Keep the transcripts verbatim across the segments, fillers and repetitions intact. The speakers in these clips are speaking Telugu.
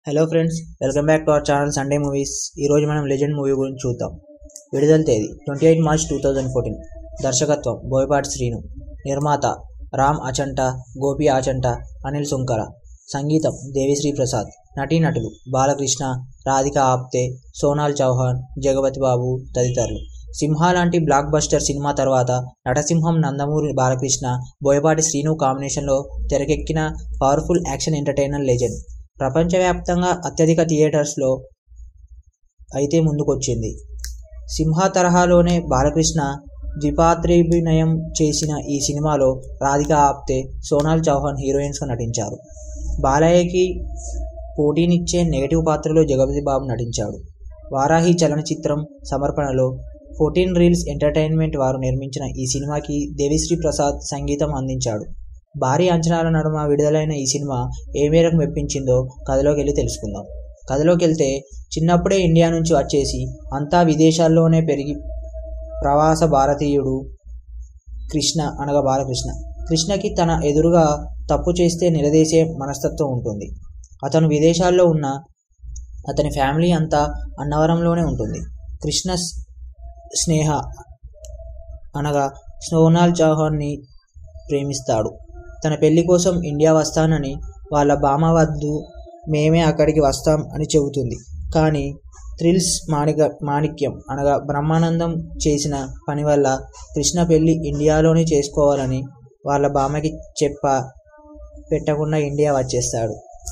Hello friends, welcome back to our channel Sunday movies. ఈరోజు మనం లెజెండ్ మూవీ గురించి చూద్దాం. విడుదల తేదీ twenty eight March two thousand fourteen. దర్శకత్వం బోయపాటి శ్రీను. నిర్మాత రామ్ అచంట, గోపి ఆచంట, అనిల్ సుంకర. సంగీతం దేవిశ్రీ ప్రసాద్. నటీనటులు బాలకృష్ణ, రాధిక ఆప్తే, సోనాల్ చౌహాన్, జగపతి బాబు తదితరులు. సింహ లాంటి బ్లాక్ బస్టర్ సినిమా తర్వాత నటసింహం నందమూరి బాలకృష్ణ, బోయపాటి శ్రీను కాంబినేషన్లో తెరకెక్కిన పవర్ఫుల్ యాక్షన్ ఎంటర్టైనర్ లెజెండ్ ప్రపంచవ్యాప్తంగా అత్యధిక థియేటర్స్లో అయితే ముందుకొచ్చింది. సింహ తరహాలోనే బాలకృష్ణ ద్విపాత్రాభినయం చేసిన ఈ సినిమాలో రాధిక ఆప్తే, సోనాల్ చౌహాన్ హీరోయిన్స్గా నటించారు. బాలయ్యకి పోటీనిచ్చే నెగటివ్ పాత్రలో జగపతి బాబు నటించాడు. వారాహి చలనచిత్రం సమర్పణలో ఫోర్టీన్ రీల్స్ ఎంటర్టైన్మెంట్ వారు నిర్మించిన ఈ సినిమాకి దేవిశ్రీ ప్రసాద్ సంగీతం అందించాడు. భారీ అంచనాల నడుమ విడుదలైన ఈ సినిమా ఏ మేరకు మెప్పించిందో కథలోకి వెళ్ళి తెలుసుకుందాం. కథలోకి వెళ్తే, చిన్నప్పుడే ఇండియా నుంచి వచ్చేసి అంతా విదేశాల్లోనే పెరిగి ప్రవాస భారతీయుడు కృష్ణ అనగా బాలకృష్ణ. కృష్ణకి తన ఎదురుగా తప్పు చేస్తే నిలదీసే మనస్తత్వం ఉంటుంది. అతను విదేశాల్లో ఉన్న అతని ఫ్యామిలీ అంతా అన్నవరంలోనే ఉంటుంది. కృష్ణ స్నేహ అనగా సోనాల్ చౌహాన్ని ప్రేమిస్తాడు. తన పెళ్లి కోసం ఇండియా వస్తానని వాళ్ళ బామ్మ వద్దు, మేమే అక్కడికి వస్తాం అని చెబుతుంది. కానీ థ్రిల్స్ మాణిక మాణిక్యం అనగా బ్రహ్మానందం చేసిన పని వల్ల కృష్ణ పెళ్లి ఇండియాలోనే చేసుకోవాలని వాళ్ళ బామ్మకి చెప్ప పెట్టకుండా ఇండియా వచ్చేస్తాడు.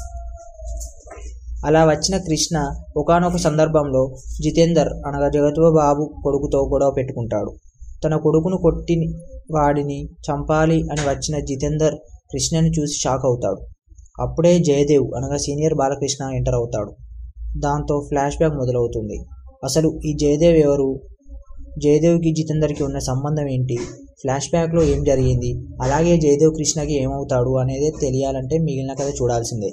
అలా వచ్చిన కృష్ణ ఒకానొక సందర్భంలో జితేందర్ అనగా జగపతి బాబు కొడుకుతో గొడవ పెట్టుకుంటాడు. తన కొడుకును కొట్టి వాడిని చంపాలి అని వచ్చిన జితేందర్ కృష్ణని చూసి షాక్ అవుతాడు. అప్పుడే జయదేవ్ అనగా సీనియర్ బాలకృష్ణ ఎంటర్ అవుతాడు. దాంతో ఫ్లాష్ బ్యాక్ మొదలవుతుంది. అసలు ఈ జయదేవ్ ఎవరు, జయదేవ్కి జితేందర్కి ఉన్న సంబంధం ఏంటి, ఫ్లాష్ బ్యాక్లో ఏం జరిగింది, అలాగే జయదేవ్ కృష్ణకి ఏమవుతాడు అనేది తెలియాలంటే మిగిలిన కథ చూడాల్సిందే.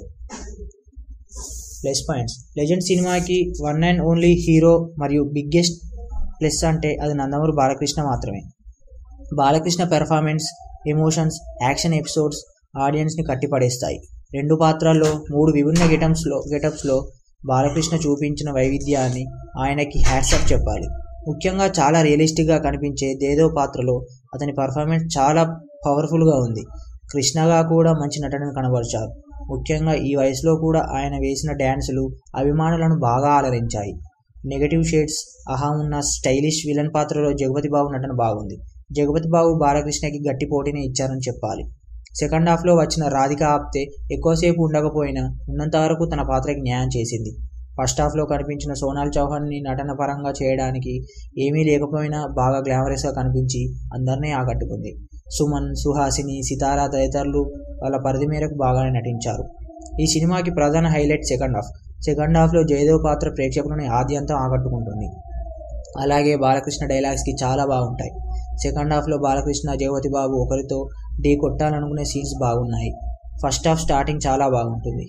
Plus points. లెజెండ్ సినిమాకి వన్ అండ్ ఓన్లీ హీరో మరియు బిగ్గెస్ట్ ప్లస్ అంటే అది నందమూరి బాలకృష్ణ మాత్రమే. Balakrishna performance, emotions, action episodes ఆడియన్స్ని కట్టిపడేస్తాయి. రెండు పాత్రల్లో మూడు విభిన్న గెటప్స్లో గెటప్స్లో బాలకృష్ణ చూపించిన వైవిధ్యాన్ని ఆయనకి హ్యాట్సాప్ చెప్పాలి. ముఖ్యంగా చాలా రియలిస్టిక్గా కనిపించే దేదో పాత్రలో అతని పర్ఫార్మెన్స్ చాలా పవర్ఫుల్గా ఉంది. కృష్ణగా కూడా మంచి నటనను కనబరిచారు. ముఖ్యంగా ఈ వయసులో కూడా ఆయన వేసిన డ్యాన్సులు అభిమానులను బాగా అలరించాయి. నెగటివ్ షేడ్స్ అహా ఉన్న స్టైలిష్ విలన్ పాత్రలో జగపతి బాబు నటన బాగుంది. జగపతి బాబు బాలకృష్ణకి గట్టి పోటీని ఇచ్చారని చెప్పాలి. సెకండ్ హాఫ్లో వచ్చిన రాధిక ఆప్తే ఎక్కువసేపు ఉండకపోయినా ఉన్నంత వరకు తన పాత్రకి న్యాయం చేసింది. ఫస్ట్ హాఫ్లో కనిపించిన సోనాల్ చౌహాన్ని నటన పరంగా చేయడానికి ఏమీ లేకపోయినా బాగా గ్లామరస్గా కనిపించి అందరినీ ఆకట్టుకుంది. సుమన్, సుహాసిని, సితారా తదితరులు వాళ్ళ పరిధి మేరకు బాగానే నటించారు. ఈ సినిమాకి ప్రధాన హైలైట్ సెకండ్ హాఫ్. సెకండ్ హాఫ్లో జయదేవ్ పాత్ర ప్రేక్షకులని ఆద్యంతం ఆకట్టుకుంటుంది. అలాగే బాలకృష్ణ డైలాగ్స్కి చాలా బాగుంటాయి. సెకండ్ హాఫ్లో బాలకృష్ణ, జగపతి బాబు ఒకరితో ఢీ కొట్టాలనుకునే సీన్స్ బాగున్నాయి. ఫస్ట్ హాఫ్ స్టార్టింగ్ చాలా బాగుంటుంది.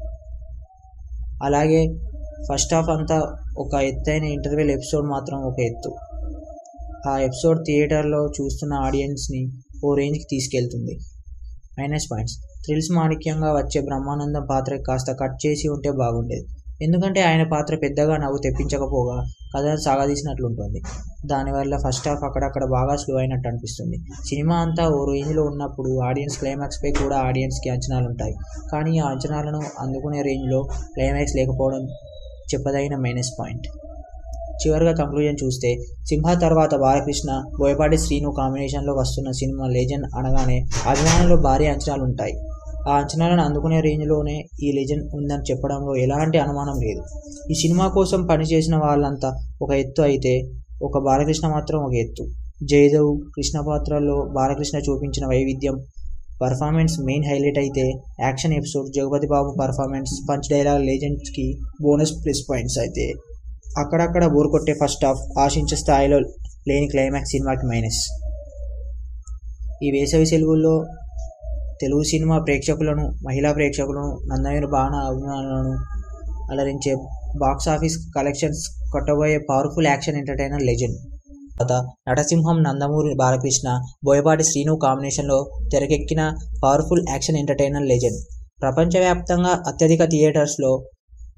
అలాగే ఫస్ట్ హాఫ్ అంతా ఒక ఎత్తైన ఇంటర్వెల్ ఎపిసోడ్ మాత్రం ఒక ఎత్తు. ఆ ఎపిసోడ్ థియేటర్లో చూస్తున్న ఆడియన్స్ని ఓ రేంజ్కి తీసుకెళ్తుంది. Minus points. థ్రిల్స్ మాణిక్యంగా వచ్చే బ్రహ్మానందం పాత్రకి కాస్త కట్ చేసి ఉంటే బాగుండేది. ఎందుకంటే ఆయన పాత్ర పెద్దగా నవ్వు తెప్పించకపోగా కథ సాగదీసినట్లుంటుంది. దానివల్ల ఫస్ట్ హాఫ్ అక్కడక్కడ బాగా స్లో అయినట్టు అనిపిస్తుంది. సినిమా అంతా ఓ రేంజ్లో ఉన్నప్పుడు ఆడియన్స్ క్లైమాక్స్పై కూడా ఆడియన్స్కి అంచనాలు ఉంటాయి. కానీ ఆ అంచనాలను అందుకునే రేంజ్లో క్లైమాక్స్ లేకపోవడం చెప్పదగిన మైనస్ పాయింట్. చివరిగా కంక్లూజన్ చూస్తే, సింహ తర్వాత బాలకృష్ణ, బోయపాటి శ్రీను కాంబినేషన్లో వస్తున్న సినిమా లెజెండ్ అనగానే అభిమానుల్లో భారీ అంచనాలు ఉంటాయి. ఆ అంచనాలను అందుకునే రేంజ్లోనే ఈ లెజెండ్ ఉందని చెప్పడంలో ఎలాంటి అనుమానం లేదు. ఈ సినిమా కోసం పనిచేసిన వాళ్ళంతా ఒక ఎత్తు అయితే ఒక బాలకృష్ణ మాత్రం ఒక ఎత్తు. జయదేవ్, కృష్ణ పాత్రల్లో బాలకృష్ణ చూపించిన వైవిధ్యం, పర్ఫార్మెన్స్ మెయిన్ హైలైట్ అయితే action episode, Jagapathi Babu performance, punch dialogue లెజెండ్స్కి బోనస్ ప్లస్ పాయింట్స్ అయితే అక్కడక్కడ బోర్ కొట్టే ఫస్ట్ హాఫ్, ఆశించే స్థాయిలో లేని క్లైమాక్స్ సినిమాకి మైనస్. ఈ వేసవి సెలవుల్లో తెలుగు సినిమా ప్రేక్షకులను, మహిళా ప్రేక్షకులను, నందమూరి బాణ అభిమానులను అలరించే బాక్సాఫీస్ కలెక్షన్స్ కొట్టబోయే పవర్ఫుల్ యాక్షన్ ఎంటర్టైనర్ లెజెండ్. తర్వాత నటసింహం నందమూరి బాలకృష్ణ, బోయపాటి శ్రీను కాంబినేషన్లో తెరకెక్కిన పవర్ఫుల్ యాక్షన్ ఎంటర్టైనర్ లెజెండ్ ప్రపంచవ్యాప్తంగా అత్యధిక థియేటర్స్లో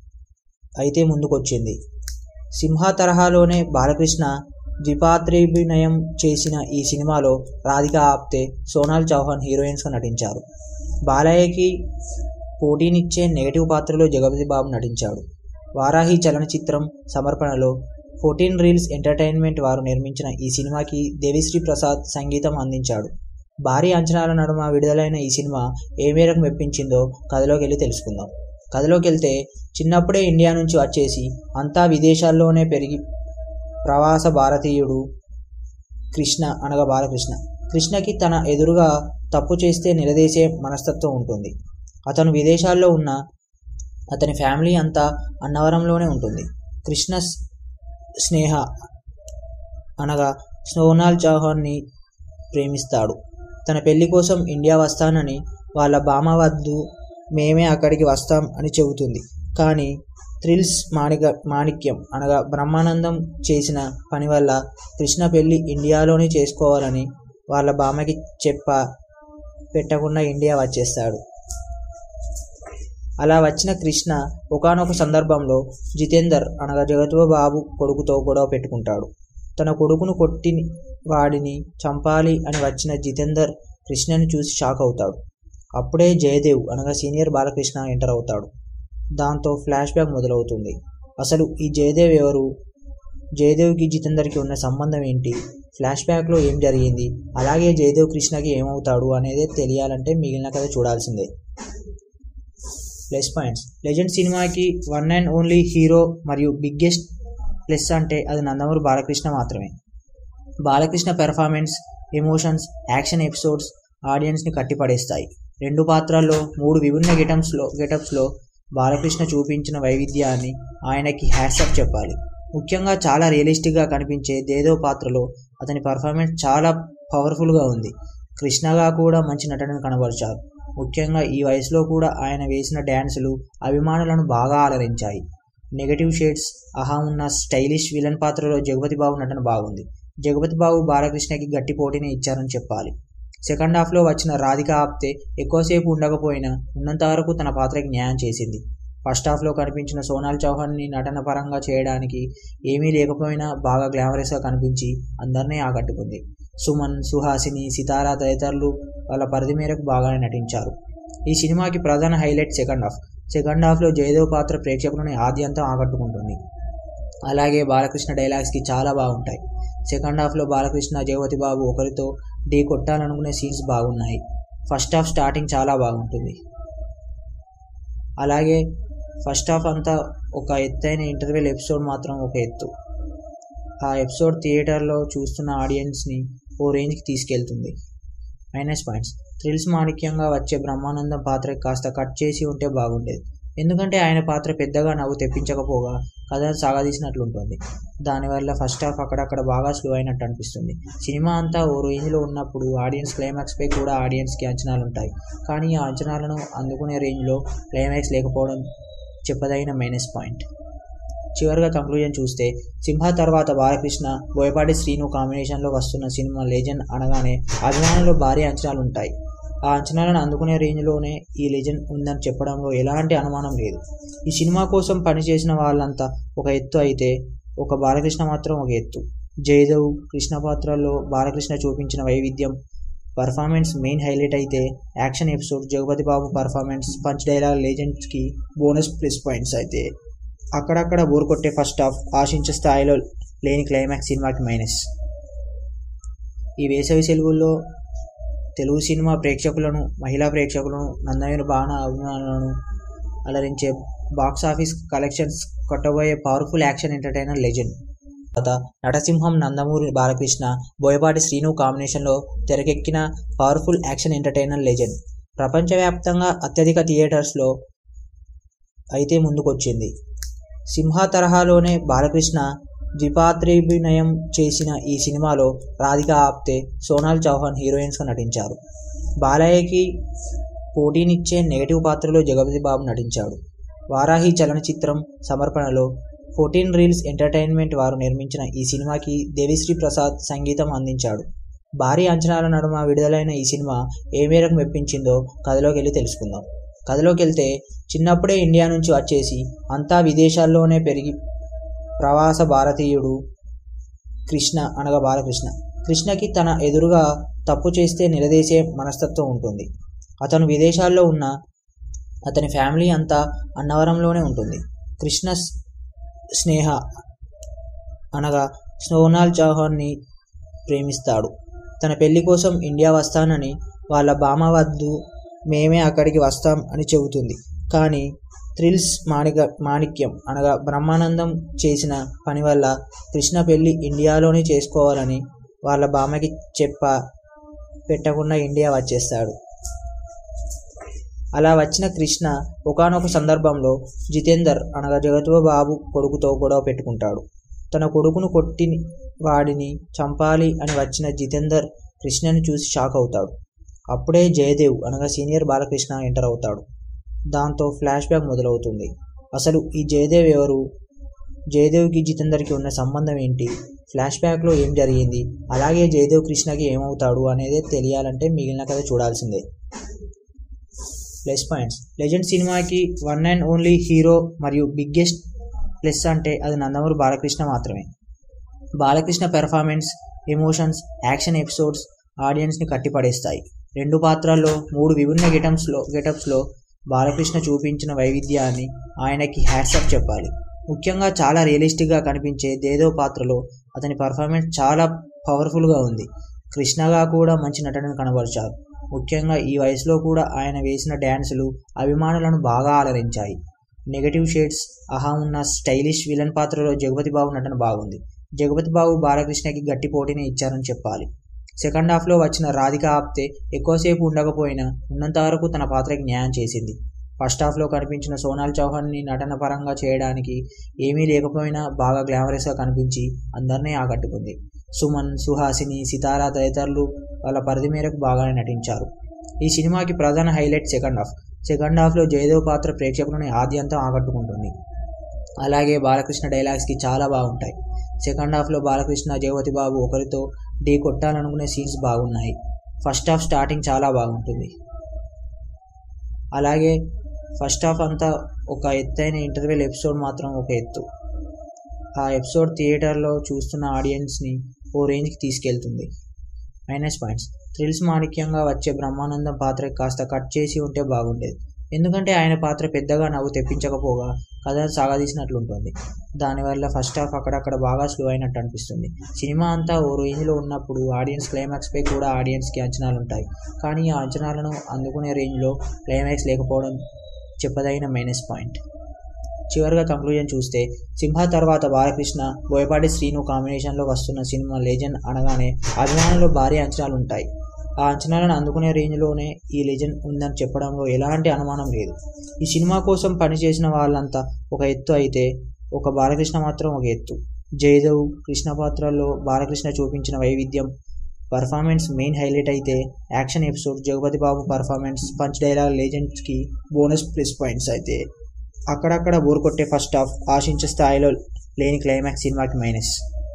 అయితే ముందుకొచ్చింది. సింహ తరహాలోనే బాలకృష్ణ ద్విపాత్రాభినయం చేసిన ఈ సినిమాలో రాధికా ఆప్తే, సోనాల్ చౌహాన్ హీరోయిన్స్గా నటించారు. బాలయ్యకి పోటీనిచ్చే నెగటివ్ పాత్రలో జగపతి బాబు నటించాడు. వారాహి చలనచిత్రం సమర్పణలో ఫోర్టీన్ రీల్స్ ఎంటర్టైన్మెంట్ వారు నిర్మించిన ఈ సినిమాకి దేవిశ్రీ ప్రసాద్ సంగీతం అందించాడు. భారీ అంచనాల నడుమ విడుదలైన ఈ సినిమా ఏ మేరకు మెప్పించిందో కథలోకి వెళ్ళి తెలుసుకుందాం. కథలోకి వెళ్తే చిన్నప్పుడే ఇండియా నుంచి వచ్చేసి అంతా విదేశాల్లోనే పెరిగి ప్రవాస భారతీయుడు కృష్ణ అనగా బాలకృష్ణ. కృష్ణకి తన ఎదురుగా తప్పు చేస్తే నిలదీసే మనస్తత్వం ఉంటుంది. అతను విదేశాల్లో ఉన్న అతని ఫ్యామిలీ అంతా అన్నవరంలోనే ఉంటుంది. కృష్ణ స్నేహ అనగా సోనాల్ చౌహాన్ని ప్రేమిస్తాడు. తన పెళ్లి కోసం ఇండియా వస్తానని వాళ్ళ బామ్మ వద్దు, మేమే అక్కడికి వస్తాం అని చెబుతుంది. కానీ థ్రిల్స్ మాణిక మాణిక్యం అనగా బ్రహ్మానందం చేసిన పని వల్ల కృష్ణ పెళ్లి ఇండియాలోనే చేసుకోవాలని వాళ్ళ బామ్మకి చెప్ప పెట్టకుండా ఇండియా వచ్చేస్తాడు. అలా వచ్చిన కృష్ణ ఒకానొక సందర్భంలో జితేందర్ అనగా జగపతి బాబు కొడుకుతో గొడవ పెట్టుకుంటాడు. తన కొడుకును కొట్టి వాడిని చంపాలి అని వచ్చిన జితేందర్ కృష్ణని చూసి షాక్ అవుతాడు. అప్పుడే జయదేవ్ అనగా సీనియర్ బాలకృష్ణ ఎంటర్ అవుతాడు. దాంతో ఫ్లాష్ బ్యాక్ మొదలవుతుంది. అసలు ఈ జయదేవ్ ఎవరు, జయదేవ్కి జితేందర్కి ఉన్న సంబంధం ఏంటి, ఫ్లాష్ బ్యాక్లో ఏం జరిగింది, అలాగే జయదేవ్ కృష్ణకి ఏమవుతాడు అనేది తెలియాలంటే మిగిలిన కథ చూడాల్సిందే. Plus points. లెజెండ్ సినిమాకి వన్ అండ్ ఓన్లీ హీరో మరియు బిగ్గెస్ట్ ప్లస్ అంటే అది నందమూరి బాలకృష్ణ మాత్రమే. Balakrishna performance, emotions, action episodes ఆడియన్స్ని కట్టిపడేస్తాయి. రెండు పాత్రల్లో మూడు విభిన్న గెటప్స్లో గెటప్స్లో బాలకృష్ణ చూపించిన వైవిధ్యాన్ని ఆయనకి హ్యాట్సాఫ్ చెప్పాలి. ముఖ్యంగా చాలా రియలిస్టిక్గా కనిపించే దేదేవ్ పాత్రలో అతని పర్ఫార్మెన్స్ చాలా పవర్ఫుల్గా ఉంది. కృష్ణగా కూడా మంచి నటనను కనబరిచారు. ముఖ్యంగా ఈ వయసులో కూడా ఆయన వేసిన డ్యాన్సులు అభిమానులను బాగా అలరించాయి. నెగటివ్ షేడ్స్ అహా ఉన్న స్టైలిష్ విలన్ పాత్రలో జగపతి బాబు నటన బాగుంది. జగపతి బాబు బాలకృష్ణకి గట్టి పోటీని ఇచ్చారని చెప్పాలి. సెకండ్ హాఫ్లో వచ్చిన రాధికా ఆప్తే ఎక్కువసేపు ఉండకపోయినా ఉన్నంత వరకు తన పాత్రకి న్యాయం చేసింది. ఫస్ట్ హాఫ్లో కనిపించిన సోనాల్ చౌహాన్ని నటన పరంగా చేయడానికి ఏమీ లేకపోయినా బాగా గ్లామరస్గా కనిపించి అందరినీ ఆకట్టుకుంది. సుమన్, సుహాసిని, సితారా తదితరులు వాళ్ళ పరిధి మేరకు బాగానే నటించారు. ఈ సినిమాకి ప్రధాన హైలైట్ సెకండ్ హాఫ్. సెకండ్ హాఫ్లో జయదేవ్ పాత్ర ప్రేక్షకులని ఆద్యంతం ఆకట్టుకుంటుంది. అలాగే బాలకృష్ణ డైలాగ్స్కి చాలా బాగుంటాయి. సెకండ్ హాఫ్లో బాలకృష్ణ, జగపతి బాబు ఒకరితో ఢీ కొట్టాలనుకునే సీన్స్ బాగున్నాయి. ఫస్ట్ హాఫ్ స్టార్టింగ్ చాలా బాగుంటుంది. అలాగే ఫస్ట్ హాఫ్ అంతా ఒక ఎత్తైన ఇంటర్వెల్ ఎపిసోడ్ మాత్రం ఒక ఎత్తు. ఆ ఎపిసోడ్ థియేటర్లో చూస్తున్న ఆడియన్స్ని ఓ రేంజ్కి తీసుకెళ్తుంది. Minus points. థ్రిల్స్ మాణిక్యంగా వచ్చే బ్రహ్మానందం పాత్రకి కాస్త కట్ చేసి ఉంటే బాగుండేది. ఎందుకంటే ఆయన పాత్ర పెద్దగా నవ్వు తెప్పించకపోగా కథ సాగదీసినట్లుంటుంది. దానివల్ల ఫస్ట్ హాఫ్ అక్కడక్కడ బాగా స్లో అయినట్టు అనిపిస్తుంది. సినిమా అంతా ఓ రేంజ్లో ఉన్నప్పుడు ఆడియన్స్ క్లైమాక్స్పై కూడా ఆడియన్స్కి అంచనాలు ఉంటాయి. కానీ ఆ అంచనాలను అందుకునే రేంజ్లో క్లైమాక్స్ లేకపోవడం చెప్పదగిన మైనస్ పాయింట్. చివరిగా కంక్లూజన్ చూస్తే సింహ తర్వాత బాలకృష్ణ, బోయపాటి శ్రీను కాంబినేషన్లో వస్తున్న సినిమా లెజెండ్ అనగానే అభిమానుల్లో భారీ అంచనాలు ఉంటాయి. ఆ అంచనాలను అందుకునే రేంజ్లోనే ఈ లెజెండ్ ఉందని చెప్పడంలో ఎలాంటి అనుమానం లేదు. ఈ సినిమా కోసం పనిచేసిన వాళ్ళంతా ఒక ఎత్తు అయితే ఒక బాలకృష్ణ మాత్రం ఒక ఎత్తు. జయదేవ్, కృష్ణ పాత్రల్లో బాలకృష్ణ చూపించిన వైవిధ్యం, పర్ఫార్మెన్స్ మెయిన్ హైలైట్ అయితే action episode, Jagapathi Babu performance, punch dialogue లెజెండ్స్కి బోనస్ ప్లస్ పాయింట్స్ అయితే అక్కడక్కడ బోర్ కొట్టే ఫస్ట్ హాఫ్, ఆశించే స్థాయిలో లేని క్లైమాక్స్ సినిమాకి మైనస్. ఈ వేసవి సెలవుల్లో తెలుగు సినిమా ప్రేక్షకులను, మహిళా ప్రేక్షకులను, నందమూరి బాణ అభిమానులను అలరించే బాక్సాఫీస్ కలెక్షన్స్ కొట్టబోయే పవర్ఫుల్ యాక్షన్ ఎంటర్టైనర్ లెజెండ్. తర్వాత నటసింహం నందమూరి బాలకృష్ణ, బోయపాటి శ్రీను కాంబినేషన్లో తెరకెక్కిన పవర్ఫుల్ యాక్షన్ ఎంటర్టైనర్ లెజెండ్. ప్రపంచవ్యాప్తంగా అత్యధిక థియేటర్స్లో అయితే ముందుకొచ్చింది. సింహ తరహాలోనే బాలకృష్ణ ద్విపాత్రాభినయం చేసిన ఈ సినిమాలో రాధికా ఆప్తే, సోనాల్ చౌహాన్ హీరోయిన్స్గా నటించారు. బాలయ్యకి పోటీనిచ్చే నెగటివ్ పాత్రలో జగపతి బాబు నటించాడు. వారాహి చలనచిత్రం సమర్పణలో ఫోర్టీన్ రీల్స్ ఎంటర్టైన్మెంట్ వారు నిర్మించిన ఈ సినిమాకి దేవిశ్రీ ప్రసాద్ సంగీతం అందించాడు. భారీ అంచనాల నడుమ విడుదలైన ఈ సినిమా ఏ మేరకు మెప్పించిందో కథలోకి వెళ్ళి తెలుసుకుందాం. కథలోకి వెళ్తే చిన్నప్పుడే ఇండియా నుంచి వచ్చేసి అంతా విదేశాల్లోనే పెరిగి ప్రవాస భారతీయుడు కృష్ణ అనగా బాలకృష్ణ. కృష్ణకి తన ఎదురుగా తప్పు చేస్తే నిలదీసే మనస్తత్వం ఉంటుంది. అతను విదేశాల్లో ఉన్న అతని ఫ్యామిలీ అంతా అన్నవరంలోనే ఉంటుంది. కృష్ణ స్నేహ అనగా సోనాల్ చౌహాన్ని ప్రేమిస్తాడు. తన పెళ్లి కోసం ఇండియా వస్తానని వాళ్ళ బామ్మ వద్దు, మేమే అక్కడికి వస్తాం అని చెబుతుంది. కానీ థ్రిల్స్ మాణిక మాణిక్యం అనగా బ్రహ్మానందం చేసిన పని వల్ల కృష్ణ పెళ్లి ఇండియాలోనే చేసుకోవాలని వాళ్ళ బామ్మకి చెప్ప పెట్టకుండా ఇండియా వచ్చేస్తాడు. అలా వచ్చిన కృష్ణ ఒకానొక సందర్భంలో జితేందర్ అనగా జగపతిబాబు కొడుకుతో గొడవ పెట్టుకుంటాడు. తన కొడుకును కొట్టి వాడిని చంపాలి అని వచ్చిన జితేందర్ కృష్ణని చూసి షాక్ అవుతాడు. అప్పుడే జయదేవ్ అనగా సీనియర్ బాలకృష్ణ ఎంటర్ అవుతాడు. దాంతో ఫ్లాష్ బ్యాక్ మొదలవుతుంది. అసలు ఈ జయదేవ్ ఎవరు, జయదేవ్కి జితేందర్కి ఉన్న సంబంధం ఏంటి, ఫ్లాష్ బ్యాక్లో ఏం జరిగింది, అలాగే జయదేవ్ కృష్ణకి ఏమవుతాడు అనేది తెలియాలంటే మిగిలిన కథ చూడాల్సిందే. Plus points. లెజెండ్ సినిమాకి వన్ అండ్ ఓన్లీ హీరో మరియు బిగ్గెస్ట్ ప్లస్ అంటే అది నందమూరి బాలకృష్ణ మాత్రమే. Balakrishna performance, emotions, action episodes ఆడియన్స్ని కట్టిపడేస్తాయి. రెండు పాత్రల్లో మూడు విభిన్న గెటప్స్లో గెటప్స్లో బాలకృష్ణ చూపించిన వైవిధ్యాన్ని ఆయనకి హ్యాట్సాప్ చెప్పాలి. ముఖ్యంగా చాలా రియలిస్టిక్గా కనిపించే జయదేవ్ పాత్రలో అతని పర్ఫార్మెన్స్ చాలా పవర్ఫుల్గా ఉంది. కృష్ణగా కూడా మంచి నటనను కనబరిచారు. ముఖ్యంగా ఈ వయసులో కూడా ఆయన వేసిన డ్యాన్సులు అభిమానులను బాగా అలరించాయి. నెగటివ్ షేడ్స్ అహా ఉన్న స్టైలిష్ విలన్ పాత్రలో జగపతి బాబు నటన బాగుంది. జగపతి బాబు బాలకృష్ణకి గట్టి పోటీని ఇచ్చారని చెప్పాలి. సెకండ్ హాఫ్లో వచ్చిన రాధిక ఆప్తే ఎక్కువసేపు ఉండకపోయినా ఉన్నంత వరకు తన పాత్రకి న్యాయం చేసింది. ఫస్ట్ హాఫ్లో కనిపించిన సోనాల్ చౌహాన్ని నటన పరంగా చేయడానికి ఏమీ లేకపోయినా బాగా గ్లామరస్గా కనిపించి అందరినీ ఆకట్టుకుంది. సుమన్, సుహాసిని, సితారా తదితరులు వాళ్ళ పరిధి మేరకు బాగానే నటించారు. ఈ సినిమాకి ప్రధాన హైలైట్ సెకండ్ హాఫ్. సెకండ్ హాఫ్లో జయదేవ్ పాత్ర ప్రేక్షకులని ఆద్యంతం ఆకట్టుకుంటుంది. అలాగే బాలకృష్ణ డైలాగ్స్కి చాలా బాగుంటాయి. సెకండ్ హాఫ్లో బాలకృష్ణ, జగపతి బాబు ఒకరితో ఢీ కొట్టాలనుకునే సీన్స్ బాగున్నాయి. ఫస్ట్ హాఫ్ స్టార్టింగ్ చాలా బాగుంటుంది. అలాగే ఫస్ట్ హాఫ్ అంతా ఒక ఎత్తైన ఇంటర్వెల్ ఎపిసోడ్ మాత్రం ఒక ఎత్తు. ఆ ఎపిసోడ్ థియేటర్లో చూస్తున్న ఆడియన్స్ని ఓ రేంజ్కి తీసుకెళ్తుంది. Minus points. థ్రిల్స్ మాణిక్యంగా వచ్చే బ్రహ్మానందం పాత్రకి కాస్త కట్ చేసి ఉంటే బాగుండేది. ఎందుకంటే ఆయన పాత్ర పెద్దగా నవ్వు తెప్పించకపోగా కథను సాగదీసినట్లుంటుంది. దానివల్ల ఫస్ట్ హాఫ్ అక్కడక్కడ బాగా స్లో అయినట్టు అనిపిస్తుంది. సినిమా అంతా ఓ రేంజ్లో ఉన్నప్పుడు ఆడియన్స్ క్లైమాక్స్పై కూడా ఆడియన్స్కి అంచనాలు ఉంటాయి. కానీ ఆ అంచనాలను అందుకునే రేంజ్లో క్లైమాక్స్ లేకపోవడం చెప్పదగిన మైనస్ పాయింట్. చివరిగా కంక్లూజన్ చూస్తే సింహ తర్వాత బాలకృష్ణ, బోయపాటి శ్రీను కాంబినేషన్లో వస్తున్న సినిమా లెజెండ్ అనగానే అభిమానుల్లో భారీ అంచనాలు ఉంటాయి. ఆ అంచనాలను అందుకునే రేంజ్లోనే ఈ లెజెండ్ ఉందని చెప్పడంలో ఎలాంటి అనుమానం లేదు. ఈ సినిమా కోసం పనిచేసిన వాళ్ళంతా ఒక ఎత్తు అయితే ఒక బాలకృష్ణ మాత్రం ఒక ఎత్తు. జయదేవ్, కృష్ణ పాత్రల్లో బాలకృష్ణ చూపించిన వైవిధ్యం, పర్ఫార్మెన్స్ మెయిన్ హైలైట్ అయితే action episode, Jagapathi Babu performance, punch dialogue లెజెండ్స్కి బోనస్ ప్లస్ పాయింట్స్ అయితే అక్కడక్కడ బోర్ కొట్టే ఫస్ట్ హాఫ్, ఆశించే స్థాయిలో లేని క్లైమాక్స్ సినిమాకి మైనస్.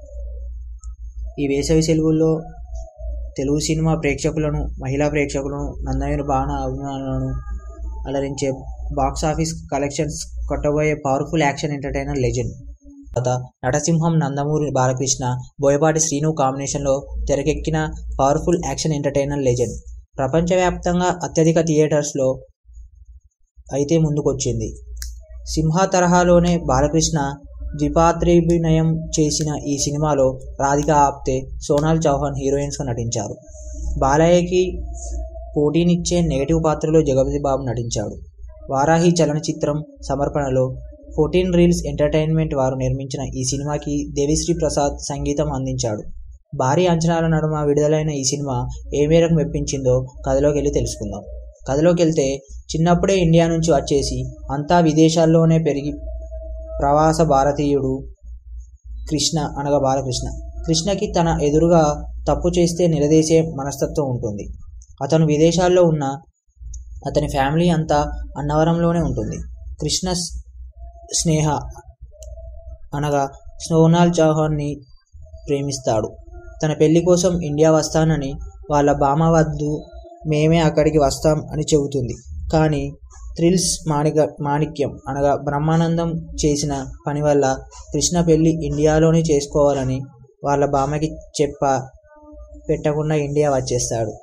ఈ వేసవి సెలవుల్లో తెలుగు సినిమా ప్రేక్షకులను, మహిళా ప్రేక్షకులను, నందమూరి బాణ అభిమానులను అలరించే బాక్సాఫీస్ కలెక్షన్స్ కొట్టబోయే పవర్ఫుల్ యాక్షన్ ఎంటర్టైనర్ లెజెండ్. తర్వాత నటసింహం నందమూరి బాలకృష్ణ, బోయపాటి శ్రీను కాంబినేషన్లో తెరకెక్కిన పవర్ఫుల్ యాక్షన్ ఎంటర్టైనర్ లెజెండ్. ప్రపంచవ్యాప్తంగా అత్యధిక థియేటర్స్లో అయితే ముందుకొచ్చింది. సింహ తరహాలోనే బాలకృష్ణ ద్విపాత్రాభినయం చేసిన ఈ సినిమాలో రాధిక ఆప్తే, సోనాల్ చౌహాన్ హీరోయిన్స్గా నటించారు. బాలయ్యకి పోటీనిచ్చే నెగటివ్ పాత్రలో జగపతి బాబు నటించాడు. వారాహి చలనచిత్రం సమర్పణలో ఫోర్టీన్ రీల్స్ ఎంటర్టైన్మెంట్ వారు నిర్మించిన ఈ సినిమాకి దేవిశ్రీ ప్రసాద్ సంగీతం అందించాడు. భారీ అంచనాల నడుమ విడుదలైన ఈ సినిమా ఏ మేరకు మెప్పించిందో కథలోకి వెళ్ళి తెలుసుకుందాం. కథలోకి వెళ్తే చిన్నప్పుడే ఇండియా నుంచి వచ్చేసి అంతా విదేశాల్లోనే పెరిగి ప్రవాస భారతీయుడు కృష్ణ అనగా బాలకృష్ణ. కృష్ణకి తన ఎదురుగా తప్పు చేస్తే నిలదీసే మనస్తత్వం ఉంటుంది. అతను విదేశాల్లో ఉన్న అతని ఫ్యామిలీ అంతా అన్నవరంలోనే ఉంటుంది. కృష్ణ స్నేహ అనగా సోనాల్ చౌహాన్ని ప్రేమిస్తాడు. తన పెళ్లి కోసం ఇండియా వస్తానని వాళ్ళ బామ్మ వద్దు, మేమే అక్కడికి వస్తాం అని చెబుతుంది. కానీ థ్రిల్స్ మాణిక మాణిక్యం అనగా బ్రహ్మానందం చేసిన పని వల్ల కృష్ణ పెళ్లి ఇండియాలోనే చేసుకోవాలని వాళ్ళ బామ్మకి చెప్ప పెట్టకుండా ఇండియా వచ్చేస్తాడు.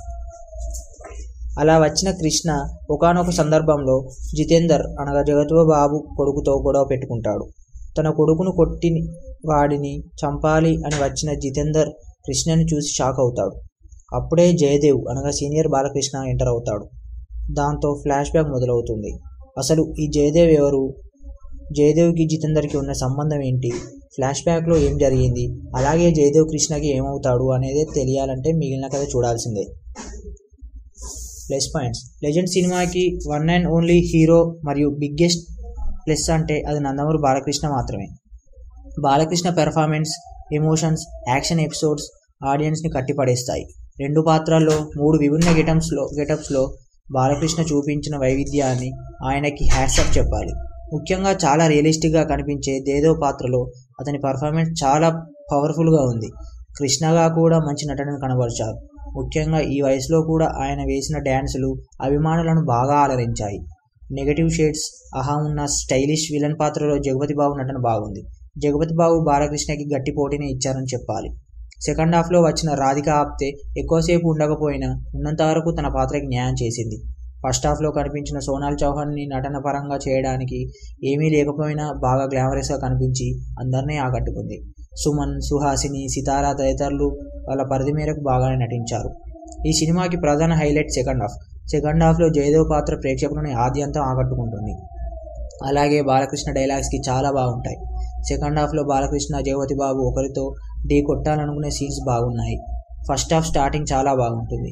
అలా వచ్చిన కృష్ణ ఒకానొక సందర్భంలో జితేందర్ అనగా జగపతిబాబు కొడుకుతో గొడవ పెట్టుకుంటాడు. తన కొడుకును కొట్టి వాడిని చంపాలి అని వచ్చిన జితేందర్ కృష్ణని చూసి షాక్ అవుతాడు. అప్పుడే జయదేవ్ అనగా సీనియర్ బాలకృష్ణ ఎంటర్ అవుతాడు. దాంతో ఫ్లాష్ బ్యాక్ మొదలవుతుంది. అసలు ఈ జయదేవ్ ఎవరు, జయదేవ్కి జితేందర్కి ఉన్న సంబంధం ఏంటి, ఫ్లాష్ బ్యాక్లో ఏం జరిగింది, అలాగే జయదేవ్ కృష్ణకి ఏమవుతాడు అనేది తెలియాలంటే మిగిలిన కథ చూడాల్సిందే. Plus points. లెజెండ్ సినిమాకి వన్ అండ్ ఓన్లీ హీరో మరియు బిగ్గెస్ట్ ప్లస్ అంటే అది నందమూరి బాలకృష్ణ మాత్రమే. Balakrishna performance, emotions, action episodes ఆడియన్స్ని కట్టిపడేస్తాయి. రెండు పాత్రల్లో మూడు విభిన్న గెటప్స్లో గెటప్స్లో బాలకృష్ణ చూపించిన వైవిధ్యాన్ని ఆయనకి హ్యాట్సాఫ్ చెప్పాలి. ముఖ్యంగా చాలా రియలిస్టిక్గా కనిపించే జయదేవ్ పాత్రలో అతని పర్ఫార్మెన్స్ చాలా పవర్ఫుల్గా ఉంది. కృష్ణగా కూడా మంచి నటనను కనబరిచారు. ముఖ్యంగా ఈ వయసులో కూడా ఆయన వేసిన డ్యాన్సులు అభిమానులను బాగా అలరించాయి. నెగటివ్ షేడ్స్ అహా ఉన్న స్టైలిష్ విలన్ పాత్రలో జగపతిబాబు నటన బాగుంది. జగపతిబాబు బాలకృష్ణకి గట్టి పోటీని ఇచ్చారని చెప్పాలి. సెకండ్ హాఫ్లో వచ్చిన రాధిక ఆప్తే ఎక్కువసేపు ఉండకపోయినా ఉన్నంత వరకు తన పాత్రకి న్యాయం చేసింది. ఫస్ట్ హాఫ్లో కనిపించిన సోనాల్ చౌహాన్ని నటన పరంగా చేయడానికి ఏమీ లేకపోయినా బాగా గ్లామరస్గా కనిపించి అందరినీ ఆకట్టుకుంది. సుమన్, సుహాసిని, సితారా తదితరులు వాళ్ళ పరిధి మేరకు బాగానే నటించారు. ఈ సినిమాకి ప్రధాన హైలైట్ సెకండ్ హాఫ్. సెకండ్ హాఫ్లో జయదేవ్ పాత్ర ప్రేక్షకులని ఆద్యంతం ఆకట్టుకుంటుంది. అలాగే బాలకృష్ణ డైలాగ్స్కి చాలా బాగుంటాయి. సెకండ్ హాఫ్లో బాలకృష్ణ, జగపతిబాబు ఒకరితో ఢీ కొట్టాలనుకునే సీన్స్ బాగున్నాయి. ఫస్ట్ హాఫ్ స్టార్టింగ్ చాలా బాగుంటుంది.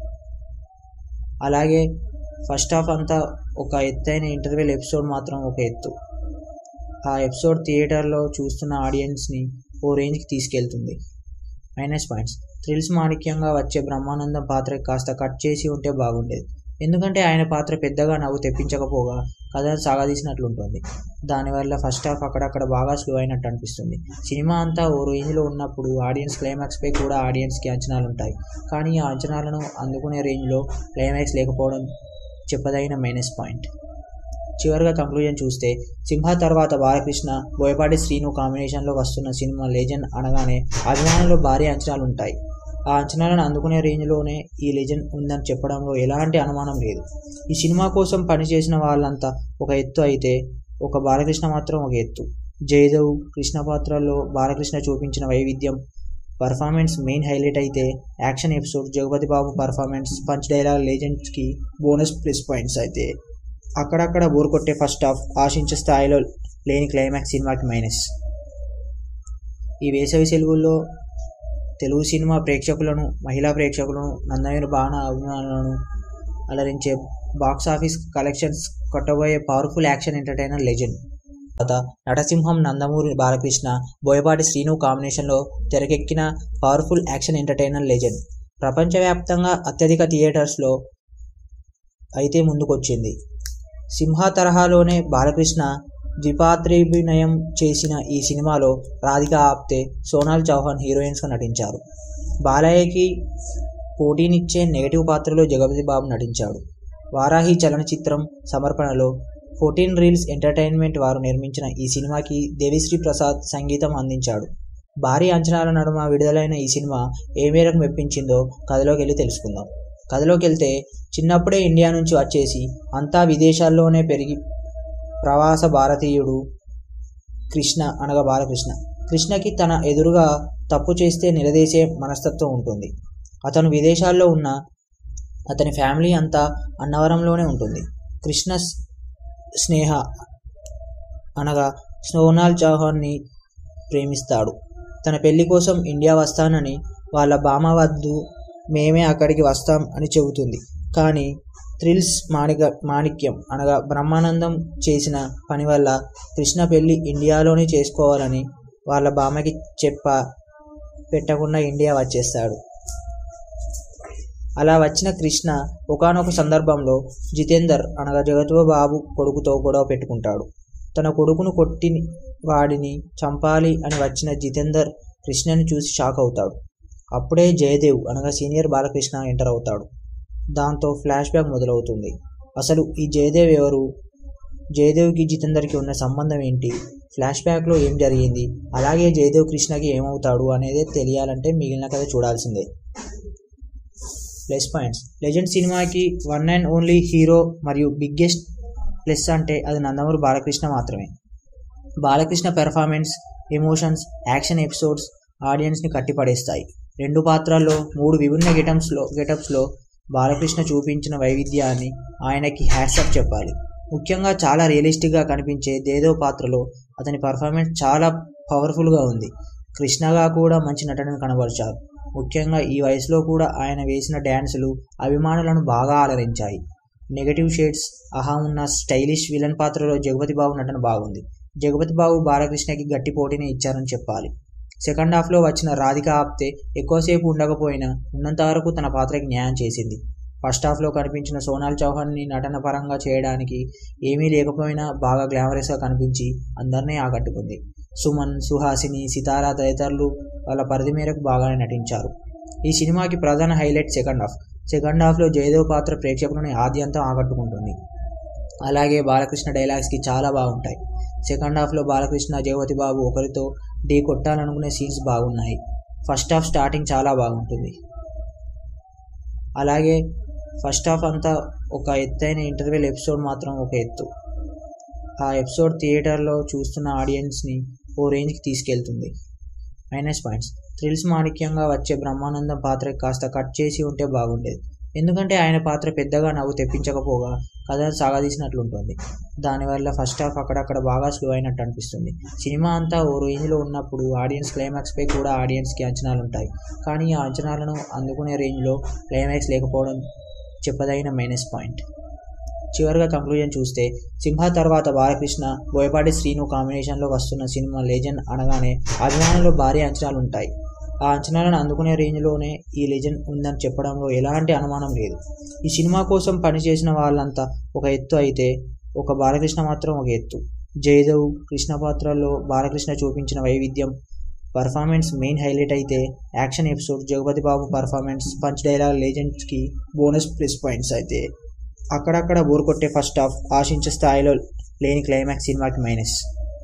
అలాగే ఫస్ట్ హాఫ్ అంతా ఒక ఎత్తైన ఇంటర్వెల్ ఎపిసోడ్ మాత్రం ఒక ఎత్తు. ఆ ఎపిసోడ్ థియేటర్లో చూస్తున్న ఆడియన్స్ని ఓ రేంజ్కి తీసుకెళ్తుంది. Minus points. థ్రిల్స్ మాణిక్యంగా వచ్చే బ్రహ్మానందం పాత్రకి కాస్త కట్ చేసి ఉంటే బాగుండేది. ఎందుకంటే ఆయన పాత్ర పెద్దగా నవ్వు తెప్పించకపోగా కథ సాగదీసినట్లుంటుంది. దానివల్ల ఫస్ట్ హాఫ్ అక్కడక్కడ బాగా స్లో అయినట్టు అనిపిస్తుంది. సినిమా అంతా ఓ రేంజ్లో ఉన్నప్పుడు ఆడియన్స్ క్లైమాక్స్పై కూడా ఆడియన్స్కి అంచనాలు ఉంటాయి. కానీ ఆ అంచనాలను అందుకునే రేంజ్లో క్లైమాక్స్ లేకపోవడం చెప్పదగిన మైనస్ పాయింట్. చివరిగా కంక్లూజన్ చూస్తే, సింహ తర్వాత బాలకృష్ణ, బోయపాటి శ్రీను కాంబినేషన్లో వస్తున్న సినిమా లెజెండ్ అనగానే అభిమానుల్లో భారీ అంచనాలు ఉంటాయి. ఆ అంచనాలను అందుకునే రేంజ్లోనే ఈ లెజెండ్ ఉందని చెప్పడంలో ఎలాంటి అనుమానం లేదు. ఈ సినిమా కోసం పనిచేసిన వాళ్ళంతా ఒక ఎత్తు అయితే ఒక బాలకృష్ణ మాత్రం ఒక ఎత్తు. జయదేవ్, కృష్ణ పాత్రల్లో బాలకృష్ణ చూపించిన వైవిధ్యం, పర్ఫార్మెన్స్ మెయిన్ హైలైట్ అయితే action episode, Jagapathi Babu performance, punch dialogue లెజెండ్స్కి బోనస్ ప్లస్ పాయింట్స్ అయితే అక్కడక్కడ బోర్ కొట్టే ఫస్ట్ హాఫ్, ఆశించే స్థాయిలో లేని క్లైమాక్స్ సినిమాకి మైనస్. ఈ వేసవి సెలవుల్లో తెలుగు సినిమా ప్రేక్షకులను, మహిళా ప్రేక్షకులను, నందమూరి బాణ అభిమానులను అలరించే బాక్సాఫీస్ కలెక్షన్స్ కొట్టబోయే పవర్ఫుల్ యాక్షన్ ఎంటర్టైనర్ లెజెండ్. తర్వాత నటసింహం నందమూరి బాలకృష్ణ, బోయపాటి శ్రీను కాంబినేషన్లో తెరకెక్కిన పవర్ఫుల్ యాక్షన్ ఎంటర్టైనర్ లెజెండ్. ప్రపంచవ్యాప్తంగా అత్యధిక థియేటర్స్లో అయితే ముందుకొచ్చింది. సింహ తరహాలోనే బాలకృష్ణ ద్విపాత్రాభినయం చేసిన ఈ సినిమాలో రాధిక ఆప్తే, సోనాల్ చౌహాన్ హీరోయిన్స్గా నటించారు. బాలయ్యకి పోటీనిచ్చే నెగటివ్ పాత్రలో జగపతిబాబు నటించాడు. వారాహి చలనచిత్రం సమర్పణలో ఫోర్టీన్ రీల్స్ ఎంటర్టైన్మెంట్ వారు నిర్మించిన ఈ సినిమాకి దేవిశ్రీ ప్రసాద్ సంగీతం అందించాడు. భారీ అంచనాల నడుమ విడుదలైన ఈ సినిమా ఏ మేరకు మెప్పించిందో కథలోకి వెళ్ళి తెలుసుకుందాం. కథలోకి వెళ్తే, చిన్నప్పుడే ఇండియా నుంచి వచ్చేసి అంతా విదేశాల్లోనే పెరిగి ప్రవాస భారతీయుడు కృష్ణ అనగా బాలకృష్ణ. కృష్ణకి తన ఎదురుగా తప్పు చేస్తే నిలదీసే మనస్తత్వం ఉంటుంది. అతను విదేశాల్లో ఉన్న అతని ఫ్యామిలీ అంతా అన్నవరంలోనే ఉంటుంది. కృష్ణ స్నేహ అనగా సోనాల్ చౌహాన్ని ప్రేమిస్తాడు. తన పెళ్లి కోసం ఇండియా వస్తానని వాళ్ళ బామ్మ వద్దు, మేమే అక్కడికి వస్తాం అని చెబుతుంది. కానీ థ్రిల్స్ మాణిక మాణిక్యం అనగా బ్రహ్మానందం చేసిన పని వల్ల కృష్ణ పెళ్లి ఇండియాలోనే చేసుకోవాలని వాళ్ళ బామ్మకి చెప్ప పెట్టకుండా ఇండియా వచ్చేస్తాడు. అలా వచ్చిన కృష్ణ ఒకానొక సందర్భంలో జితేందర్ అనగా జగపతిబాబు కొడుకుతో గొడవ పెట్టుకుంటాడు. తన కొడుకును కొట్టి వాడిని చంపాలి అని వచ్చిన జితేందర్ కృష్ణని చూసి షాక్ అవుతాడు. అప్పుడే జయదేవ్ అనగా సీనియర్ బాలకృష్ణ ఎంటర్ అవుతాడు. దాంతో ఫ్లాష్ బ్యాక్ మొదలవుతుంది. అసలు ఈ జయదేవ్ ఎవరు, జయదేవ్కి జితేందర్కి ఉన్న సంబంధం ఏంటి, ఫ్లాష్ బ్యాక్లో ఏం జరిగింది, అలాగే జయదేవ్ కృష్ణకి ఏమవుతాడు అనేది తెలియాలంటే మిగిలిన కథ చూడాల్సిందే. Plus points. లెజెండ్ సినిమాకి వన్ అండ్ ఓన్లీ హీరో మరియు బిగ్గెస్ట్ ప్లస్ అంటే అది నందమూరి బాలకృష్ణ మాత్రమే. Balakrishna performance, emotions, action episodes ఆడియన్స్ని కట్టిపడేస్తాయి. రెండు పాత్రల్లో మూడు విభిన్న గెటప్స్లో గెటప్స్లో బాలకృష్ణ చూపించిన వైవిధ్యాన్ని ఆయనకి హ్యాట్సప్ చెప్పాలి. ముఖ్యంగా చాలా రియలిస్టిక్గా కనిపించే జయదేవ్ పాత్రలో అతని పర్ఫార్మెన్స్ చాలా పవర్ఫుల్గా ఉంది. కృష్ణగా కూడా మంచి నటనను కనబరిచారు. ముఖ్యంగా ఈ వయసులో కూడా ఆయన వేసిన డ్యాన్సులు అభిమానులను బాగా అలరించాయి. నెగటివ్ షేడ్స్ అహా ఉన్న స్టైలిష్ విలన్ పాత్రలో జగపతి బాబు నటన బాగుంది. జగపతి బాబు బాలకృష్ణకి గట్టి పోటీని ఇచ్చారని చెప్పాలి. సెకండ్ హాఫ్లో వచ్చిన రాధిక ఆప్తే ఎక్కువసేపు ఉండకపోయినా ఉన్నంత వరకు తన పాత్రకి న్యాయం చేసింది. ఫస్ట్ హాఫ్లో కనిపించిన సోనాల్ చౌహాన్ని నటన పరంగా చేయడానికి ఏమీ లేకపోయినా బాగా గ్లామరస్గా కనిపించి అందరినీ ఆకట్టుకుంది. సుమన్, సుహాసిని, సితారా తదితరులు వాళ్ళ పరిధి మేరకు బాగానే నటించారు. ఈ సినిమాకి ప్రధాన హైలైట్ సెకండ్ హాఫ్. సెకండ్ హాఫ్లో జయదేవ్ పాత్ర ప్రేక్షకులని ఆద్యంతం ఆకట్టుకుంటుంది. అలాగే బాలకృష్ణ డైలాగ్స్కి చాలా బాగుంటాయి. సెకండ్ హాఫ్లో బాలకృష్ణ, జగపతి బాబు ఒకరితో ఢీ కొట్టాలనుకునే సీన్స్ బాగున్నాయి. ఫస్ట్ హాఫ్ స్టార్టింగ్ చాలా బాగుంటుంది. అలాగే ఫస్ట్ హాఫ్ అంతా ఒక ఎత్తైన ఇంటర్వెల్ ఎపిసోడ్ మాత్రం ఒక ఎత్తు. ఆ ఎపిసోడ్ థియేటర్లో చూస్తున్న ఆడియన్స్ని ఓ రేంజ్కి తీసుకెళ్తుంది. Minus points. థ్రిల్స్ మాణిక్యంగా వచ్చే బ్రహ్మానందం పాత్రకి కాస్త కట్ చేసి ఉంటే బాగుండేది. ఎందుకంటే ఆయన పాత్ర పెద్దగా నవ్వు తెప్పించకపోగా కథను సాగదీసినట్లుంటుంది. దానివల్ల ఫస్ట్ హాఫ్ అక్కడక్కడ బాగా స్లో అయినట్టు అనిపిస్తుంది. సినిమా అంతా ఓ రేంజ్లో ఉన్నప్పుడు ఆడియన్స్ క్లైమాక్స్పై కూడా ఆడియన్స్కి అంచనాలు ఉంటాయి. కానీ ఆ అంచనాలను అందుకునే రేంజ్లో క్లైమాక్స్ లేకపోవడం చెప్పదగిన మైనస్ పాయింట్. చివరిగా కంక్లూజన్ చూస్తే, సింహ తర్వాత బాలకృష్ణ, బోయపాటి శ్రీను కాంబినేషన్లో వస్తున్న సినిమా లెజెండ్ అనగానే అభిమానుల్లో భారీ అంచనాలు ఉంటాయి. ఆ అంచనాలను అందుకునే రేంజ్లోనే ఈ లెజెండ్ ఉందని చెప్పడంలో ఎలాంటి అనుమానం లేదు. ఈ సినిమా కోసం పనిచేసిన వాళ్ళంతా ఒక ఎత్తు అయితే ఒక బాలకృష్ణ మాత్రం ఒక ఎత్తు. జయదేవ్, కృష్ణ పాత్రల్లో బాలకృష్ణ చూపించిన వైవిధ్యం, పర్ఫార్మెన్స్ మెయిన్ హైలైట్ అయితే action episode, Jagapathi Babu performance, punch dialogue లెజెండ్స్కి బోనస్ ప్లస్ పాయింట్స్ అయితే అక్కడక్కడ బోర్ కొట్టే ఫస్ట్ హాఫ్, ఆశించే స్థాయిలో లేని క్లైమాక్స్ సినిమాకి మైనస్.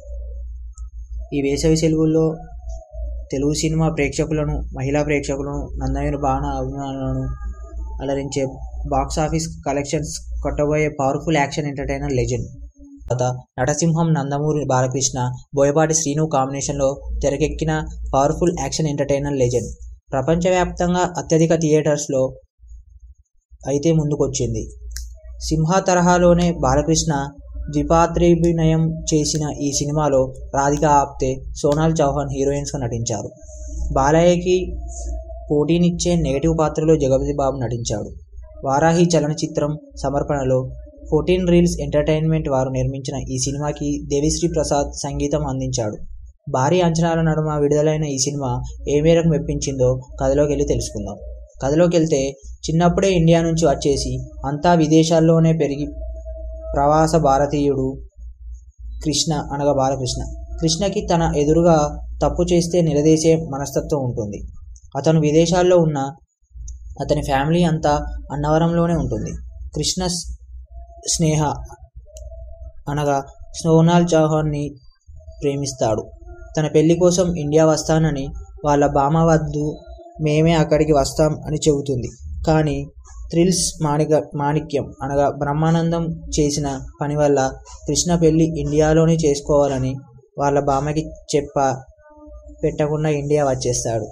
ఈ వేసవి సెలవుల్లో తెలుగు సినిమా ప్రేక్షకులను, మహిళా ప్రేక్షకులను, నందమూరి బాణ అభిమానులను అలరించే బాక్సాఫీస్ కలెక్షన్స్ కొట్టబోయే పవర్ఫుల్ యాక్షన్ ఎంటర్టైనర్ లెజెండ్. తర్వాత నటసింహం నందమూరి బాలకృష్ణ, బోయపాటి శ్రీను కాంబినేషన్లో తెరకెక్కిన పవర్ఫుల్ యాక్షన్ ఎంటర్టైనర్ లెజెండ్. ప్రపంచవ్యాప్తంగా అత్యధిక థియేటర్స్లో అయితే ముందుకొచ్చింది. సింహ తరహాలోనే బాలకృష్ణ ద్విపాత్రాభినయం చేసిన ఈ సినిమాలో రాధిక ఆప్తే, సోనాల్ చౌహాన్ హీరోయిన్స్గా నటించారు. బాలయ్యకి పోటీనిచ్చే నెగటివ్ పాత్రలో జగపతి బాబు నటించాడు. వారాహి చలనచిత్రం సమర్పణలో ఫోర్టీన్ రీల్స్ ఎంటర్టైన్మెంట్ వారు నిర్మించిన ఈ సినిమాకి దేవిశ్రీ ప్రసాద్ సంగీతం అందించాడు. భారీ అంచనాల నడుమ విడుదలైన ఈ సినిమా ఏ మేరకు మెప్పించిందో కథలోకి వెళ్ళి తెలుసుకుందాం. కథలోకి వెళ్తే, చిన్నప్పుడే ఇండియా నుంచి వచ్చేసి అంతా విదేశాల్లోనే పెరిగి ప్రవాస భారతీయుడు కృష్ణ అనగా బాలకృష్ణ. కృష్ణకి తన ఎదురుగా తప్పు చేస్తే నిలదీసే మనస్తత్వం ఉంటుంది. అతను విదేశాల్లో ఉన్న అతని ఫ్యామిలీ అంతా అన్నవరంలోనే ఉంటుంది. కృష్ణ స్నేహ అనగా సోనాల్ చౌహాన్ని ప్రేమిస్తాడు. తన పెళ్లి కోసం ఇండియా వస్తానని వాళ్ళ బామ్మ వద్దు, మేమే అక్కడికి వస్తాం అని చెబుతుంది. కానీ థ్రిల్స్ మాణిక మాణిక్యం అనగా బ్రహ్మానందం చేసిన పని వల్ల కృష్ణ పెళ్లి ఇండియాలోనే చేసుకోవాలని వాళ్ళ బామ్మకి చెప్ప పెట్టకుండా ఇండియా వచ్చేస్తాడు.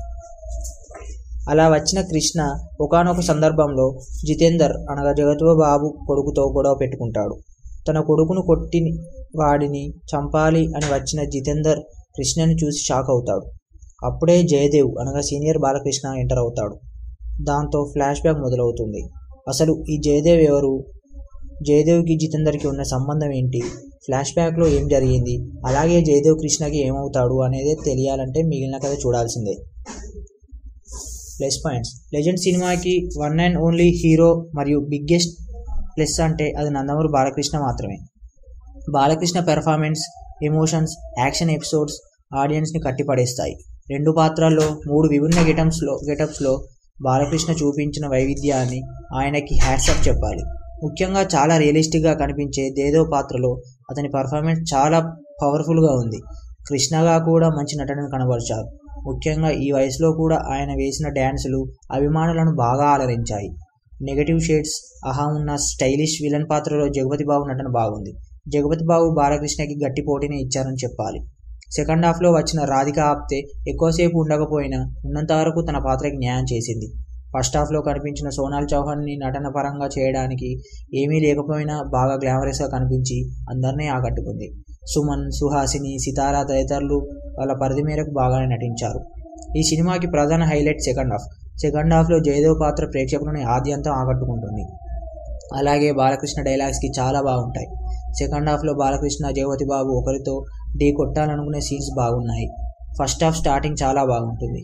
అలా వచ్చిన కృష్ణ ఒకానొక సందర్భంలో జితేందర్ అనగా జగపతి బాబు కొడుకుతో గొడవ పెట్టుకుంటాడు. తన కొడుకును కొట్టి వాడిని చంపాలి అని వచ్చిన జితేందర్ కృష్ణని చూసి షాక్ అవుతాడు. అప్పుడే జయదేవ్ అనగా సీనియర్ బాలకృష్ణ ఎంటర్ అవుతాడు. దాంతో ఫ్లాష్ బ్యాక్ మొదలవుతుంది. అసలు ఈ జయదేవ్ ఎవరు, జయదేవ్కి జితేందర్కి ఉన్న సంబంధం ఏంటి, ఫ్లాష్ బ్యాక్లో ఏం జరిగింది, అలాగే జయదేవ్ కృష్ణకి ఏమవుతాడు అనేది తెలియాలంటే మిగిలిన కథ చూడాల్సిందే. Plus points. లెజెండ్ సినిమాకి వన్ అండ్ ఓన్లీ హీరో మరియు బిగ్గెస్ట్ ప్లస్ అంటే అది నందమూరి బాలకృష్ణ మాత్రమే. Balakrishna performance, emotions, action episodes ఆడియన్స్ని కట్టిపడేస్తాయి. రెండు పాత్రల్లో మూడు విభిన్న గెటప్స్లో గెటప్స్లో బాలకృష్ణ చూపించిన వైవిధ్యాన్ని ఆయనకి హ్యాట్సప్ చెప్పాలి. ముఖ్యంగా చాలా రియలిస్టిక్గా కనిపించే దేదో పాత్రలో అతని పర్ఫార్మెన్స్ చాలా పవర్ఫుల్గా ఉంది. కృష్ణగా కూడా మంచి నటనను కనబరిచారు. ముఖ్యంగా ఈ వయసులో కూడా ఆయన వేసిన డ్యాన్సులు అభిమానులను బాగా అలరించాయి. నెగటివ్ షేడ్స్ అహా ఉన్న స్టైలిష్ విలన్ పాత్రలో జగపతి బాబు నటన బాగుంది. జగపతి బాబు బాలకృష్ణకి గట్టి పోటీని ఇచ్చారని చెప్పాలి. సెకండ్ హాఫ్లో వచ్చిన రాధిక ఆప్తే ఎక్కువసేపు ఉండకపోయినా ఉన్నంత వరకు తన పాత్రకి న్యాయం చేసింది. ఫస్ట్ హాఫ్లో కనిపించిన సోనాల్ చౌహాన్ని నటన పరంగా చేయడానికి ఏమీ లేకపోయినా బాగా గ్లామరస్గా కనిపించి అందరినీ ఆకట్టుకుంది. సుమన్, సుహాసిని, సితారా తదితరులు వాళ్ళ పరిధి మేరకు బాగానే నటించారు. ఈ సినిమాకి ప్రధాన హైలైట్ సెకండ్ హాఫ్. సెకండ్ హాఫ్లో జయదేవ్ పాత్ర ప్రేక్షకులని ఆద్యంతం ఆకట్టుకుంటుంది. అలాగే బాలకృష్ణ డైలాగ్స్కి చాలా బాగుంటాయి. సెకండ్ హాఫ్లో బాలకృష్ణ, జగపతి బాబు ఒకరితో ఢీ కొట్టాలనుకునే సీన్స్ బాగున్నాయి. ఫస్ట్ హాఫ్ స్టార్టింగ్ చాలా బాగుంటుంది.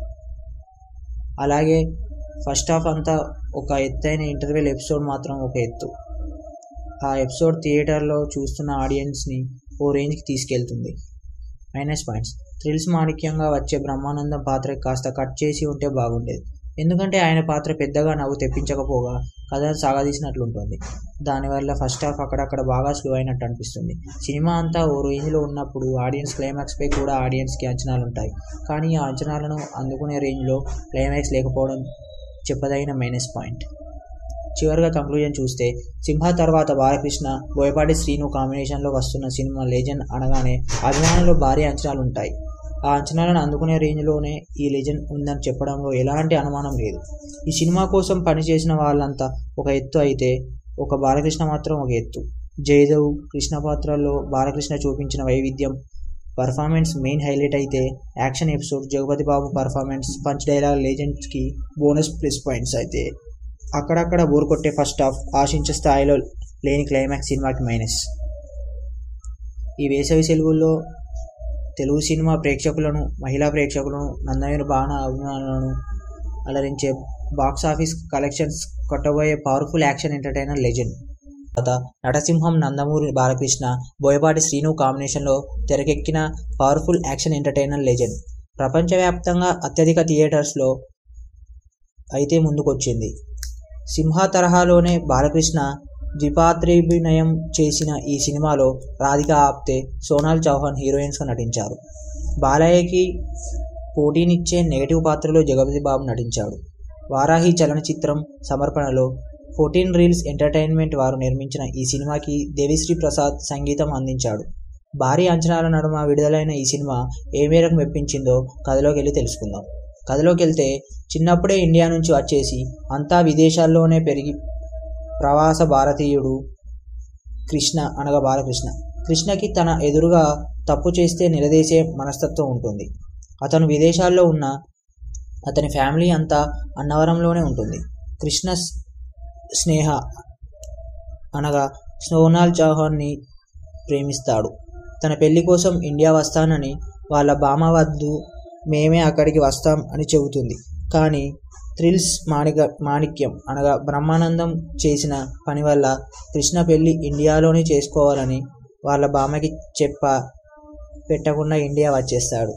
అలాగే ఫస్ట్ హాఫ్ అంతా ఒక ఎత్తైన ఇంటర్వెల్ ఎపిసోడ్ మాత్రం ఒక ఎత్తు. ఆ ఎపిసోడ్ థియేటర్లో చూస్తున్న ఆడియన్స్ని ఓ రేంజ్కి తీసుకెళ్తుంది. Minus points. థ్రిల్స్ మాణిక్యంగా వచ్చే బ్రహ్మానందం పాత్రకి కాస్త కట్ చేసి ఉంటే బాగుండేది. ఎందుకంటే ఆయన పాత్ర పెద్దగా నవ్వు తెప్పించకపోగా కథ సాగదీసినట్లుంటుంది. దానివల్ల ఫస్ట్ హాఫ్ అక్కడక్కడ బాగా స్లో అయినట్టు అనిపిస్తుంది. సినిమా అంతా ఓ రేంజ్లో ఉన్నప్పుడు ఆడియన్స్ క్లైమాక్స్పై కూడా ఆడియన్స్కి అంచనాలు ఉంటాయి. కానీ ఆ అంచనాలను అందుకునే రేంజ్లో క్లైమాక్స్ లేకపోవడం చెప్పదగిన మైనస్ పాయింట్. చివరిగా కంక్లూజన్ చూస్తే, సింహ తర్వాత బాలకృష్ణ, బోయపాటి శ్రీను కాంబినేషన్లో వస్తున్న సినిమా లెజెండ్ అనగానే అభిమానులు భారీ అంచనాలు ఉంటాయి. ఆ అంచనాలను అందుకునే రేంజ్లోనే ఈ లెజెండ్ ఉందని చెప్పడంలో ఎలాంటి అనుమానం లేదు. ఈ సినిమా కోసం పనిచేసిన వాళ్ళంతా ఒక ఎత్తు అయితే ఒక బాలకృష్ణ మాత్రం ఒక ఎత్తు. జయదేవ్, కృష్ణ పాత్రల్లో బాలకృష్ణ చూపించిన వైవిధ్యం, పర్ఫార్మెన్స్ మెయిన్ హైలైట్ అయితే action episode, Jagapathi Babu performance, punch dialogue లెజెండ్స్కి బోనస్ ప్లస్ పాయింట్స్ అయితే అక్కడక్కడ బోర్ కొట్టే ఫస్ట్ హాఫ్, ఆశించే స్థాయిలో లేని క్లైమాక్స్ సినిమాకి మైనస్. ఈ వేసవి సెలవుల్లో తెలుగు సినిమా ప్రేక్షకులను, మహిళా ప్రేక్షకులను, నందమూరి బాణ అభిమానులను అలరించే బాక్సాఫీస్ కలెక్షన్స్ కొట్టబోయే పవర్ఫుల్ యాక్షన్ ఎంటర్టైనర్ లెజెండ్. తర్వాత నటసింహం నందమూరి బాలకృష్ణ, బోయపాటి శ్రీను కాంబినేషన్లో తెరకెక్కిన పవర్ఫుల్ యాక్షన్ ఎంటర్టైనర్ లెజెండ్. ప్రపంచవ్యాప్తంగా అత్యధిక థియేటర్స్లో అయితే ముందుకొచ్చింది. సింహ తరహాలోనే బాలకృష్ణ ద్విపాత్రాభినయం చేసిన ఈ సినిమాలో రాధిక ఆప్తే, సోనాల్ చౌహాన్ హీరోయిన్స్గా నటించారు. బాలయ్యకి పోటీనిచ్చే నెగటివ్ పాత్రలో జగపతి బాబు నటించాడు. వారాహి చలనచిత్రం సమర్పణలో ఫోర్టీన్ రీల్స్ ఎంటర్టైన్మెంట్ వారు నిర్మించిన ఈ సినిమాకి దేవిశ్రీ ప్రసాద్ సంగీతం అందించాడు. భారీ అంచనాల నడుమ విడుదలైన ఈ సినిమా ఏ మేరకు మెప్పించిందో కథలోకి వెళ్ళి తెలుసుకుందాం. కథలోకి వెళ్తే, చిన్నప్పుడే ఇండియా నుంచి వచ్చేసి అంతా విదేశాల్లోనే పెరిగి ప్రవాస భారతీయుడు కృష్ణ అనగా బాలకృష్ణ. కృష్ణకి తన ఎదురుగా తప్పు చేస్తే నిలదీసే మనస్తత్వం ఉంటుంది. అతను విదేశాల్లో ఉన్న అతని ఫ్యామిలీ అంతా అన్నవరంలోనే ఉంటుంది. కృష్ణ స్నేహ అనగా సోనాల్ చౌహాన్ని ప్రేమిస్తాడు. తన పెళ్లి కోసం ఇండియా వస్తానని వాళ్ళ బామ్మ వద్దు, మేమే అక్కడికి వస్తాం అని చెబుతుంది. కానీ థ్రిల్స్ మాణిక మాణిక్యం అనగా బ్రహ్మానందం చేసిన పని వల్ల కృష్ణ పెళ్లి ఇండియాలోనే చేసుకోవాలని వాళ్ళ బామ్మకి చెప్ప పెట్టకుండా ఇండియా వచ్చేస్తాడు.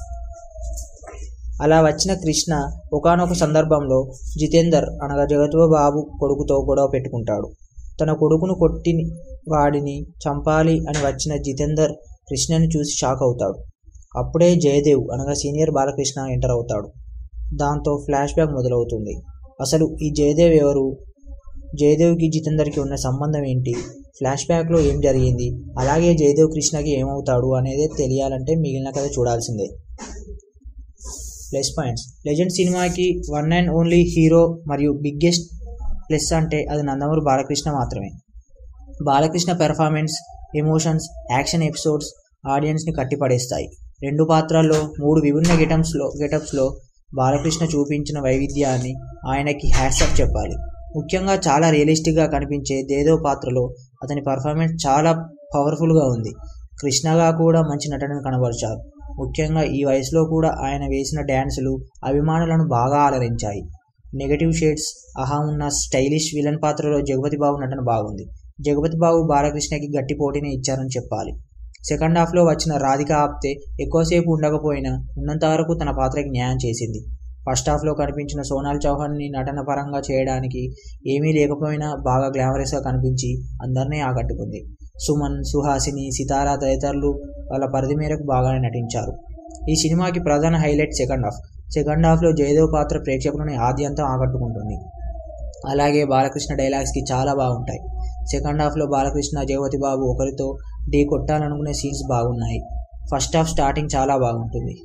అలా వచ్చిన కృష్ణ ఒకానొక సందర్భంలో జితేందర్ అనగా జగపతి బాబు కొడుకుతో గొడవ పెట్టుకుంటాడు. తన కొడుకును కొట్టి వాడిని చంపాలి అని వచ్చిన జితేందర్ కృష్ణని చూసి షాక్ అవుతాడు. అప్పుడే జయదేవ్ అనగా సీనియర్ బాలకృష్ణ ఎంటర్ అవుతాడు. దాంతో ఫ్లాష్ బ్యాక్ మొదలవుతుంది. అసలు ఈ జయదేవ్ ఎవరు, జయదేవ్కి జితేందర్కి ఉన్న సంబంధం ఏంటి, ఫ్లాష్ బ్యాక్లో ఏం జరిగింది, అలాగే జయదేవ్ కృష్ణకి ఏమవుతాడు అనేది తెలియాలంటే మిగిలిన కథ చూడాల్సిందే. Plus points. లెజెండ్ సినిమాకి వన్ అండ్ ఓన్లీ హీరో మరియు బిగ్గెస్ట్ ప్లస్ అంటే అది నందమూరి బాలకృష్ణ మాత్రమే. Balakrishna performance, emotions, action episodes ఆడియన్స్ని కట్టిపడేస్తాయి. రెండు పాత్రల్లో మూడు విభిన్న గెటప్స్లో గెటప్స్లో బాలకృష్ణ చూపించిన వైవిధ్యాన్ని ఆయనకి హ్యాట్సాఫ్ చెప్పాలి. ముఖ్యంగా చాలా రియలిస్టిక్గా కనిపించే దేదో పాత్రలో అతని పర్ఫార్మెన్స్ చాలా పవర్ఫుల్గా ఉంది. కృష్ణగా కూడా మంచి నటనను కనబరిచారు. ముఖ్యంగా ఈ వయసులో కూడా ఆయన వేసిన డ్యాన్సులు అభిమానులను బాగా అలరించాయి. నెగటివ్ షేడ్స్ అహా ఉన్న స్టైలిష్ విలన్ పాత్రలో జగపతి బాబు నటన బాగుంది. జగపతి బాబు బాలకృష్ణకి గట్టి పోటీని ఇచ్చారని చెప్పాలి. సెకండ్ హాఫ్లో వచ్చిన రాధిక ఆప్తే ఎక్కువసేపు ఉండకపోయినా ఉన్నంత వరకు తన పాత్రకి న్యాయం చేసింది. ఫస్ట్ హాఫ్లో కనిపించిన సోనాల్ చౌహాన్ని నటన పరంగా చేయడానికి ఏమీ లేకపోయినా బాగా గ్లామరస్గా కనిపించి అందరినీ ఆకట్టుకుంది. సుమన్, సుహాసిని, సితారా తదితరులు వాళ్ళ పరిధి మేరకు బాగానే నటించారు. ఈ సినిమాకి ప్రధాన హైలైట్ సెకండ్ హాఫ్. సెకండ్ హాఫ్లో జయదేవ్ పాత్ర ప్రేక్షకులని ఆద్యంతం ఆకట్టుకుంటుంది. అలాగే బాలకృష్ణ డైలాగ్స్కి చాలా బాగుంటాయి. సెకండ్ హాఫ్లో బాలకృష్ణ, జగపతి బాబు ఒకరితో ఢీ కొట్టాలనుకునే సీన్స్ బాగున్నాయి. ఫస్ట్ హాఫ్ స్టార్టింగ్ చాలా బాగుంటుంది.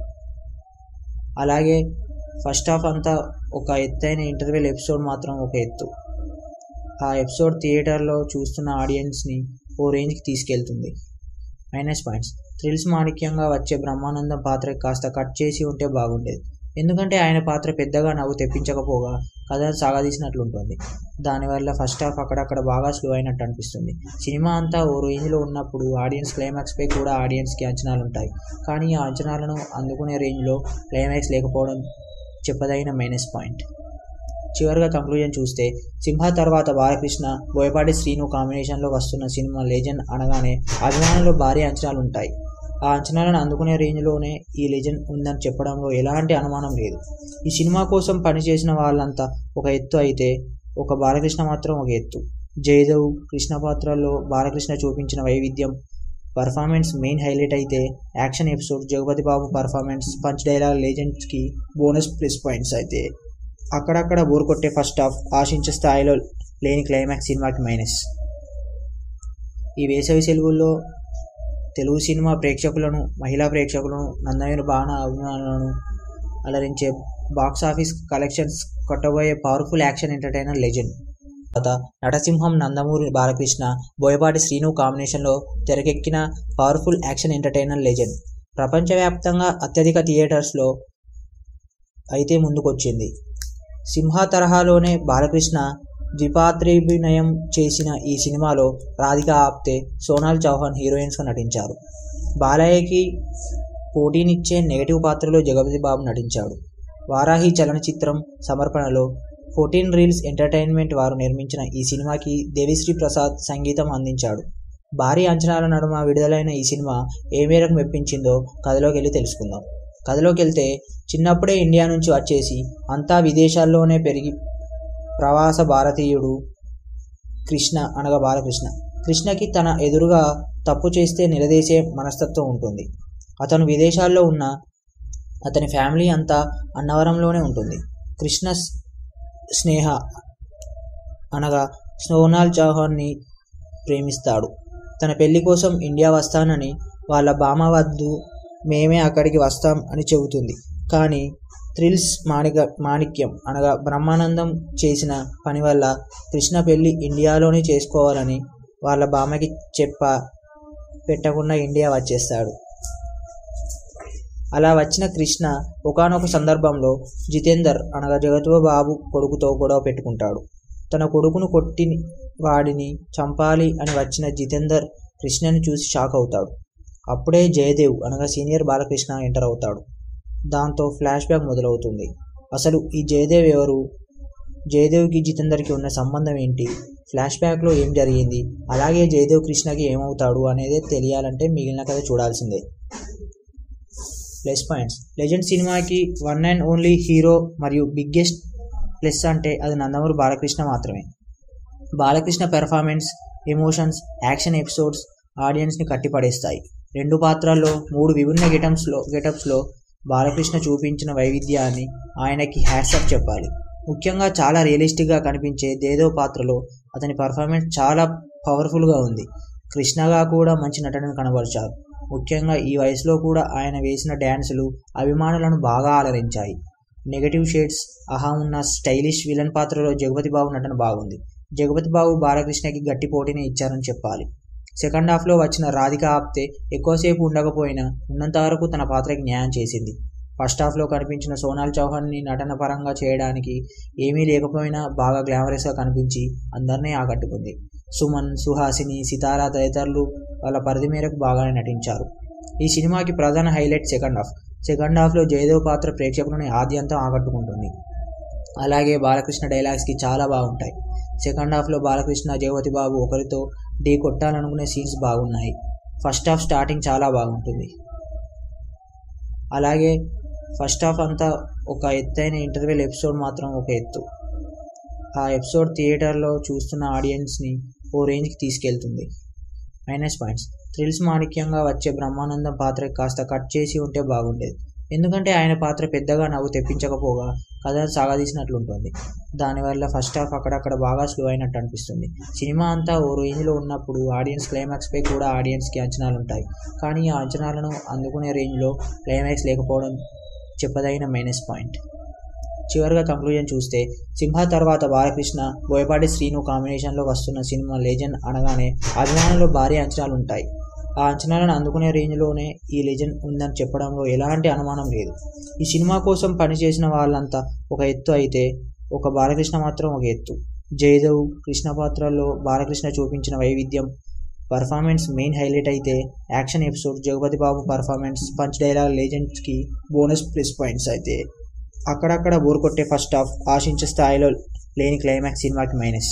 అలాగే ఫస్ట్ హాఫ్ అంతా ఒక ఎత్తైన ఇంటర్వెల్ ఎపిసోడ్ మాత్రం ఒక ఎత్తు. ఆ ఎపిసోడ్ థియేటర్లో చూస్తున్న ఆడియన్స్ని ఓ రేంజ్కి తీసుకెళ్తుంది. Minus points. థ్రిల్స్ మాణిక్యంగా వచ్చే బ్రహ్మానందం పాత్రకి కాస్త కట్ చేసి ఉంటే బాగుండేది. ఎందుకంటే ఆయన పాత్ర పెద్దగా నవ్వు తెప్పించకపోగా కథను సాగదీసినట్లుంటుంది. దానివల్ల ఫస్ట్ హాఫ్ అక్కడక్కడ బాగా స్లో అయినట్టు అనిపిస్తుంది. సినిమా అంతా ఓ రేంజ్లో ఉన్నప్పుడు ఆడియన్స్ క్లైమాక్స్పై కూడా ఆడియన్స్కి అంచనాలు ఉంటాయి. కానీ ఆ అంచనాలను అందుకునే రేంజ్లో క్లైమాక్స్ లేకపోవడం చెప్పదగిన మైనస్ పాయింట్. చివరిగా కంక్లూజన్ చూస్తే, సింహ తర్వాత బాలకృష్ణ, బోయపాటి శ్రీను కాంబినేషన్లో వస్తున్న సినిమా లెజెండ్ అనగానే అభిమానుల్లో భారీ అంచనాలు ఉంటాయి. ఆ అంచనాలను అందుకునే రేంజ్లోనే ఈ లెజెండ్ ఉందని చెప్పడంలో ఎలాంటి అనుమానం లేదు. ఈ సినిమా కోసం పనిచేసిన వాళ్ళంతా ఒక ఎత్తు అయితే ఒక బాలకృష్ణ మాత్రం ఒక ఎత్తు. జయదేవ్, కృష్ణ పాత్రల్లో బాలకృష్ణ చూపించిన వైవిధ్యం, పర్ఫార్మెన్స్ మెయిన్ హైలైట్ అయితే action episode, Jagapathi Babu performance, punch dialogue లెజెండ్స్కి బోనస్ ప్లస్ పాయింట్స్ అయితే అక్కడక్కడ బోర్ కొట్టే ఫస్ట్ హాఫ్, ఆశించే స్థాయిలో లేని క్లైమాక్స్ సినిమాకి మైనస్. ఈ వేసవి సెలవుల్లో తెలుగు సినిమా ప్రేక్షకులను, మహిళా ప్రేక్షకులను, నందమూరి బాణ అభిమానులను అలరించే బాక్సాఫీస్ కలెక్షన్స్ కొట్టబోయే పవర్ఫుల్ యాక్షన్ ఎంటర్టైనర్ లెజెండ్. తర్వాత నటసింహం నందమూరి బాలకృష్ణ, బోయపాటి శ్రీను కాంబినేషన్లో తెరకెక్కిన పవర్ఫుల్ యాక్షన్ ఎంటర్టైనర్ లెజెండ్. ప్రపంచవ్యాప్తంగా అత్యధిక థియేటర్స్లో అయితే ముందుకొచ్చింది. సింహ తరహాలోనే బాలకృష్ణ ద్విపాత్రాభినయం చేసిన ఈ సినిమాలో రాధికా ఆప్తే, సోనాల్ చౌహాన్ హీరోయిన్స్గా నటించారు. బాలయ్యకి పోటీనిచ్చే నెగటివ్ పాత్రలో జగపతి బాబు నటించాడు. వారాహి చలనచిత్రం సమర్పణలో ఫోర్టీన్ రీల్స్ ఎంటర్టైన్మెంట్ వారు నిర్మించిన ఈ సినిమాకి దేవిశ్రీ ప్రసాద్ సంగీతం అందించాడు. భారీ అంచనాల నడుమ విడుదలైన ఈ సినిమా ఏ మేరకు మెప్పించిందో కథలోకి వెళ్ళి తెలుసుకుందాం. కథలోకి వెళ్తే, చిన్నప్పుడే ఇండియా నుంచి వచ్చేసి అంతా విదేశాల్లోనే పెరిగి ప్రవాస భారతీయుడు కృష్ణ అనగా బాలకృష్ణ. కృష్ణకి తన ఎదురుగా తప్పు చేస్తే నిలదీసే మనస్తత్వం ఉంటుంది. అతను విదేశాల్లో ఉన్న అతని ఫ్యామిలీ అంతా అన్నవరంలోనే ఉంటుంది. కృష్ణ స్నేహ అనగా సోనాల్ చౌహాన్ని ప్రేమిస్తాడు. తన పెళ్లి కోసం ఇండియా వస్తానని వాళ్ళ బామ్మ వద్దు, మేమే అక్కడికి వస్తాం అని చెబుతుంది. కానీ థ్రిల్స్ మాణిక మాణిక్యం అనగా బ్రహ్మానందం చేసిన పని వల్ల కృష్ణ పెళ్లి ఇండియాలోనే చేసుకోవాలని వాళ్ళ బామ్మకి చెప్ప పెట్టకుండా ఇండియా వచ్చేస్తాడు. అలా వచ్చిన కృష్ణ ఒకానొక సందర్భంలో జితేందర్ అనగా జగపతి బాబు కొడుకుతో గొడవ పెట్టుకుంటాడు. తన కొడుకును కొట్టి వాడిని చంపాలి అని వచ్చిన జితేందర్ కృష్ణని చూసి షాక్ అవుతాడు. అప్పుడే జయదేవ్ అనగా సీనియర్ బాలకృష్ణ ఎంటర్ అవుతాడు. దాంతో ఫ్లాష్ బ్యాక్ మొదలవుతుంది. అసలు ఈ జయదేవ్ ఎవరు, జయదేవ్కి జితేందర్కి ఉన్న సంబంధం ఏంటి, ఫ్లాష్ బ్యాక్లో ఏం జరిగింది, అలాగే జయదేవ్ కృష్ణకి ఏమవుతాడు అనేది తెలియాలంటే మిగిలిన కథ చూడాల్సిందే. Plus points. లెజెండ్ సినిమాకి వన్ అండ్ ఓన్లీ హీరో మరియు బిగ్గెస్ట్ ప్లస్ అంటే అది నందమూరి బాలకృష్ణ మాత్రమే. Balakrishna performance, emotions, action episodes ఆడియన్స్ని కట్టిపడేస్తాయి. రెండు పాత్రల్లో మూడు విభిన్న గెటప్స్లో గెటప్స్లో బాలకృష్ణ చూపించిన వైవిధ్యాన్ని ఆయనకి హ్యాట్సాప్ చెప్పాలి. ముఖ్యంగా చాలా రియలిస్టిక్గా కనిపించే జయదేవ్ పాత్రలో అతని పర్ఫార్మెన్స్ చాలా పవర్ఫుల్గా ఉంది. కృష్ణగా కూడా మంచి నటనను కనబరిచారు. ముఖ్యంగా ఈ వయసులో కూడా ఆయన వేసిన డ్యాన్సులు అభిమానులను బాగా అలరించాయి. నెగటివ్ షేడ్స్ అహా ఉన్న స్టైలిష్ విలన్ పాత్రలో జగపతి బాబు నటన బాగుంది. జగపతి బాబు బాలకృష్ణకి గట్టి పోటీని ఇచ్చారని చెప్పాలి. సెకండ్ హాఫ్లో వచ్చిన రాధికా ఆప్తే ఎక్కువసేపు ఉండకపోయినా ఉన్నంత వరకు తన పాత్రకి న్యాయం చేసింది. ఫస్ట్ హాఫ్లో కనిపించిన సోనాల్ చౌహాన్ని నటన పరంగా చేయడానికి ఏమీ లేకపోయినా బాగా గ్లామరస్గా కనిపించి అందరినీ ఆకట్టుకుంది. సుమన్, సుహాసిని, సితారా తదితరులు వాళ్ళ పరిధి మేరకు బాగానే నటించారు. ఈ సినిమాకి ప్రధాన హైలైట్ సెకండ్ హాఫ్. సెకండ్ హాఫ్లో జయదేవ్ పాత్ర ప్రేక్షకులని ఆద్యంతం ఆకట్టుకుంటుంది. అలాగే బాలకృష్ణ డైలాగ్స్కి చాలా బాగుంటాయి. సెకండ్ హాఫ్లో బాలకృష్ణ, జగపతి బాబు ఒకరితో ఢీ కొట్టాలనుకునే సీన్స్ బాగున్నాయి. ఫస్ట్ హాఫ్ స్టార్టింగ్ చాలా బాగుంటుంది. అలాగే ఫస్ట్ హాఫ్ అంతా ఒక ఎత్తైన ఇంటర్వెల్ ఎపిసోడ్ మాత్రం ఒక ఎత్తు. ఆ ఎపిసోడ్ థియేటర్లో చూస్తున్న ఆడియన్స్ని ఓ రేంజ్కి తీసుకెళ్తుంది. Minus points. థ్రిల్స్ మాణిక్యంగా వచ్చే బ్రహ్మానందం పాత్ర కాస్త కట్ చేసి ఉంటే బాగుండేది. ఎందుకంటే ఆయన పాత్ర పెద్దగా నవ్వు తెప్పించకపోగా కథ సాగదీసినట్లుంటుంది. దానివల్ల ఫస్ట్ హాఫ్ అక్కడక్కడ బాగా స్లో అయినట్టు అనిపిస్తుంది. సినిమా అంతా ఓ రేంజ్లో ఉన్నప్పుడు ఆడియన్స్ క్లైమాక్స్పై కూడా ఆడియన్స్కి అంచనాలుంటాయి. కానీ ఆ అంచనాలను అందుకునే రేంజ్లో క్లైమాక్స్ లేకపోవడం చెప్పదగిన మైనస్ పాయింట్. చివరిగా కంక్లూజన్ చూస్తే, సింహ తర్వాత బాలకృష్ణ, బోయపాటి శ్రీను కాంబినేషన్లో వస్తున్న సినిమా లెజెండ్ అనగానే అభిమానుల్లో భారీ అంచనాలు ఉంటాయి. ఆ అంచనాలను అందుకునే రేంజ్లోనే ఈ లెజెండ్ ఉందని చెప్పడంలో ఎలాంటి అనుమానం లేదు. ఈ సినిమా కోసం పనిచేసిన వాళ్ళంతా ఒక ఎత్తు అయితే, ఒక బాలకృష్ణ మాత్రం ఒక ఎత్తు. జయదేవ్, కృష్ణ పాత్రల్లో బాలకృష్ణ చూపించిన వైవిధ్యం, పర్ఫార్మెన్స్ మెయిన్ హైలైట్ అయితే, action episode, Jagapathi Babu performance, punch dialogue లెజెండ్స్కి బోనస్ ప్లస్ పాయింట్స్ అయితే, అక్కడక్కడ బోర్ కొట్టే ఫస్ట్ హాఫ్, ఆశించే స్థాయిలో లేని క్లైమాక్స్ సినిమాకి మైనస్.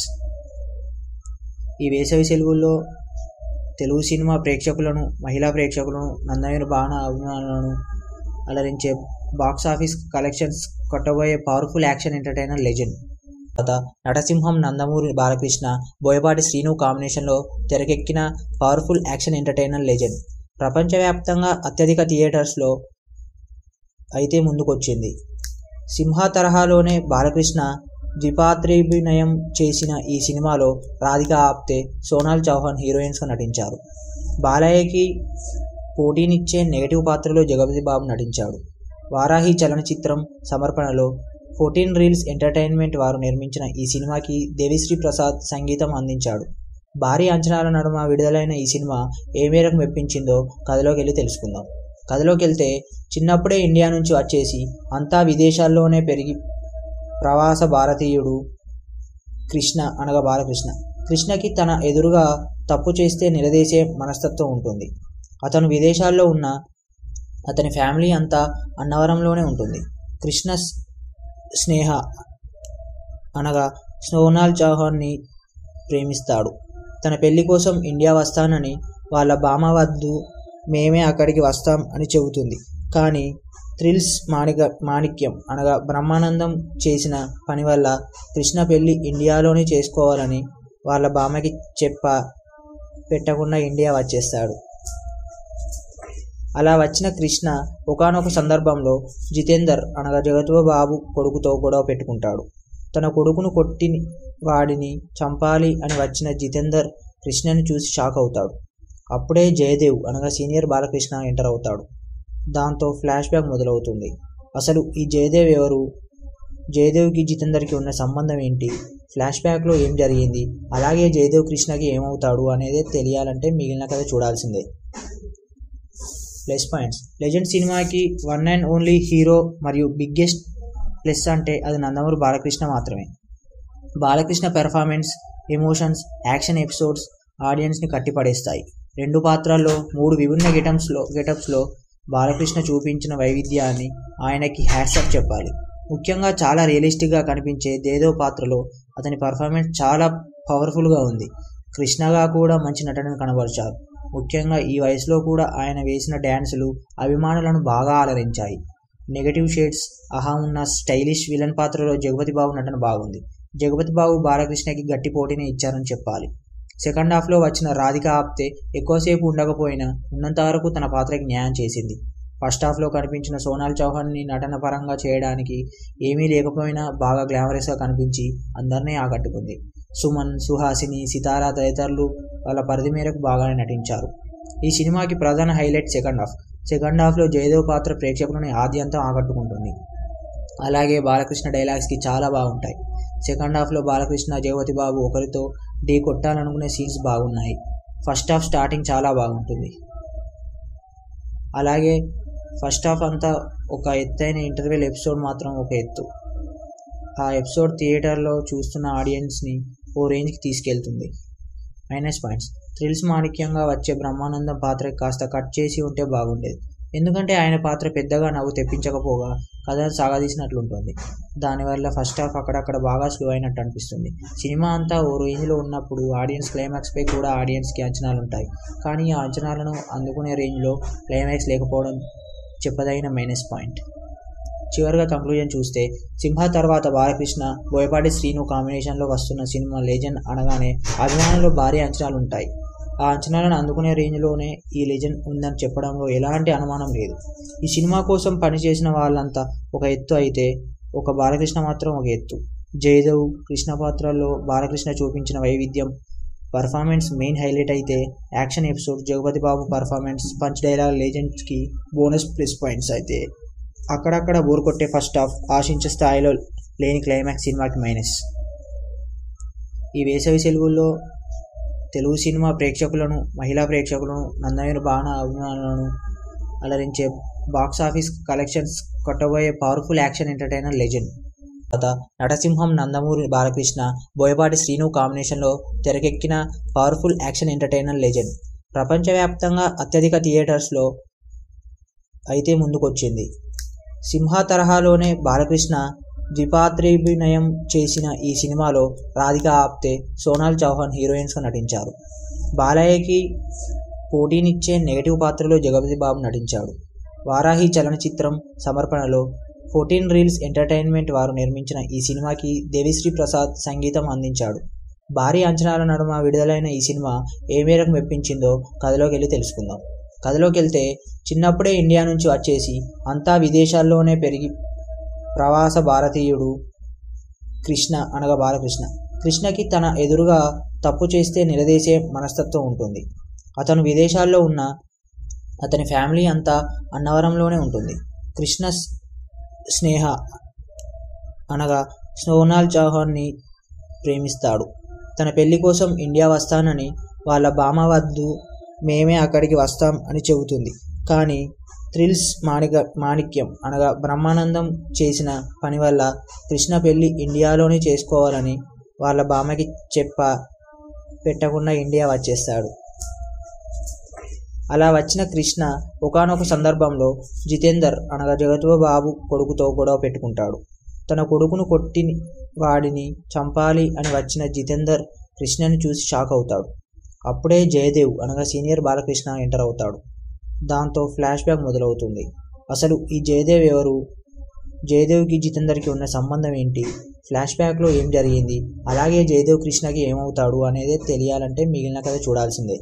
ఈ వేసవి సెలవుల్లో తెలుగు సినిమా ప్రేక్షకులను, మహిళా ప్రేక్షకులను, నందమూరి బాణ అభిమానులను అలరించే బాక్సాఫీస్ కలెక్షన్స్ కొట్టబోయే పవర్ఫుల్ యాక్షన్ ఎంటర్టైనర్ లెజెండ్. తర్వాత నటసింహం నందమూరి బాలకృష్ణ, బోయపాటి శ్రీను కాంబినేషన్లో తెరకెక్కిన పవర్ఫుల్ యాక్షన్ ఎంటర్టైనర్ లెజెండ్. ప్రపంచవ్యాప్తంగా అత్యధిక థియేటర్స్లో అయితే ముందుకొచ్చింది. సింహ తరహాలోనే బాలకృష్ణ ద్విపాత్రాభినయం చేసిన ఈ సినిమాలో రాధికా ఆప్తే, సోనాల్ చౌహాన్ హీరోయిన్స్గా నటించారు. బాలయ్యకి పోటీనిచ్చే నెగటివ్ పాత్రలో జగపతి బాబు నటించాడు. వారాహి చలనచిత్రం సమర్పణలో ఫోర్టీన్ రీల్స్ ఎంటర్టైన్మెంట్ వారు నిర్మించిన ఈ సినిమాకి దేవిశ్రీ ప్రసాద్ సంగీతం అందించాడు. భారీ అంచనాల నడుమ విడుదలైన ఈ సినిమా ఏ మేరకు మెప్పించిందో కథలోకి వెళ్ళి తెలుసుకుందాం. కథలోకి వెళ్తే, చిన్నప్పుడే ఇండియా నుంచి వచ్చేసి అంతా విదేశాల్లోనే పెరిగి ప్రవాస భారతీయుడు కృష్ణ అనగా బాలకృష్ణ. కృష్ణకి తన ఎదురుగా తప్పు చేస్తే నిలదీసే మనస్తత్వం ఉంటుంది. అతను విదేశాల్లో ఉన్న అతని ఫ్యామిలీ అంతా అన్నవరంలోనే ఉంటుంది. కృష్ణ స్నేహ అనగా సోనాల్ చౌహాన్ని ప్రేమిస్తాడు. తన పెళ్లి కోసం ఇండియా వస్తానని వాళ్ళ బామ్మ వద్దు, మేమే అక్కడికి వస్తాం అని చెబుతుంది. కానీ థ్రిల్స్ మాణిక మాణిక్యం అనగా బ్రహ్మానందం చేసిన పని వల్ల కృష్ణ పెళ్లి ఇండియాలోనే చేసుకోవాలని వాళ్ళ బామ్మకి చెప్ప పెట్టకుండా ఇండియా వచ్చేస్తాడు. అలా వచ్చిన కృష్ణ ఒకానొక సందర్భంలో జితేందర్ అనగా జగపతి బాబు కొడుకుతో గొడవ పెట్టుకుంటాడు. తన కొడుకును కొట్టి వాడిని చంపాలి అని వచ్చిన జితేందర్ కృష్ణని చూసి షాక్ అవుతాడు. అప్పుడే జయదేవ్ అనగా సీనియర్ బాలకృష్ణ ఎంటర్ అవుతాడు. దాంతో ఫ్లాష్ బ్యాక్ మొదలవుతుంది. అసలు ఈ జయదేవ్ ఎవరు, జయదేవ్కి జితేందర్కి ఉన్న సంబంధం ఏంటి, ఫ్లాష్ బ్యాక్లో ఏం జరిగింది, అలాగే జయదేవ్ కృష్ణకి ఏమవుతాడు అనేది తెలియాలంటే మిగిలిన కథ చూడాల్సిందే. Plus points. లెజెండ్ సినిమాకి వన్ అండ్ ఓన్లీ హీరో మరియు బిగ్గెస్ట్ ప్లస్ అంటే అది నందమూరి బాలకృష్ణ మాత్రమే. Balakrishna performance, emotions, action episodes ఆడియన్స్ని కట్టిపడేస్తాయి. రెండు పాత్రల్లో మూడు విభిన్న గెటప్స్లో గెటప్స్లో బాలకృష్ణ చూపించిన వైవిధ్యాన్ని ఆయనకి హ్యాట్సాప్ చెప్పాలి. ముఖ్యంగా చాలా రియలిస్టిక్గా కనిపించే జయదేవ్ పాత్రలో అతని పర్ఫార్మెన్స్ చాలా పవర్ఫుల్గా ఉంది. కృష్ణగా కూడా మంచి నటనను కనబరిచారు. ముఖ్యంగా ఈ వయసులో కూడా ఆయన వేసిన డ్యాన్సులు అభిమానులను బాగా అలరించాయి. నెగటివ్ షేడ్స్ అహా ఉన్న స్టైలిష్ విలన్ పాత్రలో జగపతి బాబు నటన బాగుంది. జగపతి బాబు బాలకృష్ణకి గట్టి పోటీని ఇచ్చారని చెప్పాలి. సెకండ్ హాఫ్లో వచ్చిన రాధికా ఆప్తే ఎక్కువసేపు ఉండకపోయినా ఉన్నంత వరకు తన పాత్రకి న్యాయం చేసింది. ఫస్ట్ హాఫ్లో కనిపించిన సోనాల్ చౌహాన్ని నటన పరంగా చేయడానికి ఏమీ లేకపోయినా బాగా గ్లామరస్గా కనిపించి అందరినీ ఆకట్టుకుంది. సుమన్, సుహాసిని, సితారా తదితరులు వాళ్ళ పరిధి మేరకు బాగానే నటించారు. ఈ సినిమాకి ప్రధాన హైలైట్ సెకండ్ హాఫ్. సెకండ్ హాఫ్లో జయదేవ్ పాత్ర ప్రేక్షకులని ఆద్యంతం ఆకట్టుకుంటుంది. అలాగే బాలకృష్ణ డైలాగ్స్కి చాలా బాగుంటాయి. సెకండ్ హాఫ్లో బాలకృష్ణ, జగపతి బాబు ఒకరితో ఢీ కొట్టాలనుకునే సీన్స్ బాగున్నాయి. ఫస్ట్ హాఫ్ స్టార్టింగ్ చాలా బాగుంటుంది. అలాగే ఫస్ట్ హాఫ్ అంతా ఒక ఎత్తైన ఇంటర్వెల్ ఎపిసోడ్ మాత్రం ఒక ఎత్తు. ఆ ఎపిసోడ్ థియేటర్లో చూస్తున్న ఆడియన్స్ని ఓ రేంజ్కి తీసుకెళ్తుంది. Minus points. థ్రిల్స్ మాణిక్యంగా వచ్చే బ్రహ్మానందం పాత్ర కాస్త కట్ చేసి ఉంటే బాగుండేది. ఎందుకంటే ఆయన పాత్ర పెద్దగా నవ్వు తెప్పించకపోగా కథ సాగదీసినట్లుంటుంది. దానివల్ల ఫస్ట్ హాఫ్ అక్కడక్కడ బాగా స్లో అయినట్టు అనిపిస్తుంది. సినిమా అంతా ఓ రేంజ్లో ఉన్నప్పుడు ఆడియన్స్ క్లైమాక్స్పై కూడా ఆడియన్స్కి అంచనాలుంటాయి. కానీ ఆ అంచనాలను అందుకునే రేంజ్లో క్లైమాక్స్ లేకపోవడం చెప్పదగిన మైనస్ పాయింట్. చివరిగా కంక్లూజన్ చూస్తే సింహ తర్వాత బాలకృష్ణ బోయపాటి శ్రీను కాంబినేషన్లో వస్తున్న సినిమా లెజెండ్ అనగానే అభిమానుల్లో భారీ అంచనాలు ఉంటాయి. ఆ అంచనాలను అందుకునే రేంజ్లోనే ఈ లెజెండ్ ఉందని చెప్పడంలో ఎలాంటి అనుమానం లేదు. ఈ సినిమా కోసం పనిచేసిన వాళ్ళంతా ఒక ఎత్తు అయితే ఒక బాలకృష్ణ మాత్రం ఒక ఎత్తు. జయదేవ్ కృష్ణ పాత్రల్లో బాలకృష్ణ చూపించిన వైవిధ్యం, పర్ఫార్మెన్స్ మెయిన్ హైలైట్ అయితే action episode Jagapathi Babu performance, punch dialogue లెజెండ్స్కి బోనస్ ప్లస్ పాయింట్స్ అయితే అక్కడక్కడ బోర్ కొట్టే ఫస్ట్ హాఫ్, ఆశించే స్థాయిలో లేని క్లైమాక్స్ సినిమాకి మైనస్. ఈ వేసవి సెలవుల్లో తెలుగు సినిమా ప్రేక్షకులను, మహిళా ప్రేక్షకులను, నందమూరి బాణ అభిమానులను అలరించే బాక్సాఫీస్ కలెక్షన్స్ కొట్టబోయే పవర్ఫుల్ యాక్షన్ ఎంటర్టైనర్ లెజెండ్. తర్వాత నటసింహం నందమూరి బాలకృష్ణ బోయపాటి శ్రీను కాంబినేషన్లో తెరకెక్కిన పవర్ఫుల్ యాక్షన్ ఎంటర్టైనర్ లెజెండ్. ప్రపంచవ్యాప్తంగా అత్యధిక థియేటర్స్లో అయితే ముందుకొచ్చింది. సింహ తరహాలోనే బాలకృష్ణ ద్విపాత్రాభినయం చేసిన ఈ సినిమాలో రాధికా ఆప్తే, సోనాల్ చౌహాన్ హీరోయిన్స్గా నటించారు. బాలయ్యకి పోటీనిచ్చే నెగటివ్ పాత్రలో జగపతి బాబు నటించాడు. వారాహి చలనచిత్రం సమర్పణలో ఫోర్టీన్ రీల్స్ ఎంటర్టైన్మెంట్ వారు నిర్మించిన ఈ సినిమాకి దేవిశ్రీ ప్రసాద్ సంగీతం అందించాడు. భారీ అంచనాల నడుమ విడుదలైన ఈ సినిమా ఏ మేరకు మెప్పించిందో కథలోకి వెళ్ళి తెలుసుకుందాం. కథలోకి వెళ్తే చిన్నప్పుడే ఇండియా నుంచి వచ్చేసి అంతా విదేశాల్లోనే పెరిగి ప్రవాస భారతీయుడు కృష్ణ అనగా బాలకృష్ణ. కృష్ణకి తన ఎదురుగా తప్పు చేస్తే నిలదీసే మనస్తత్వం ఉంటుంది. అతను విదేశాల్లో ఉన్న అతని ఫ్యామిలీ అంతా అన్నవరంలోనే ఉంటుంది. కృష్ణ స్నేహ అనగా సోనాల్ చౌహాన్ని ప్రేమిస్తాడు. తన పెళ్లి కోసం ఇండియా వస్తానని వాళ్ళ బామ వద్దు, మేమే అక్కడికి వస్తాం అని చెబుతుంది. కానీ థ్రిల్స్ మాణిక మాణిక్యం అనగా బ్రహ్మానందం చేసిన పని వల్ల కృష్ణ పెళ్లి ఇండియాలోనే చేసుకోవాలని వాళ్ళ బామ్మకి చెప్ప పెట్టకుండా ఇండియా వచ్చేస్తాడు. అలా వచ్చిన కృష్ణ ఒకానొక సందర్భంలో జితేందర్ అనగా జగపతి బాబు కొడుకుతో గొడవ పెట్టుకుంటాడు. తన కొడుకును కొట్టి వాడిని చంపాలి అని వచ్చిన జితేందర్ కృష్ణని చూసి షాక్ అవుతాడు. అప్పుడే జయదేవ్ అనగా సీనియర్ బాలకృష్ణ ఎంటర్ అవుతాడు. దాంతో ఫ్లాష్ బ్యాక్ మొదలవుతుంది. అసలు ఈ జయదేవ్ ఎవరు, జయదేవ్కి జితేందర్కి ఉన్న సంబంధం ఏంటి, ఫ్లాష్ బ్యాక్లో ఏం జరిగింది, అలాగే జయదేవ్ కృష్ణకి ఏమవుతాడు అనేది తెలియాలంటే మిగిలిన కథ చూడాల్సిందే.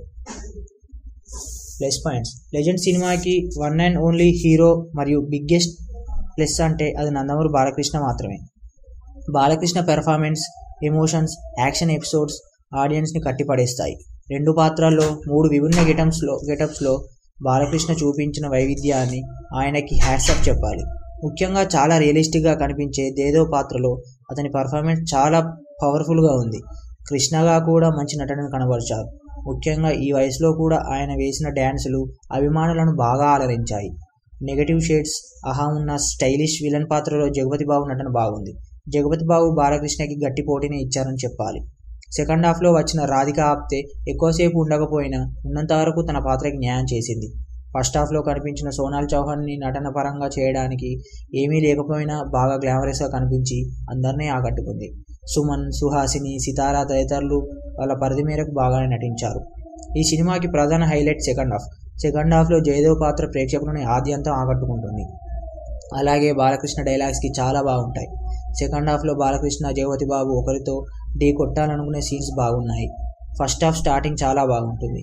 Plus points. లెజెండ్ సినిమాకి వన్ అండ్ ఓన్లీ హీరో మరియు బిగ్గెస్ట్ ప్లస్ అంటే అది నందమూరి బాలకృష్ణ మాత్రమే. Balakrishna performance, emotions, action episodes ఆడియన్స్ని కట్టిపడేస్తాయి. రెండు పాత్రల్లో మూడు విభిన్న గెటప్స్లో గెటప్స్లో బాలకృష్ణ చూపించిన వైవిధ్యాన్ని ఆయనకి హ్యాట్సాఫ్ చెప్పాలి. ముఖ్యంగా చాలా రియలిస్టిక్గా కనిపించే జయదేవ్ పాత్రలో అతని పర్ఫార్మెన్స్ చాలా పవర్ఫుల్గా ఉంది. కృష్ణగా కూడా మంచి నటనను కనబరిచారు. ముఖ్యంగా ఈ వయసులో కూడా ఆయన వేసిన డ్యాన్సులు అభిమానులను బాగా అలరించాయి. నెగటివ్ షేడ్స్ అహా ఉన్న స్టైలిష్ విలన్ పాత్రలో జగపతి బాబు నటన బాగుంది. జగపతి బాబు బాలకృష్ణకి గట్టి పోటీని ఇచ్చారని చెప్పాలి. సెకండ్ హాఫ్లో వచ్చిన రాధికా ఆప్తే ఎక్కువసేపు ఉండకపోయినా ఉన్నంత వరకు తన పాత్రకి న్యాయం చేసింది. ఫస్ట్ హాఫ్లో కనిపించిన సోనాల్ చౌహాన్ని నటన పరంగా చేయడానికి ఏమీ లేకపోయినా బాగా గ్లామరస్గా కనిపించి అందరినీ ఆకట్టుకుంది. సుమన్, సుహాసిని, సితారా తదితరులు వాళ్ళ పరిధి మేరకు బాగానే నటించారు. ఈ సినిమాకి ప్రధాన హైలైట్ సెకండ్ హాఫ్. సెకండ్ హాఫ్లో జయదేవ్ పాత్ర ప్రేక్షకులని ఆద్యంతం ఆకట్టుకుంటుంది. అలాగే బాలకృష్ణ డైలాగ్స్కి చాలా బాగుంటాయి. సెకండ్ హాఫ్లో బాలకృష్ణ, జగపతి బాబు ఒకరితో ఢీ కొట్టాలనుకునే సీన్స్ బాగున్నాయి. ఫస్ట్ హాఫ్ స్టార్టింగ్ చాలా బాగుంటుంది.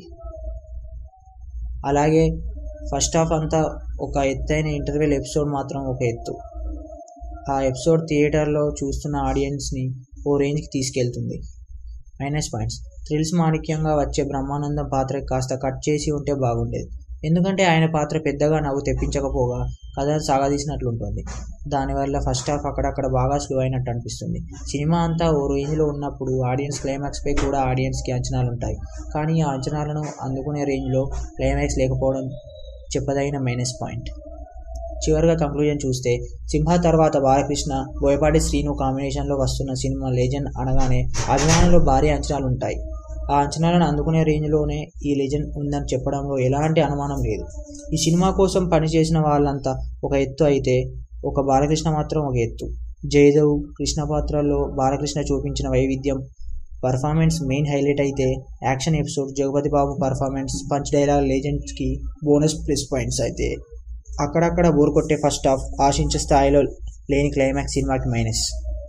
అలాగే ఫస్ట్ హాఫ్ అంతా ఒక ఎత్తైన ఇంటర్వెల్ ఎపిసోడ్ మాత్రం ఒక ఎత్తు. ఆ ఎపిసోడ్ థియేటర్లో చూస్తున్న ఆడియన్స్ని ఓ రేంజ్కి తీసుకెళ్తుంది. Minus points. థ్రిల్స్ మాణిక్యంగా వచ్చే బ్రహ్మానందం పాత్రకి కాస్త కట్ చేసి ఉంటే బాగుండేది. ఎందుకంటే ఆయన పాత్ర పెద్దగా నవ్వు తెప్పించకపోగా కథ సాగదీసినట్లుంటుంది. దానివల్ల ఫస్ట్ హాఫ్ అక్కడక్కడ బాగా స్లో అయినట్టు అనిపిస్తుంది. సినిమా అంతా ఓ రేంజ్లో ఉన్నప్పుడు ఆడియన్స్ క్లైమాక్స్పై కూడా ఆడియన్స్కి అంచనాలు ఉంటాయి. కానీ ఆ అంచనాలను అందుకునే రేంజ్లో క్లైమాక్స్ లేకపోవడం చెప్పదగిన మైనస్ పాయింట్. చివరిగా కంక్లూజన్ చూస్తే సింహ తర్వాత బాలకృష్ణ బోయపాటి శ్రీను కాంబినేషన్లో వస్తున్న సినిమా లెజెండ్ అనగానే అభిమానుల్లో భారీ అంచనాలు ఉంటాయి. ఆ అంచనాలను అందుకునే రేంజ్లోనే ఈ లెజెండ్ ఉందని చెప్పడంలో ఎలాంటి అనుమానం లేదు. ఈ సినిమా కోసం పనిచేసిన వాళ్ళంతా ఒక ఎత్తు అయితే ఒక బాలకృష్ణ మాత్రం ఒక ఎత్తు. జయదేవ్ కృష్ణ పాత్రల్లో బాలకృష్ణ చూపించిన వైవిధ్యం, పర్ఫార్మెన్స్ మెయిన్ హైలైట్ అయితే action episode Jagapathi Babu performance, punch dialogue లెజెండ్స్కి బోనస్ ప్లస్ పాయింట్స్ అయితే అక్కడక్కడ బోర్ కొట్టే ఫస్ట్ హాఫ్, ఆశించే స్థాయిలో లేని క్లైమాక్స్ సినిమాకి మైనస్.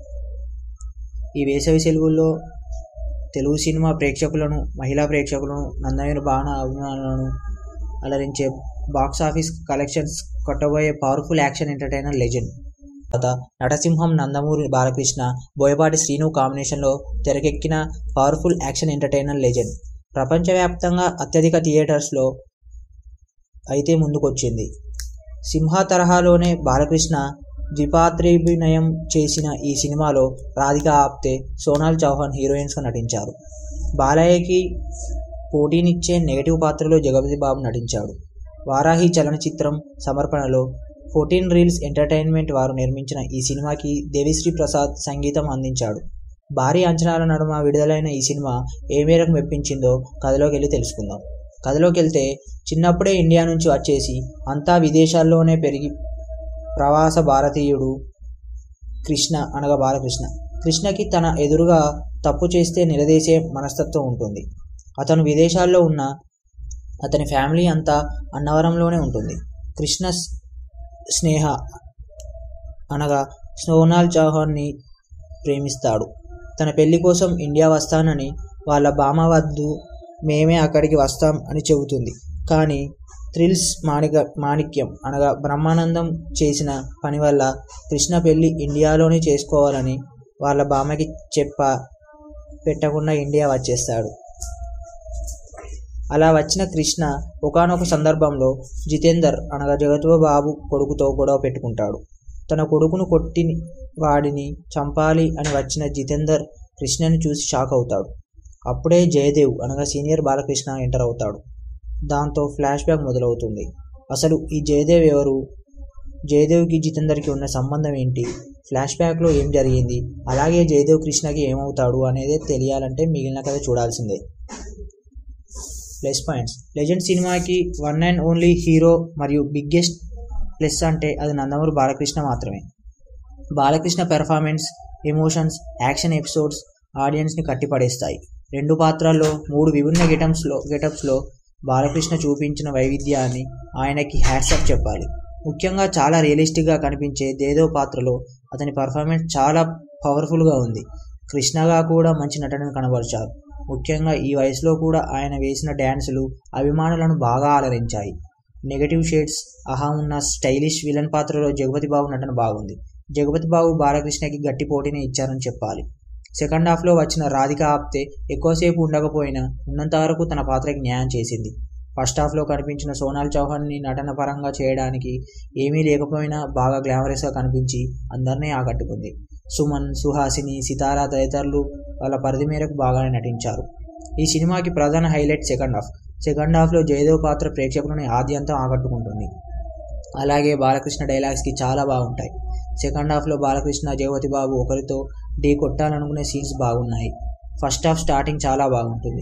ఈ వేసవి సెలవుల్లో తెలుగు సినిమా ప్రేక్షకులను, మహిళా ప్రేక్షకులను, నందమూరి బాణ అభిమానులను అలరించే బాక్సాఫీస్ కలెక్షన్స్ కొట్టబోయే పవర్ఫుల్ యాక్షన్ ఎంటర్టైనర్ లెజెండ్. తర్వాత నటసింహం నందమూరి బాలకృష్ణ, బోయపాటి శ్రీను కాంబినేషన్లో తెరకెక్కిన పవర్ఫుల్ యాక్షన్ ఎంటర్టైనర్ లెజెండ్. ప్రపంచవ్యాప్తంగా అత్యధిక థియేటర్స్లో అయితే ముందుకొచ్చింది. సింహ తరహాలోనే బాలకృష్ణ ద్విపాత్రాభినయం చేసిన ఈ సినిమాలో రాధికా ఆప్తే, సోనాల్ చౌహాన్ హీరోయిన్స్గా నటించారు. బాలయ్యకి పోటీనిచ్చే నెగటివ్ పాత్రలో జగపతి బాబు నటించాడు. వారాహి చలనచిత్రం సమర్పణలో ఫోర్టీన్ రీల్స్ ఎంటర్టైన్మెంట్ వారు నిర్మించిన ఈ సినిమాకి దేవిశ్రీ ప్రసాద్ సంగీతం అందించాడు. భారీ అంచనాల నడుమ విడుదలైన ఈ సినిమా ఏ మేరకు మెప్పించిందో కథలోకి వెళ్ళి తెలుసుకుందాం. కథలోకి వెళ్తే, చిన్నప్పుడే ఇండియా నుంచి వచ్చేసి అంతా విదేశాల్లోనే పెరిగి ప్రవాస భారతీయుడు కృష్ణ అనగా బాలకృష్ణ. కృష్ణకి తన ఎదురుగా తప్పు చేస్తే నిలదీసే మనస్తత్వం ఉంటుంది. అతను విదేశాల్లో ఉన్న అతని ఫ్యామిలీ అంతా అన్నవరంలోనే ఉంటుంది. కృష్ణ స్నేహ అనగా సోనాల్ చౌహాన్ని ప్రేమిస్తాడు. తన పెళ్లి కోసం ఇండియా వస్తానని వాళ్ళ బామ్మ వద్దు, మేమే అక్కడికి వస్తాం అని చెబుతుంది. కానీ థ్రిల్స్ మాణిక మాణిక్యం అనగా బ్రహ్మానందం చేసిన పని వల్ల కృష్ణ పెళ్లి ఇండియాలోనే చేసుకోవాలని వాళ్ళ బామ్మకి చెప్ప పెట్టకుండా ఇండియా వచ్చేస్తాడు. అలా వచ్చిన కృష్ణ ఒకానొక సందర్భంలో జితేందర్ అనగా జగపతి బాబు కొడుకుతో గొడవ పెట్టుకుంటాడు. తన కొడుకును కొట్టి వాడిని చంపాలి అని వచ్చిన జితేందర్ కృష్ణని చూసి షాక్ అవుతాడు. అప్పుడే జయదేవ్ అనగా సీనియర్ బాలకృష్ణ ఎంటర్ అవుతాడు. దాంతో ఫ్లాష్ బ్యాక్ మొదలవుతుంది. అసలు ఈ జయదేవ్ ఎవరు, జయదేవ్కి జితేందర్కి ఉన్న సంబంధం ఏంటి, ఫ్లాష్ బ్యాక్లో ఏం జరిగింది, అలాగే జయదేవ్ కృష్ణకి ఏమవుతాడు అనేది తెలియాలంటే మిగిలిన కథ చూడాల్సిందే. Plus points. లెజెండ్ సినిమాకి వన్ అండ్ ఓన్లీ హీరో మరియు బిగ్గెస్ట్ ప్లస్ అంటే అది నందమూరి బాలకృష్ణ మాత్రమే. Balakrishna performance, emotions, action episodes ఆడియన్స్ని కట్టిపడేస్తాయి. రెండు పాత్రల్లో మూడు విభిన్న గెటప్స్లో గెటప్స్లో బాలకృష్ణ చూపించిన వైవిధ్యాన్ని ఆయనకి హ్యాట్సాప్ చెప్పాలి. ముఖ్యంగా చాలా రియలిస్టిక్గా కనిపించే జయదేవ్ పాత్రలో అతని పర్ఫార్మెన్స్ చాలా పవర్ఫుల్గా ఉంది. కృష్ణగా కూడా మంచి నటనను కనబరిచారు. ముఖ్యంగా ఈ వయసులో కూడా ఆయన వేసిన డ్యాన్సులు అభిమానులను బాగా అలరించాయి. నెగటివ్ షేడ్స్ ఆహా ఉన్న స్టైలిష్ విలన్ పాత్రలో జగపతి బాబు నటన బాగుంది. జగపతి బాబు బాలకృష్ణకి గట్టి పోటీని ఇచ్చారని చెప్పాలి. సెకండ్ హాఫ్లో వచ్చిన రాధికా ఆప్తే ఎక్కువసేపు ఉండకపోయినా ఉన్నంత వరకు తన పాత్రకి న్యాయం చేసింది. ఫస్ట్ హాఫ్లో కనిపించిన సోనాల్ చౌహాన్ని నటన పరంగా చేయడానికి ఏమీ లేకపోయినా బాగా గ్లామరస్గా కనిపించి అందరినీ ఆకట్టుకుంది. సుమన్, సుహాసిని, సితారా తదితరులు వాళ్ళ పరిధి మేరకు బాగానే నటించారు. ఈ సినిమాకి ప్రధాన హైలైట్ సెకండ్ హాఫ్. సెకండ్ హాఫ్లో జయదేవ్ పాత్ర ప్రేక్షకులని ఆద్యంతం ఆకట్టుకుంటుంది. అలాగే బాలకృష్ణ డైలాగ్స్కి చాలా బాగుంటాయి. సెకండ్ హాఫ్లో బాలకృష్ణ, జగపతి బాబు ఒకరితో ఢీ కొట్టాలనుకునే సీన్స్ బాగున్నాయి. ఫస్ట్ హాఫ్ స్టార్టింగ్ చాలా బాగుంటుంది.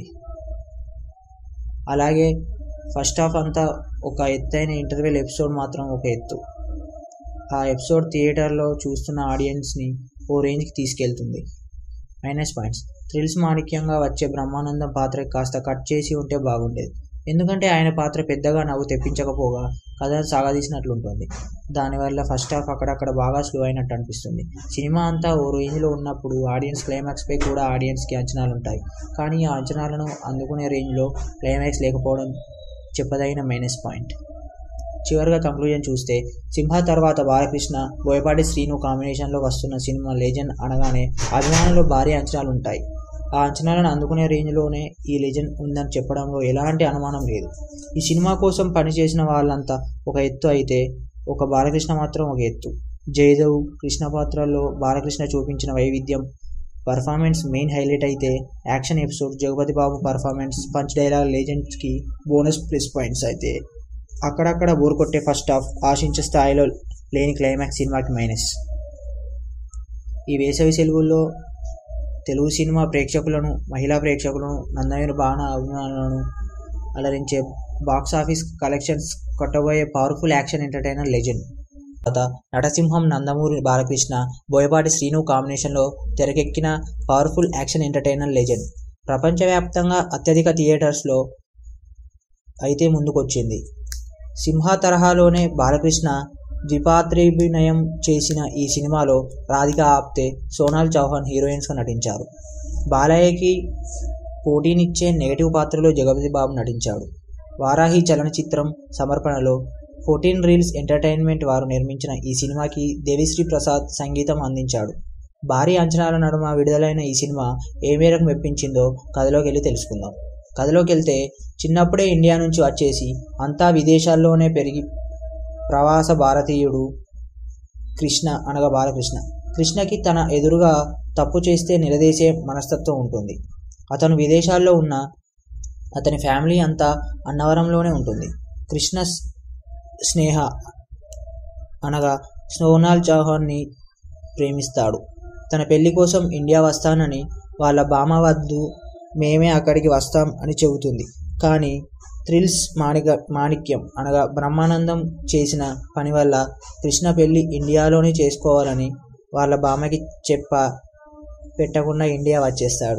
అలాగే ఫస్ట్ హాఫ్ అంతా ఒక ఎత్తైన ఇంటర్వెల్ ఎపిసోడ్ మాత్రం ఒక ఎత్తు. ఆ ఎపిసోడ్ థియేటర్లో చూస్తున్న ఆడియన్స్ని ఓ రేంజ్కి తీసుకెళ్తుంది. Minus points. థ్రిల్స్ మాణిక్యంగా వచ్చే బ్రహ్మానందం పాత్రకి కాస్త కట్ చేసి ఉంటే బాగుండేది. ఎందుకంటే ఆయన పాత్ర పెద్దగా నవ్వు తెప్పించకపోగా కథను సాగదీసినట్లుంటుంది. దానివల్ల ఫస్ట్ హాఫ్ అక్కడక్కడ బాగా స్లో అయినట్టు అనిపిస్తుంది. సినిమా అంతా ఓ రేంజ్లో ఉన్నప్పుడు ఆడియన్స్ క్లైమాక్స్పై కూడా ఆడియన్స్కి అంచనాలు ఉంటాయి. కానీ ఆ అంచనాలను అందుకునే రేంజ్లో క్లైమాక్స్ లేకపోవడం చెప్పదగిన మైనస్ పాయింట్. చివరిగా కంక్లూజన్ చూస్తే, సింహ తర్వాత బాలకృష్ణ, బోయపాటి శ్రీను కాంబినేషన్లో వస్తున్న సినిమా లెజెండ్ అనగానే అభిమానులు భారీ అంచనాలు ఉంటాయి. ఆ అంచనాలను అందుకునే రేంజ్లోనే ఈ లెజెండ్ ఉందని చెప్పడంలో ఎలాంటి అనుమానం లేదు. ఈ సినిమా కోసం పనిచేసిన వాళ్ళంతా ఒక ఎత్తు అయితే ఒక బాలకృష్ణ మాత్రం ఒక ఎత్తు. జయదేవ్, కృష్ణ పాత్రల్లో బాలకృష్ణ చూపించిన వైవిధ్యం, పర్ఫార్మెన్స్ మెయిన్ హైలైట్ అయితే action episode, Jagapathi Babu performance, punch dialogue లెజెండ్స్కి బోనస్ ప్లస్ పాయింట్స్ అయితే అక్కడక్కడ బోర్ కొట్టే ఫస్ట్ హాఫ్, ఆశించే స్థాయిలో లేని క్లైమాక్స్ సినిమాకి మైనస్. ఈ వేసవి సెలవుల్లో తెలుగు సినిమా ప్రేక్షకులను, మహిళా ప్రేక్షకులను, నందమూరి బాణ అభిమానులను అలరించే బాక్సాఫీస్ కలెక్షన్స్ కొట్టబోయే పవర్ఫుల్ యాక్షన్ ఎంటర్టైనర్ లెజెండ్. తర్వాత నటసింహం నందమూరి బాలకృష్ణ, బోయపాటి శ్రీను కాంబినేషన్లో తెరకెక్కిన పవర్ఫుల్ యాక్షన్ ఎంటర్టైనర్ లెజెండ్. ప్రపంచవ్యాప్తంగా అత్యధిక థియేటర్స్లో అయితే ముందుకొచ్చింది. సింహ తరహాలోనే బాలకృష్ణ ద్విపాత్రాభినయం చేసిన ఈ సినిమాలో రాధిక ఆప్తే, సోనాల్ చౌహాన్ హీరోయిన్స్గా నటించారు. బాలయ్యకి పోటీనిచ్చే నెగటివ్ పాత్రలో జగపతి బాబు నటించాడు. వారాహి చలనచిత్రం సమర్పణలో ఫోర్టీన్ రీల్స్ ఎంటర్టైన్మెంట్ వారు నిర్మించిన ఈ సినిమాకి దేవిశ్రీ ప్రసాద్ సంగీతం అందించాడు. భారీ అంచనాల నడుమ విడుదలైన ఈ సినిమా ఏ మేరకు మెప్పించిందో కథలోకి వెళ్ళి తెలుసుకుందాం. కథలోకి వెళ్తే చిన్నప్పుడే ఇండియా నుంచి వచ్చేసి అంతా విదేశాల్లోనే పెరిగి ప్రవాస భారతీయుడు కృష్ణ అనగా బాలకృష్ణ. కృష్ణకి తన ఎదురుగా తప్పు చేస్తే నిలదీసే మనస్తత్వం ఉంటుంది. అతను విదేశాల్లో ఉన్న అతని ఫ్యామిలీ అంతా అన్నవరంలోనే ఉంటుంది. కృష్ణ స్నేహ అనగా సోనాల్ చౌహాన్ని ప్రేమిస్తాడు. తన పెళ్లి కోసం ఇండియా వస్తానని వాళ్ళ బామ్మ వద్దు, మేమే అక్కడికి వస్తాం అని చెబుతుంది. కానీ థ్రిల్స్ మాణిక మాణిక్యం అనగా బ్రహ్మానందం చేసిన పని వల్ల కృష్ణ పెళ్లి ఇండియాలోనే చేసుకోవాలని వాళ్ళ బామ్మకి చెప్ప పెట్టకుండా ఇండియా వచ్చేస్తాడు.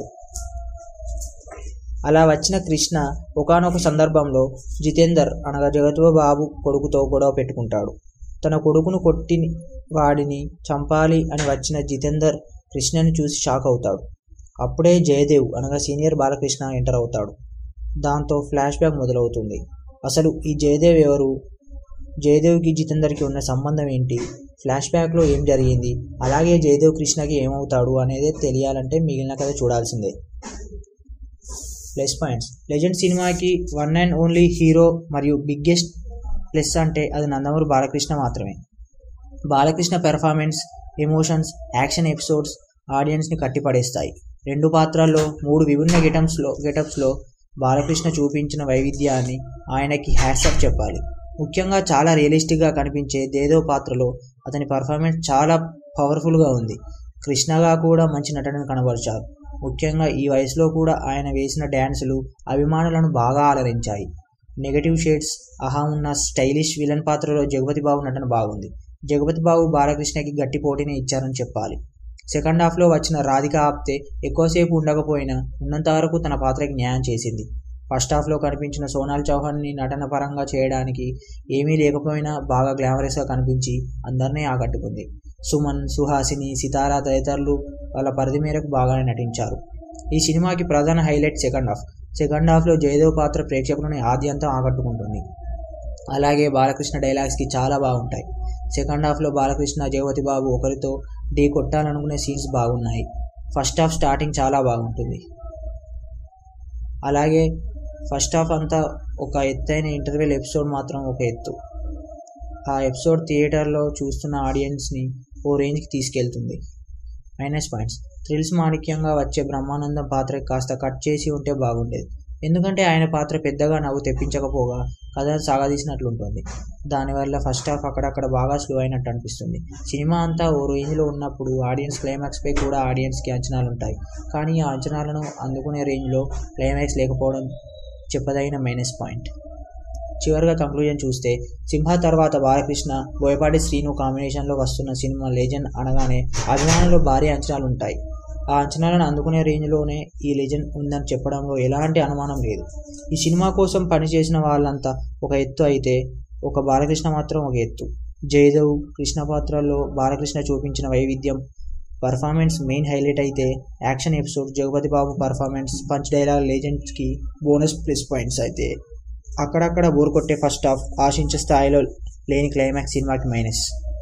అలా వచ్చిన కృష్ణ ఒకానొక సందర్భంలో జితేందర్ అనగా జగపతి బాబు కొడుకుతో గొడవ పెట్టుకుంటాడు. తన కొడుకును కొట్టి వాడిని చంపాలి అని వచ్చిన జితేందర్ కృష్ణని చూసి షాక్ అవుతాడు. అప్పుడే జయదేవ్ అనగా సీనియర్ బాలకృష్ణ ఎంటర్ అవుతాడు. దాంతో ఫ్లాష్ బ్యాక్ మొదలవుతుంది. అసలు ఈ జయదేవ్ ఎవరు, జయదేవ్కి జితేందర్కి ఉన్న సంబంధం ఏంటి, ఫ్లాష్ బ్యాక్లో ఏం జరిగింది, అలాగే జయదేవ్ కృష్ణకి ఏమవుతాడు అనేది తెలియాలంటే మిగిలిన కథ చూడాల్సిందే. Plus points. లెజెండ్ సినిమాకి వన్ అండ్ ఓన్లీ హీరో మరియు బిగ్గెస్ట్ ప్లస్ అంటే అది నందమూరి బాలకృష్ణ మాత్రమే. Balakrishna performance, emotions, action episodes ఆడియన్స్ని కట్టిపడేస్తాయి. రెండు పాత్రల్లో మూడు విభిన్న గెటప్స్లో గెటప్స్లో బాలకృష్ణ చూపించిన వైవిధ్యాన్ని ఆయనకి హ్యాట్సాఫ్ చెప్పాలి. ముఖ్యంగా చాలా రియలిస్టిక్గా కనిపించే దేదో పాత్రలో అతని పర్ఫార్మెన్స్ చాలా పవర్ఫుల్గా ఉంది. కృష్ణగా కూడా మంచి నటనను కనబరిచారు. ముఖ్యంగా ఈ వయసులో కూడా ఆయన వేసిన డ్యాన్సులు అభిమానులను బాగా అలరించాయి. నెగటివ్ షేడ్స్ అహా ఉన్న స్టైలిష్ విలన్ పాత్రలో జగపతి బాబు నటన బాగుంది. జగపతి బాబు బాలకృష్ణకి గట్టి పోటీని ఇచ్చారని చెప్పాలి. సెకండ్ హాఫ్లో వచ్చిన రాధిక ఆప్తే ఎక్కువసేపు ఉండకపోయినా ఉన్నంత వరకు తన పాత్రకి న్యాయం చేసింది. ఫస్ట్ హాఫ్లో కనిపించిన సోనాల్ చౌహాన్ని నటన పరంగా చేయడానికి ఏమీ లేకపోయినా బాగా గ్లామరస్గా కనిపించి అందరినీ ఆకట్టుకుంది. సుమన్, సుహాసిని, సితారా తదితరులు వాళ్ళ పరిధి మేరకు బాగానే నటించారు. ఈ సినిమాకి ప్రధాన హైలైట్ సెకండ్ హాఫ్. సెకండ్ హాఫ్లో జయదేవ్ పాత్ర ప్రేక్షకులని ఆద్యంతం ఆకట్టుకుంటుంది. అలాగే బాలకృష్ణ డైలాగ్స్కి చాలా బాగుంటాయి. సెకండ్ హాఫ్లో బాలకృష్ణ, జగపతి బాబు ఒకరితో ఢీ కొట్టాలనుకునే సీన్స్ బాగున్నాయి. ఫస్ట్ హాఫ్ స్టార్టింగ్ చాలా బాగుంటుంది. అలాగే ఫస్ట్ హాఫ్ అంతా ఒక ఎత్తైన ఇంటర్వెల్ ఎపిసోడ్ మాత్రం ఒక ఎత్తు. ఆ ఎపిసోడ్ థియేటర్లో చూస్తున్న ఆడియన్స్ని ఓ రేంజ్కి తీసుకెళ్తుంది. Minus points. థ్రిల్స్ మాణిక్యంగా వచ్చే బ్రహ్మానందం పాత్రకి కాస్త కట్ చేసి ఉంటే బాగుండేది. ఎందుకంటే ఆయన పాత్ర పెద్దగా నవ్వు తెప్పించకపోగా కథ సాగదీసినట్లుంటుంది. దానివల్ల ఫస్ట్ హాఫ్ అక్కడక్కడ బాగా స్లో అయినట్టు అనిపిస్తుంది. సినిమా అంతా ఓ రేంజ్లో ఉన్నప్పుడు ఆడియన్స్ క్లైమాక్స్పై కూడా ఆడియన్స్కి అంచనాలు ఉంటాయి. కానీ ఆ అంచనాలను అందుకునే రేంజ్లో క్లైమాక్స్ లేకపోవడం చెప్పదగిన మైనస్ పాయింట్. చివరిగా కంక్లూజన్ చూస్తే సింహ తర్వాత బాలకృష్ణ, బోయపాటి శ్రీను కాంబినేషన్లో వస్తున్న సినిమా లెజెండ్ అనగానే అభిమానుల్లో భారీ అంచనాలు ఉంటాయి. ఆ అంచనాలను అందుకునే రేంజ్లోనే ఈ లెజెండ్ ఉందని చెప్పడంలో ఎలాంటి అనుమానం లేదు. ఈ సినిమా కోసం పనిచేసిన వాళ్ళంతా ఒక ఎత్తు అయితే ఒక బాలకృష్ణ మాత్రం ఒక ఎత్తు. జయదేవ్, కృష్ణ పాత్రల్లో బాలకృష్ణ చూపించిన వైవిధ్యం, పర్ఫార్మెన్స్ మెయిన్ హైలైట్ అయితే action episode, Jagapathi Babu performance, punch dialogue లెజెండ్స్కి బోనస్ ప్లస్ పాయింట్స్ అయితే అక్కడక్కడ బోర్ కొట్టే ఫస్ట్ హాఫ్, ఆశించే స్థాయిలో లేని క్లైమాక్స్ సినిమాకి మైనస్.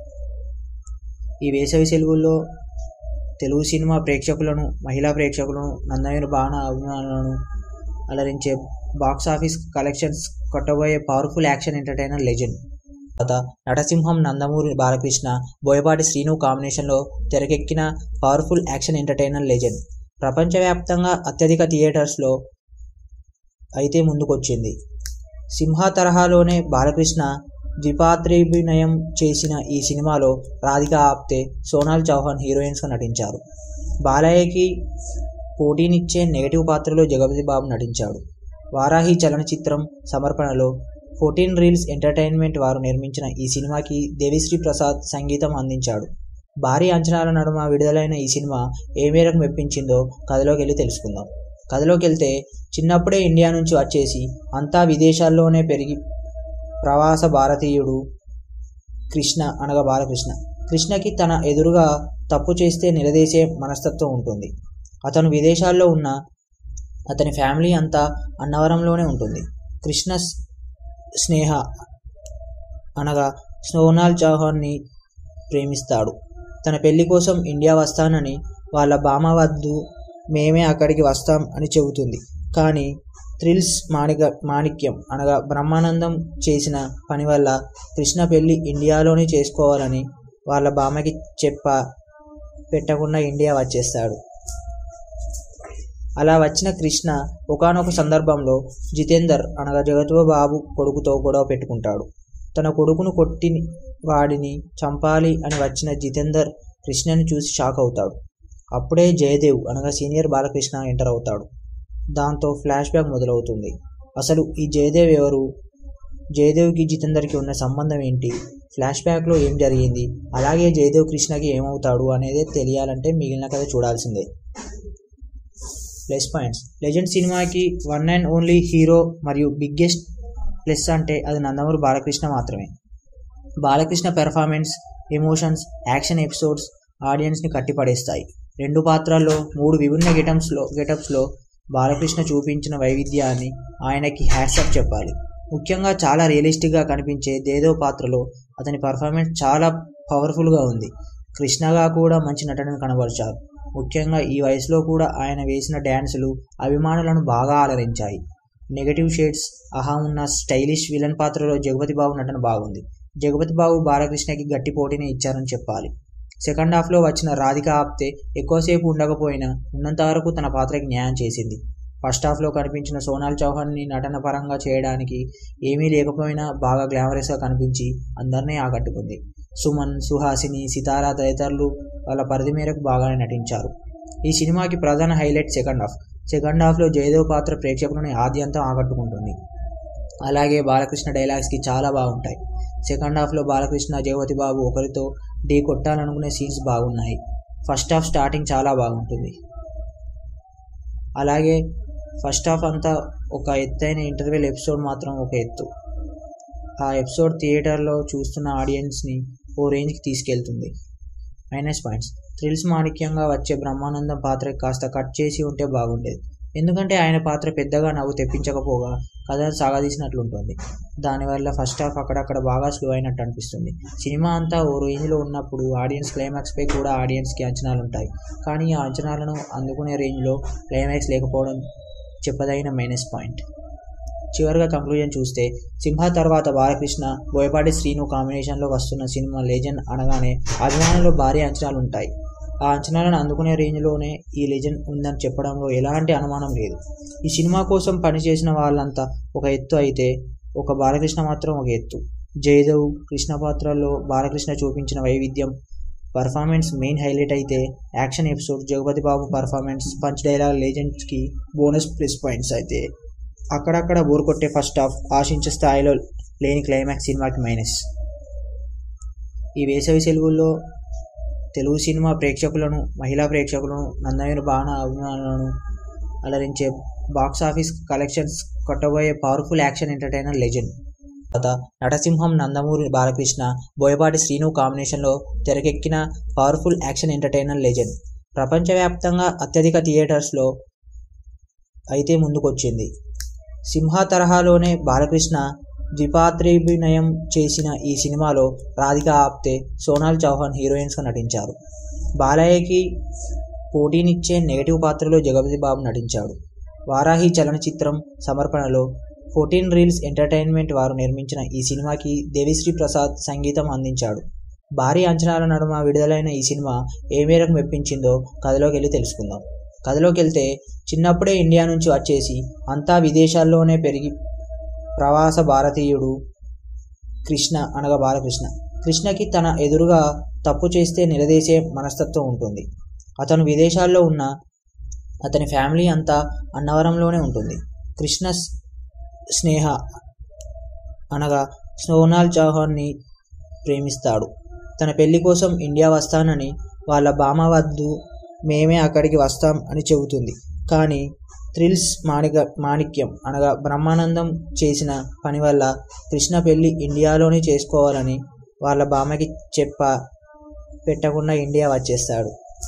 ఈ వేసవి సెలవుల్లో తెలుగు సినిమా ప్రేక్షకులను, మహిళా ప్రేక్షకులను, నందమూరి బాణ అభిమానులను అలరించే బాక్సాఫీస్ కలెక్షన్స్ కొట్టబోయే పవర్ఫుల్ యాక్షన్ ఎంటర్టైనర్ లెజెండ్. తర్వాత నటసింహం నందమూరి బాలకృష్ణ, బోయపాటి శ్రీను కాంబినేషన్లో తెరకెక్కిన పవర్ఫుల్ యాక్షన్ ఎంటర్టైనర్ లెజెండ్. ప్రపంచవ్యాప్తంగా అత్యధిక థియేటర్స్లో అయితే ముందుకొచ్చింది. సింహ తరహాలోనే బాలకృష్ణ ద్విపాత్రాభినయం చేసిన ఈ సినిమాలో రాధిక ఆప్తే, సోనాల్ చౌహాన్ హీరోయిన్స్గా నటించారు. బాలయ్యకి పోటీనిచ్చే నెగటివ్ పాత్రలో జగపతి బాబు నటించాడు. వారాహి చలనచిత్రం సమర్పణలో ఫోర్టీన్ రీల్స్ ఎంటర్టైన్మెంట్ వారు నిర్మించిన ఈ సినిమాకి దేవిశ్రీ ప్రసాద్ సంగీతం అందించాడు. భారీ అంచనాల నడుమ విడుదలైన ఈ సినిమా ఏ మేరకు మెప్పించిందో కథలోకి వెళ్ళి తెలుసుకుందాం. కథలోకి వెళ్తే చిన్నప్పుడే ఇండియా నుంచి వచ్చేసి అంతా విదేశాల్లోనే పెరిగి ప్రవాస భారతీయుడు కృష్ణ అనగా బాలకృష్ణ. కృష్ణకి తన ఎదురుగా తప్పు చేస్తే నిలదీసే మనస్తత్వం ఉంటుంది. అతను విదేశాల్లో ఉన్న అతని ఫ్యామిలీ అంతా అన్నవరంలోనే ఉంటుంది. కృష్ణ స్నేహ అనగా సోనాల్ చౌహాన్ని ప్రేమిస్తాడు. తన పెళ్లి కోసం ఇండియా వస్తానని వాళ్ళ బామ్మ వద్దు, మేమే అక్కడికి వస్తాం అని చెబుతుంది. కానీ థ్రిల్స్ మాణిక మాణిక్యం అనగా బ్రహ్మానందం చేసిన పని వల్ల కృష్ణ పెళ్లి ఇండియాలోనే చేసుకోవాలని వాళ్ళ బామ్మకి చెప్ప పెట్టకుండా ఇండియా వచ్చేస్తాడు. అలా వచ్చిన కృష్ణ ఒకానొక సందర్భంలో జితేందర్ అనగా జగపతిబాబు కొడుకుతో గొడవ పెట్టుకుంటాడు. తన కొడుకును కొట్టి వాడిని చంపాలి అని వచ్చిన జితేందర్ కృష్ణని చూసి షాక్ అవుతాడు. అప్పుడే జయదేవ్ అనగా సీనియర్ బాలకృష్ణ ఎంటర్ అవుతాడు. దాంతో ఫ్లాష్ బ్యాక్ మొదలవుతుంది. అసలు ఈ జయదేవ్ ఎవరు, జయదేవ్కి జితేందర్కి ఉన్న సంబంధం ఏంటి, ఫ్లాష్ బ్యాక్లో ఏం జరిగింది, అలాగే జయదేవ్ కృష్ణకి ఏమవుతాడు అనేది తెలియాలంటే మిగిలిన కథ చూడాల్సిందే. Plus points. లెజెండ్ సినిమాకి వన్ అండ్ ఓన్లీ హీరో మరియు బిగ్గెస్ట్ ప్లస్ అంటే అది నందమూరి బాలకృష్ణ మాత్రమే. Balakrishna performance, emotions, action episodes ఆడియన్స్ని కట్టిపడేస్తాయి. రెండు పాత్రల్లో మూడు విభిన్న గెటప్స్లో గెటప్స్లో బాలకృష్ణ చూపించిన వైవిధ్యాన్ని ఆయనకి హ్యాట్సాప్ చెప్పాలి. ముఖ్యంగా చాలా రియలిస్టిక్గా కనిపించే దేదేవ్ పాత్రలో అతని పర్ఫార్మెన్స్ చాలా పవర్ఫుల్గా ఉంది. కృష్ణగా కూడా మంచి నటనను కనబరిచారు. ముఖ్యంగా ఈ వయసులో కూడా ఆయన వేసిన డ్యాన్సులు అభిమానులను బాగా అలరించాయి. నెగటివ్ షేడ్స్ అహా ఉన్న స్టైలిష్ విలన్ పాత్రలో జగపతి బాబు నటన బాగుంది. జగపతి బాబు బాలకృష్ణకి గట్టి పోటీని ఇచ్చారని చెప్పాలి. సెకండ్ హాఫ్లో వచ్చిన రాధిక ఆప్తే ఎక్కువసేపు ఉండకపోయినా ఉన్నంత వరకు తన పాత్రకి న్యాయం చేసింది. ఫస్ట్ హాఫ్లో కనిపించిన సోనాల్ చౌహాన్ని నటన పరంగా చేయడానికి ఏమీ లేకపోయినా బాగా గ్లామరస్గా కనిపించి అందరినీ ఆకట్టుకుంది. సుమన్, సుహాసిని, సితారా తదితరులు వాళ్ళ పరిధి మేరకు బాగానే నటించారు. ఈ సినిమాకి ప్రధాన హైలైట్ సెకండ్ హాఫ్. సెకండ్ హాఫ్లో జయదేవ్ పాత్ర ప్రేక్షకులని ఆద్యంతం ఆకట్టుకుంటుంది. అలాగే బాలకృష్ణ డైలాగ్స్కి చాలా బాగుంటాయి. సెకండ్ హాఫ్లో బాలకృష్ణ, జగపతి బాబు ఒకరితో ఢీ కొట్టాలనుకునే సీన్స్ బాగున్నాయి. ఫస్ట్ హాఫ్ స్టార్టింగ్ చాలా బాగుంటుంది. అలాగే ఫస్ట్ హాఫ్ అంతా ఒక ఎత్తైన ఇంటర్వెల్ ఎపిసోడ్ మాత్రం ఒక ఎత్తు. ఆ ఎపిసోడ్ థియేటర్లో చూస్తున్న ఆడియన్స్ని ఓ రేంజ్కి తీసుకెళ్తుంది. Minus points. థ్రిల్స్ మాణిక్యంగా వచ్చే బ్రహ్మానందం పాత్రకి కాస్త కట్ చేసి ఉంటే బాగుండేది. ఎందుకంటే ఆయన పాత్ర పెద్దగా నవ్వు తెప్పించకపోగా కథను సాగదీసినట్లుంటుంది. దానివల్ల ఫస్ట్ హాఫ్ అక్కడక్కడ బాగా స్లో అయినట్టు అనిపిస్తుంది. సినిమా అంతా ఓ రేంజ్లో ఉన్నప్పుడు ఆడియన్స్ క్లైమాక్స్పై కూడా ఆడియన్స్కి అంచనాలు ఉంటాయి. కానీ ఆ అంచనాలను అందుకునే రేంజ్లో క్లైమాక్స్ లేకపోవడం చెప్పదగిన మైనస్ పాయింట్. చివరిగా కంక్లూజన్ చూస్తే, సింహ తర్వాత బాలకృష్ణ, బోయపాటి శ్రీను కాంబినేషన్లో వస్తున్న సినిమా లెజెండ్ అనగానే అభిమానుల్లో భారీ అంచనాలు ఉంటాయి. ఆ అంచనాలను అందుకునే రేంజ్లోనే ఈ లెజెండ్ ఉందని చెప్పడంలో ఎలాంటి అనుమానం లేదు. ఈ సినిమా కోసం పనిచేసిన వాళ్ళంతా ఒక ఎత్తు అయితే ఒక బాలకృష్ణ మాత్రం ఒక ఎత్తు. జయదేవ్, కృష్ణ పాత్రల్లో బాలకృష్ణ చూపించిన వైవిధ్యం, పర్ఫార్మెన్స్ మెయిన్ హైలైట్ అయితే action episode, Jagapathi Babu performance, punch dialogue లెజెండ్స్కి బోనస్ ప్లస్ పాయింట్స్ అయితే అక్కడక్కడ బోర్ కొట్టే ఫస్ట్ హాఫ్, ఆశించే స్థాయిలో లేని క్లైమాక్స్ సినిమాకి మైనస్. ఈ వేసవి సెలవుల్లో తెలుగు సినిమా ప్రేక్షకులను, మహిళా ప్రేక్షకులను, నందమూరి బాణ అభిమానులను అలరించే బాక్సాఫీస్ కలెక్షన్స్ కొట్టబోయే పవర్ఫుల్ యాక్షన్ ఎంటర్టైనర్ లెజెండ్. తర్వాత నటసింహం నందమూరి బాలకృష్ణ, బోయపాటి శ్రీను కాంబినేషన్లో తెరకెక్కిన పవర్ఫుల్ యాక్షన్ ఎంటర్టైనర్ లెజెండ్. ప్రపంచవ్యాప్తంగా అత్యధిక థియేటర్స్లో అయితే ముందుకొచ్చింది. సింహ తరహాలోనే బాలకృష్ణ ద్విపాత్రాభినయం చేసిన ఈ సినిమాలో రాధిక ఆప్తే, సోనాల్ చౌహాన్ హీరోయిన్స్గా నటించారు. బాలయ్యకి పోటీనిచ్చే నెగటివ్ పాత్రలో జగపతి బాబు నటించాడు. వారాహి చలనచిత్రం సమర్పణలో ఫోర్టీన్ రీల్స్ ఎంటర్టైన్మెంట్ వారు నిర్మించిన ఈ సినిమాకి దేవిశ్రీ ప్రసాద్ సంగీతం అందించాడు. భారీ అంచనాల నడుమ విడుదలైన ఈ సినిమా ఏ మేరకు మెప్పించిందో కథలోకి వెళ్ళి తెలుసుకుందాం. కథలోకి వెళ్తే, చిన్నప్పుడే ఇండియా నుంచి వచ్చేసి అంతా విదేశాల్లోనే పెరిగి ప్రవాస భారతీయుడు కృష్ణ అనగా బాలకృష్ణ. కృష్ణకి తన ఎదురుగా తప్పు చేస్తే నిలదీసే మనస్తత్వం ఉంటుంది. అతను విదేశాల్లో ఉన్న అతని ఫ్యామిలీ అంతా అన్నవరంలోనే ఉంటుంది. కృష్ణ స్నేహ అనగా సోనాల్ చౌహాన్ని ప్రేమిస్తాడు. తన పెళ్లి కోసం ఇండియా వస్తానని వాళ్ళ బామ్మ వద్దు, మేమే అక్కడికి వస్తాం అని చెబుతుంది. కానీ థ్రిల్స్ మాణిక మాణిక్యం అనగా బ్రహ్మానందం చేసిన పని వల్ల కృష్ణ పెళ్లి ఇండియాలోనే చేసుకోవాలని వాళ్ళ బామ్మకి చెప్ప పెట్టకుండా ఇండియా వచ్చేస్తాడు.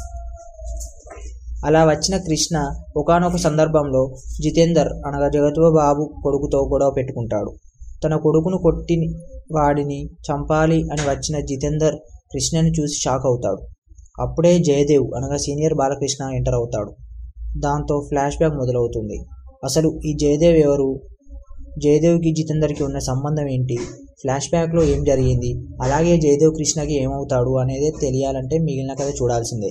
అలా వచ్చిన కృష్ణ ఒకానొక సందర్భంలో జితేందర్ అనగా జగపతిబాబు కొడుకుతో గొడవ పెట్టుకుంటాడు. తన కొడుకును కొట్టి వాడిని చంపాలి అని వచ్చిన జితేందర్ కృష్ణని చూసి షాక్ అవుతాడు. అప్పుడే జయదేవ్ అనగా సీనియర్ బాలకృష్ణ ఎంటర్ అవుతాడు. దాంతో ఫ్లాష్ బ్యాక్ మొదలవుతుంది. అసలు ఈ జయదేవ్ ఎవరు, జయదేవ్కి జితేందర్కి ఉన్న సంబంధం ఏంటి, ఫ్లాష్ బ్యాక్లో ఏం జరిగింది, అలాగే జయదేవ్ కృష్ణకి ఏమవుతాడు అనేది తెలియాలంటే మిగిలిన కథ చూడాల్సిందే.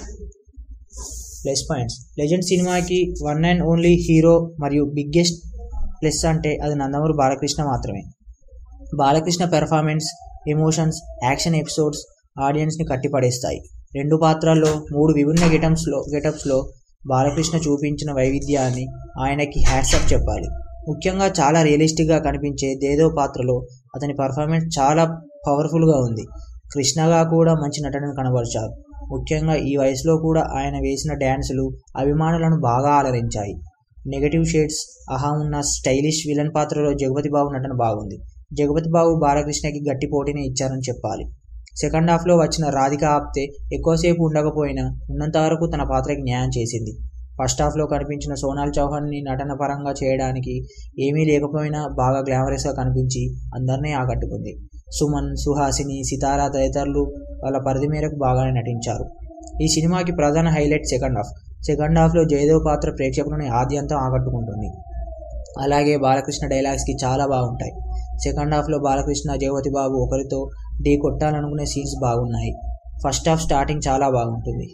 Plus points. లెజెండ్ సినిమాకి వన్ అండ్ ఓన్లీ హీరో మరియు బిగ్గెస్ట్ ప్లస్ అంటే అది నందమూరి బాలకృష్ణ మాత్రమే. Balakrishna performance, emotions, action episodes ఆడియన్స్ని కట్టిపడేస్తాయి. రెండు పాత్రల్లో మూడు విభిన్న గెటప్స్లో గెటప్స్లో బాలకృష్ణ చూపించిన వైవిధ్యాన్ని ఆయనకి హ్యాట్సాప్ చెప్పాలి. ముఖ్యంగా చాలా రియలిస్టిక్గా కనిపించే జయదేవ్ పాత్రలో అతని పర్ఫార్మెన్స్ చాలా పవర్ఫుల్గా ఉంది. కృష్ణగా కూడా మంచి నటనను కనబరిచారు. ముఖ్యంగా ఈ వయసులో కూడా ఆయన వేసిన డ్యాన్సులు అభిమానులను బాగా అలరించాయి. నెగటివ్ షేడ్స్ అహా ఉన్న స్టైలిష్ విలన్ పాత్రలో జగపతిబాబు నటన బాగుంది. జగపతిబాబు బాలకృష్ణకి గట్టి పోటీని ఇచ్చారని చెప్పాలి. సెకండ్ హాఫ్లో వచ్చిన రాధిక ఆప్తే ఎక్కువసేపు ఉండకపోయినా ఉన్నంత వరకు తన పాత్రకి న్యాయం చేసింది. ఫస్ట్ హాఫ్లో కనిపించిన సోనాల్ చౌహాన్ని నటన పరంగా చేయడానికి ఏమీ లేకపోయినా బాగా గ్లామరస్గా కనిపించి అందరినీ ఆకట్టుకుంది. సుమన్, సుహాసిని, సితారా తదితరులు వాళ్ళ పరిధి మేరకు బాగానే నటించారు. ఈ సినిమాకి ప్రధాన హైలైట్ సెకండ్ హాఫ్. సెకండ్ హాఫ్లో జయదేవ్ పాత్ర ప్రేక్షకులని ఆద్యంతం ఆకట్టుకుంటుంది. అలాగే బాలకృష్ణ డైలాగ్స్కి చాలా బాగుంటాయి. సెకండ్ హాఫ్లో బాలకృష్ణ, జగపతిబాబు ఒకరితో ఢీ కొట్టాలనుకునే సీన్స్ బాగున్నాయి. ఫస్ట్ హాఫ్ స్టార్టింగ్ చాలా బాగుంటుంది.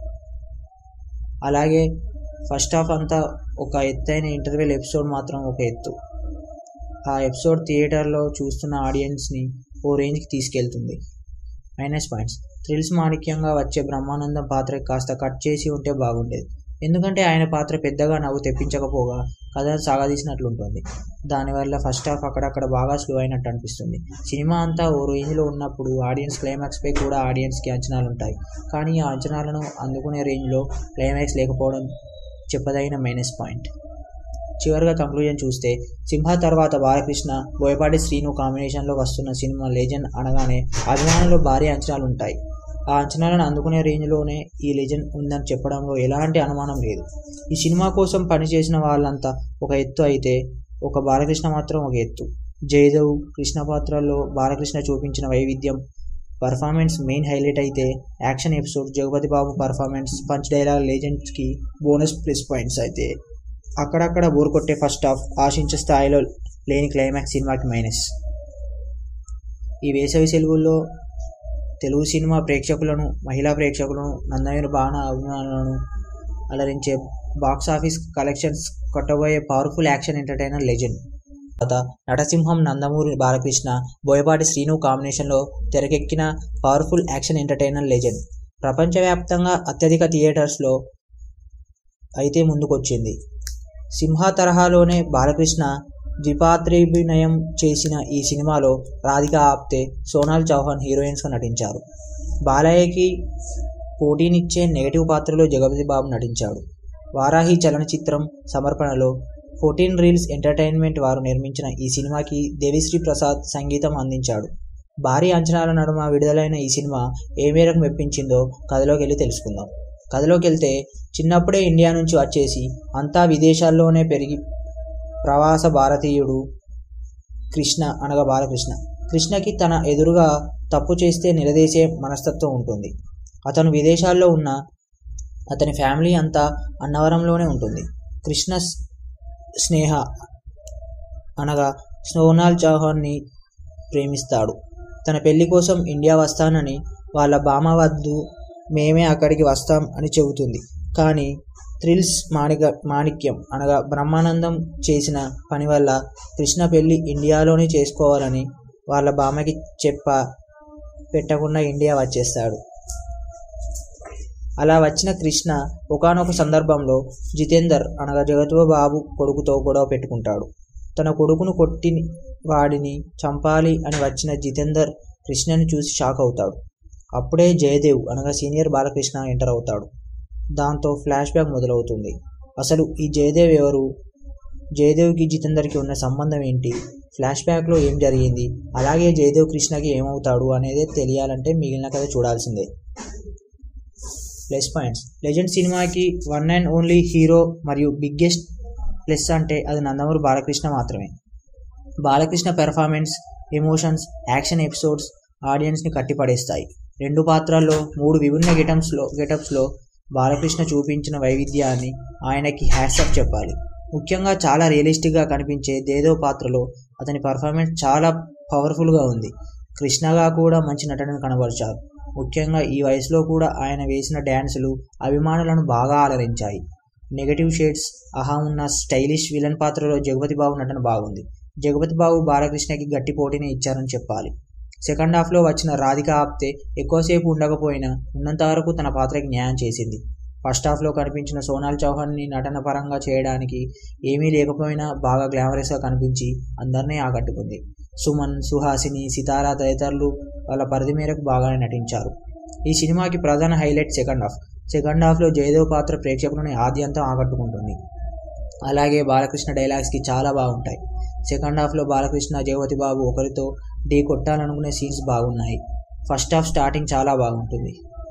అలాగే ఫస్ట్ హాఫ్ అంతా ఒక ఎత్తైన ఇంటర్వెల్ ఎపిసోడ్ మాత్రం ఒక ఎత్తు. ఆ ఎపిసోడ్ థియేటర్లో చూస్తున్న ఆడియన్స్ని ఓ రేంజ్కి తీసుకెళ్తుంది. Minus points. థ్రిల్స్ మాణిక్యంగా వచ్చే బ్రహ్మానందం పాత్రకి కాస్త కట్ చేసి ఉంటే బాగుండేది. ఎందుకంటే ఆయన పాత్ర పెద్దగా నవ్వు తెప్పించకపోగా కథ సాగదీసినట్లుంటుంది. దానివల్ల ఫస్ట్ హాఫ్ అక్కడక్కడ బాగా స్లో అయినట్టు అనిపిస్తుంది. సినిమా అంతా ఓ రేంజ్లో ఉన్నప్పుడు ఆడియన్స్ క్లైమాక్స్పై కూడా ఆడియన్స్కి అంచనాలు ఉంటాయి. కానీ ఆ అంచనాలను అందుకునే రేంజ్లో క్లైమాక్స్ లేకపోవడం చెప్పదగిన మైనస్ పాయింట్. చివరిగా కంక్లూజన్ చూస్తే, సింహ తర్వాత బాలకృష్ణ, బోయపాటి శ్రీను కాంబినేషన్లో వస్తున్న సినిమా లెజెండ్ అనగానే అభిమానుల్లో భారీ అంచనాలు ఉంటాయి. ఆ అంచనాలను అందుకునే రేంజ్లోనే ఈ లెజెండ్ ఉందని చెప్పడంలో ఎలాంటి అనుమానం లేదు. ఈ సినిమా కోసం పనిచేసిన వాళ్ళంతా ఒక ఎత్తు అయితే ఒక బాలకృష్ణ మాత్రం ఒక ఎత్తు. జయదేవ్, కృష్ణ పాత్రల్లో బాలకృష్ణ చూపించిన వైవిధ్యం, పర్ఫార్మెన్స్ మెయిన్ హైలైట్ అయితే action episode, Jagapathi Babu performance, punch dialogue లెజెండ్స్కి బోనస్ ప్లస్ పాయింట్స్ అయితే అక్కడక్కడ బోర్ కొట్టే ఫస్ట్ హాఫ్, ఆశించే స్థాయిలో లేని క్లైమాక్స్ సినిమాకి మైనస్. ఈ వేసవి సెలవుల్లో తెలుగు సినిమా ప్రేక్షకులను, మహిళా ప్రేక్షకులను, నందమూరి బాణ అభిమానులను అలరించే బాక్సాఫీస్ కలెక్షన్స్ కొట్టబోయే పవర్ఫుల్ యాక్షన్ ఎంటర్టైనర్ లెజెండ్. తర్వాత నటసింహం నందమూరి బాలకృష్ణ, బోయపాటి శ్రీను కాంబినేషన్లో తెరకెక్కిన పవర్ఫుల్ యాక్షన్ ఎంటర్టైనర్ లెజెండ్. ప్రపంచవ్యాప్తంగా అత్యధిక థియేటర్స్లో అయితే ముందుకొచ్చింది. సింహ తరహాలోనే బాలకృష్ణ ద్విపాత్రాభినయం చేసిన ఈ సినిమాలో రాధిక ఆప్తే, సోనాల్ చౌహాన్ హీరోయిన్స్గా నటించారు. బాలయ్యకి పోటీనిచ్చే నెగటివ్ పాత్రలో జగపతిబాబు నటించాడు. వారాహి చలనచిత్రం సమర్పణలో ఫోర్టీన్ రీల్స్ ఎంటర్టైన్మెంట్ వారు నిర్మించిన ఈ సినిమాకి దేవిశ్రీ ప్రసాద్ సంగీతం అందించాడు. భారీ అంచనాల నడుమ విడుదలైన ఈ సినిమా ఏ మేరకు మెప్పించిందో కథలోకి వెళ్ళి తెలుసుకుందాం. కథలోకి వెళ్తే, చిన్నప్పుడే ఇండియా నుంచి వచ్చేసి అంతా విదేశాల్లోనే పెరిగి ప్రవాస భారతీయుడు కృష్ణ అనగా బాలకృష్ణ. కృష్ణకి తన ఎదురుగా తప్పు చేస్తే నిలదీసే మనస్తత్వం ఉంటుంది. అతను విదేశాల్లో ఉన్న అతని ఫ్యామిలీ అంతా అన్నవరంలోనే ఉంటుంది. కృష్ణ స్నేహ అనగా సోనాల్ చౌహాన్ని ప్రేమిస్తాడు. తన పెళ్లి కోసం ఇండియా వస్తానని వాళ్ళ బామ్మ వద్దు, మేమే అక్కడికి వస్తాం అని చెబుతుంది. కానీ థ్రిల్స్ మాణిక మాణిక్యం అనగా బ్రహ్మానందం చేసిన పని వల్ల కృష్ణ పెళ్లి ఇండియాలోనే చేసుకోవాలని వాళ్ళ బామ్మకి చెప్ప పెట్టకుండా ఇండియా వచ్చేస్తాడు. అలా వచ్చిన కృష్ణ ఒకానొక సందర్భంలో జితేందర్ అనగా జగపతిబాబు కొడుకుతో గొడవ పెట్టుకుంటాడు. తన కొడుకును కొట్టి వాడిని చంపాలి అని వచ్చిన జితేందర్ కృష్ణని చూసి షాక్ అవుతాడు. అప్పుడే జయదేవ్ అనగా సీనియర్ బాలకృష్ణ ఎంటర్ అవుతాడు. దాంతో ఫ్లాష్ బ్యాక్ మొదలవుతుంది. అసలు ఈ జయదేవ్ ఎవరు, జయదేవ్కి జితేందర్కి ఉన్న సంబంధం ఏంటి, ఫ్లాష్ బ్యాక్లో ఏం జరిగింది, అలాగే జయదేవ్ కృష్ణకి ఏమవుతాడు అనేది తెలియాలంటే మిగిలిన కథ చూడాల్సిందే. Plus points. లెజెండ్ సినిమాకి వన్ అండ్ ఓన్లీ హీరో మరియు బిగ్గెస్ట్ ప్లస్ అంటే అది నందమూరి బాలకృష్ణ మాత్రమే. Balakrishna performance, emotions, action episodes ఆడియన్స్ని కట్టిపడేస్తాయి. రెండు పాత్రల్లో మూడు విభిన్న గెటప్స్లో గెటప్స్లో బాలకృష్ణ చూపించిన వైవిధ్యాన్ని ఆయనకి హ్యాట్సాఫ్ చెప్పాలి. ముఖ్యంగా చాలా రియలిస్టిక్గా కనిపించే జయదేవ్ పాత్రలో అతని పర్ఫార్మెన్స్ చాలా పవర్ఫుల్గా ఉంది. కృష్ణగా కూడా మంచి నటనను కనబరిచారు. ముఖ్యంగా ఈ వయసులో కూడా ఆయన వేసిన డ్యాన్సులు అభిమానులను బాగా అలరించాయి. నెగటివ్ షేడ్స్ అహా ఉన్న స్టైలిష్ విలన్ పాత్రలో జగపతి బాబు నటన బాగుంది. జగపతి బాబు బాలకృష్ణకి గట్టి పోటీని ఇచ్చారని చెప్పాలి. సెకండ్ హాఫ్లో వచ్చిన రాధిక ఆప్తే ఎక్కువసేపు ఉండకపోయినా ఉన్నంత వరకు తన పాత్రకి న్యాయం చేసింది. ఫస్ట్ హాఫ్లో కనిపించిన సోనాల్ చౌహాన్ని నటన పరంగా చేయడానికి ఏమీ లేకపోయినా బాగా గ్లామరస్గా కనిపించి అందరినీ ఆకట్టుకుంది. సుమన్, సుహాసిని, సితారా తదితరులు వాళ్ళ పరిధి మేరకు బాగానే నటించారు. ఈ సినిమాకి ప్రధాన హైలైట్ సెకండ్ హాఫ్. సెకండ్ హాఫ్లో జయదేవ్ పాత్ర ప్రేక్షకులని ఆద్యంతం ఆకట్టుకుంటుంది. అలాగే బాలకృష్ణ డైలాగ్స్కి చాలా బాగుంటాయి. సెకండ్ హాఫ్లో బాలకృష్ణ, జగపతి బాబు ఒకరితో ఢీ కొట్టాలనుకునే సీన్స్ బాగున్నాయి. ఫస్ట్ హాఫ్ స్టార్టింగ్ చాలా బాగుంటుంది.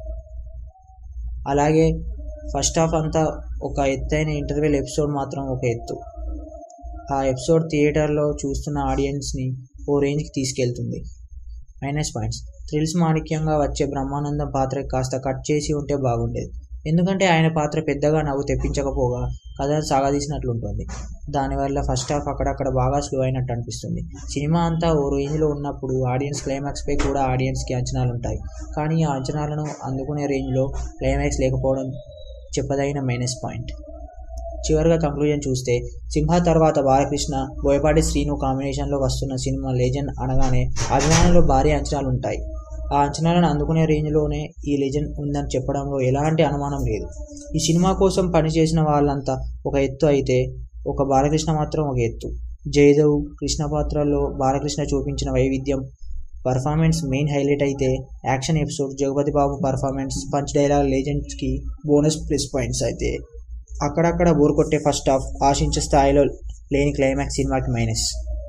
అలాగే ఫస్ట్ హాఫ్ అంతా ఒక ఎత్తైన ఇంటర్వెల్ ఎపిసోడ్ మాత్రం ఒక ఎత్తు. ఆ ఎపిసోడ్ థియేటర్లో చూస్తున్న ఆడియన్స్ని ఓ రేంజ్కి తీసుకెళ్తుంది. Minus points. థ్రిల్స్ మాణిక్యంగా వచ్చే బ్రహ్మానందం పాత్రకి కాస్త కట్ చేసి ఉంటే బాగుండేది. ఎందుకంటే ఆయన పాత్ర పెద్దగా నవ్వు తెప్పించకపోగా కథ సాగదీసినట్లుంటుంది. దానివల్ల ఫస్ట్ హాఫ్ అక్కడక్కడ బాగా స్లో అయినట్టు అనిపిస్తుంది. సినిమా అంతా ఓ రేంజ్లో ఉన్నప్పుడు ఆడియన్స్ క్లైమాక్స్పై కూడా ఆడియన్స్కి అంచనాలు ఉంటాయి. కానీ ఆ అంచనాలను అందుకునే రేంజ్లో క్లైమాక్స్ లేకపోవడం చెప్పదగిన మైనస్ పాయింట్. చివరిగా కంక్లూజన్ చూస్తే, సింహ తర్వాత బాలకృష్ణ, బోయపాటి శ్రీను కాంబినేషన్లో వస్తున్న సినిమా లెజెండ్ అనగానే అభిమానుల్లో భారీ అంచనాలు ఉంటాయి. ఆ అంచనాలను అందుకునే రేంజ్లోనే ఈ లెజెండ్ ఉందని చెప్పడంలో ఎలాంటి అనుమానం లేదు. ఈ సినిమా కోసం పనిచేసిన వాళ్ళంతా ఒక ఎత్తు అయితే ఒక బాలకృష్ణ మాత్రం ఒక ఎత్తు. జయదేవ్, కృష్ణ పాత్రల్లో బాలకృష్ణ చూపించిన వైవిధ్యం, పర్ఫార్మెన్స్ మెయిన్ హైలైట్ అయితే action episode, Jagapathi Babu performance, punch dialogue లెజెండ్స్కి బోనస్ ప్లస్ పాయింట్స్ అయితే అక్కడక్కడ బోర్ కొట్టే ఫస్ట్ హాఫ్, ఆశించే స్థాయిలో లేని క్లైమాక్స్ సినిమాకి మైనస్.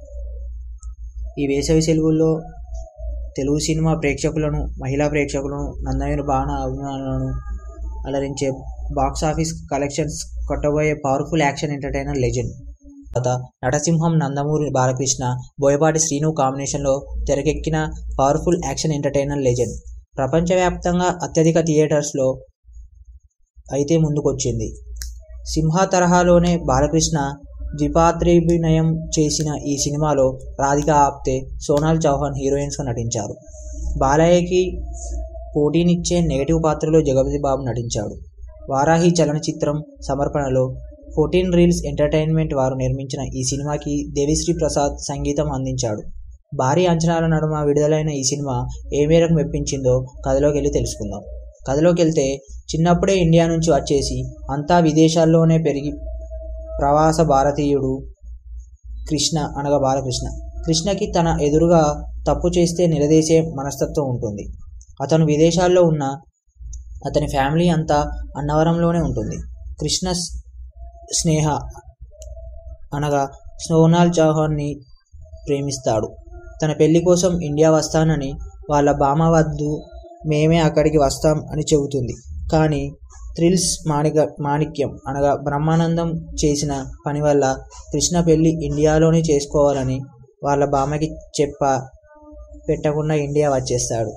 ఈ వేసవి సెలవుల్లో తెలుగు సినిమా ప్రేక్షకులను, మహిళా ప్రేక్షకులను, నందమూరి బాణ అభిమానులను అలరించే బాక్సాఫీస్ కలెక్షన్స్ కొట్టబోయే పవర్ఫుల్ యాక్షన్ ఎంటర్టైనర్ లెజెండ్. తర్వాత నటసింహం నందమూరి బాలకృష్ణ, బోయపాటి శ్రీను కాంబినేషన్లో తెరకెక్కిన పవర్ఫుల్ యాక్షన్ ఎంటర్టైనర్ లెజెండ్. ప్రపంచవ్యాప్తంగా అత్యధిక థియేటర్స్లో అయితే ముందుకొచ్చింది. సింహ తరహాలోనే బాలకృష్ణ ద్విపాత్రాభినయం చేసిన ఈ సినిమాలో రాధిక ఆప్తే, సోనాల్ చౌహాన్ హీరోయిన్స్గా నటించారు. బాలయ్యకి పోటీనిచ్చే నెగటివ్ పాత్రలో జగపతి బాబు నటించాడు. వారాహి చలనచిత్రం సమర్పణలో ఫోర్టీన్ రీల్స్ ఎంటర్టైన్మెంట్ వారు నిర్మించిన ఈ సినిమాకి దేవిశ్రీ ప్రసాద్ సంగీతం అందించాడు. భారీ అంచనాల నడుమ విడుదలైన ఈ సినిమా ఏ మేరకు మెప్పించిందో కథలోకి వెళ్ళి తెలుసుకుందాం. కథలోకి వెళ్తే, చిన్నప్పుడే ఇండియా నుంచి వచ్చేసి అంతా విదేశాల్లోనే పెరిగి ప్రవాస భారతీయుడు కృష్ణ అనగా బాలకృష్ణ. కృష్ణకి తన ఎదురుగా తప్పు చేస్తే నిలదీసే మనస్తత్వం ఉంటుంది. అతను విదేశాల్లో ఉన్న అతని ఫ్యామిలీ అంతా అన్నవరంలోనే ఉంటుంది. కృష్ణ స్నేహ అనగా సోనాల్ చౌహాన్ని ప్రేమిస్తాడు. తన పెళ్లి కోసం ఇండియా వస్తానని వాళ్ళ బామ్మ వద్దు, మేమే అక్కడికి వస్తాం అని చెబుతుంది. కానీ థ్రిల్స్ మాణిక మాణిక్యం అనగా బ్రహ్మానందం చేసిన పని వల్ల కృష్ణ పెళ్లి ఇండియాలోనే చేసుకోవాలని వాళ్ళ బామ్మకి చెప్ప పెట్టకుండా ఇండియా వచ్చేస్తాడు.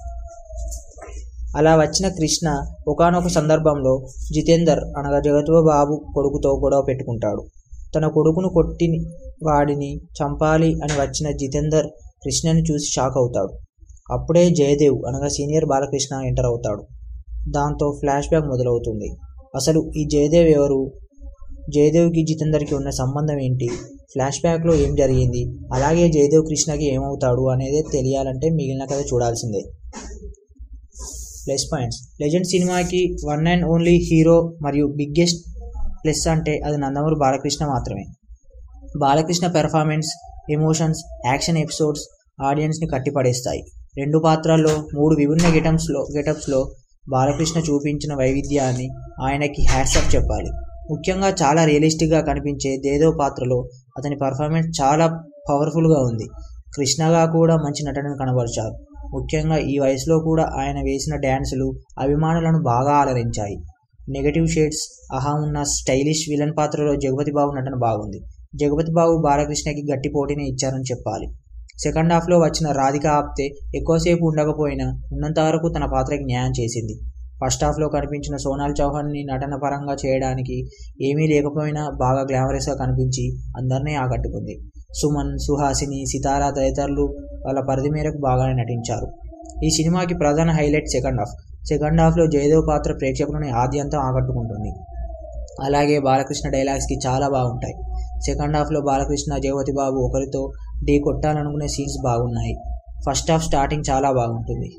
అలా వచ్చిన కృష్ణ ఒకానొక సందర్భంలో జితేందర్ అనగా జగపతి బాబు కొడుకుతో గొడవ పెట్టుకుంటాడు. తన కొడుకును కొట్టి వాడిని చంపాలి అని వచ్చిన జితేందర్ కృష్ణని చూసి షాక్ అవుతాడు. అప్పుడే జయదేవ్ అనగా సీనియర్ బాలకృష్ణ ఎంటర్ అవుతాడు. దాంతో ఫ్లాష్ బ్యాక్ మొదలవుతుంది. అసలు ఈ జయదేవ్ ఎవరు, జయదేవ్కి జితేందర్కి ఉన్న సంబంధం ఏంటి, ఫ్లాష్ బ్యాక్లో ఏం జరిగింది, అలాగే జయదేవ్ కృష్ణకి ఏమవుతాడు అనేది తెలియాలంటే మిగిలిన కథ చూడాల్సిందే. Plus points. లెజెండ్ సినిమాకి వన్ అండ్ ఓన్లీ హీరో మరియు బిగ్గెస్ట్ ప్లస్ అంటే అది నందమూరి బాలకృష్ణ మాత్రమే. Balakrishna performance, emotions, action episodes ఆడియన్స్ని కట్టిపడేస్తాయి. రెండు పాత్రల్లో మూడు విభిన్న గెటప్స్లో గెటప్స్లో బాలకృష్ణ చూపించిన వైవిధ్యాన్ని ఆయనకి హ్యాట్సాఫ్ చెప్పాలి. ముఖ్యంగా చాలా రియలిస్టిక్గా కనిపించే దేదో పాత్రలో అతని పర్ఫార్మెన్స్ చాలా పవర్ఫుల్గా ఉంది. కృష్ణగా కూడా మంచి నటనను కనబరిచారు. ముఖ్యంగా ఈ వయసులో కూడా ఆయన వేసిన డ్యాన్సులు అభిమానులను బాగా అలరించాయి. నెగటివ్ షేడ్స్ అహా ఉన్న స్టైలిష్ విలన్ పాత్రలో జగపతి బాబు నటన బాగుంది. జగపతి బాబు బాలకృష్ణకి గట్టి పోటీని ఇచ్చారని చెప్పాలి. సెకండ్ హాఫ్లో వచ్చిన రాధిక ఆప్తే ఎక్కువసేపు ఉండకపోయినా ఉన్నంత వరకు తన పాత్రకి న్యాయం చేసింది. ఫస్ట్ హాఫ్లో కనిపించిన సోనాల్ చౌహాన్ని నటన పరంగా చేయడానికి ఏమీ లేకపోయినా బాగా గ్లామరస్గా కనిపించి అందరినీ ఆకట్టుకుంది. సుమన్, సుహాసిని, సితారా తదితరులు వాళ్ళ పరిధి మేరకు బాగానే నటించారు. ఈ సినిమాకి ప్రధాన హైలైట్ సెకండ్ హాఫ్. సెకండ్ హాఫ్లో జయదేవ్ పాత్ర ప్రేక్షకులని ఆద్యంతం ఆకట్టుకుంటుంది. అలాగే బాలకృష్ణ డైలాగ్స్కి చాలా బాగుంటాయి. సెకండ్ హాఫ్లో బాలకృష్ణ, జగపతి బాబు ఒకరితో ఢీ కొట్టాలనుకునే సీన్స్ బాగున్నాయి. ఫస్ట్ హాఫ్ స్టార్టింగ్ చాలా బాగుంటుంది.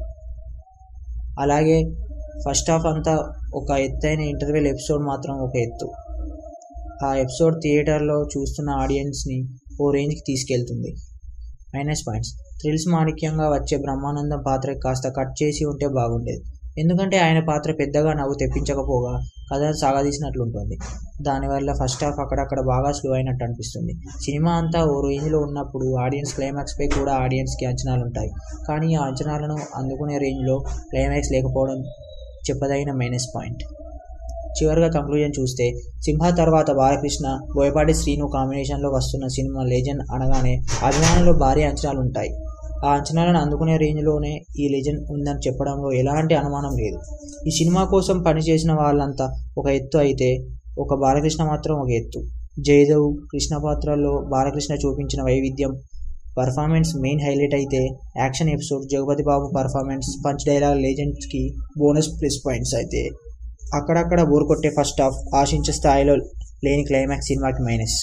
అలాగే ఫస్ట్ హాఫ్ అంతా ఒక ఎత్తైన ఇంటర్వెల్ ఎపిసోడ్ మాత్రం ఒక ఎత్తు. ఆ ఎపిసోడ్ థియేటర్లో చూస్తున్న ఆడియన్స్ని ఓ రేంజ్కి తీసుకెళ్తుంది. Minus points. థ్రిల్స్ మాణిక్యంగా వచ్చే బ్రహ్మానందం పాత్రకి కాస్త కట్ చేసి ఉంటే బాగుండేది. ఎందుకంటే ఆయన పాత్ర పెద్దగా నవ్వు తెప్పించకపోగా కథను సాగదీసినట్లుంటుంది. దానివల్ల ఫస్ట్ హాఫ్ అక్కడక్కడ బాగా స్లో అయినట్టు అనిపిస్తుంది. సినిమా అంతా ఓ రేంజ్లో ఉన్నప్పుడు ఆడియన్స్ క్లైమాక్స్పై కూడా ఆడియన్స్కి అంచనాలు ఉంటాయి. కానీ ఆ అంచనాలను అందుకునే రేంజ్లో క్లైమాక్స్ లేకపోవడం చెప్పదగిన మైనస్ పాయింట్. చివరిగా కంక్లూజన్ చూస్తే, సింహ తర్వాత బాలకృష్ణ, బోయపాటి శ్రీను కాంబినేషన్లో వస్తున్న సినిమా లెజెండ్ అనగానే అభిమానుల్లో భారీ అంచనాలు ఉంటాయి. ఆ అంచనాలను అందుకునే రేంజ్లోనే ఈ లెజెండ్ ఉందని చెప్పడంలో ఎలాంటి అనుమానం లేదు. ఈ సినిమా కోసం పనిచేసిన వాళ్ళంతా ఒక ఎత్తు అయితే ఒక బాలకృష్ణ మాత్రం ఒక ఎత్తు. జయదేవ్, కృష్ణ పాత్రల్లో బాలకృష్ణ చూపించిన వైవిధ్యం, పర్ఫార్మెన్స్ మెయిన్ హైలైట్ అయితే action episode, Jagapathi Babu performance, punch dialogue లెజెండ్స్కి బోనస్ ప్లస్ పాయింట్స్ అయితే అక్కడక్కడ బోర్ కొట్టే ఫస్ట్ హాఫ్, ఆశించే స్థాయిలో లేని క్లైమాక్స్ సినిమాకి మైనస్.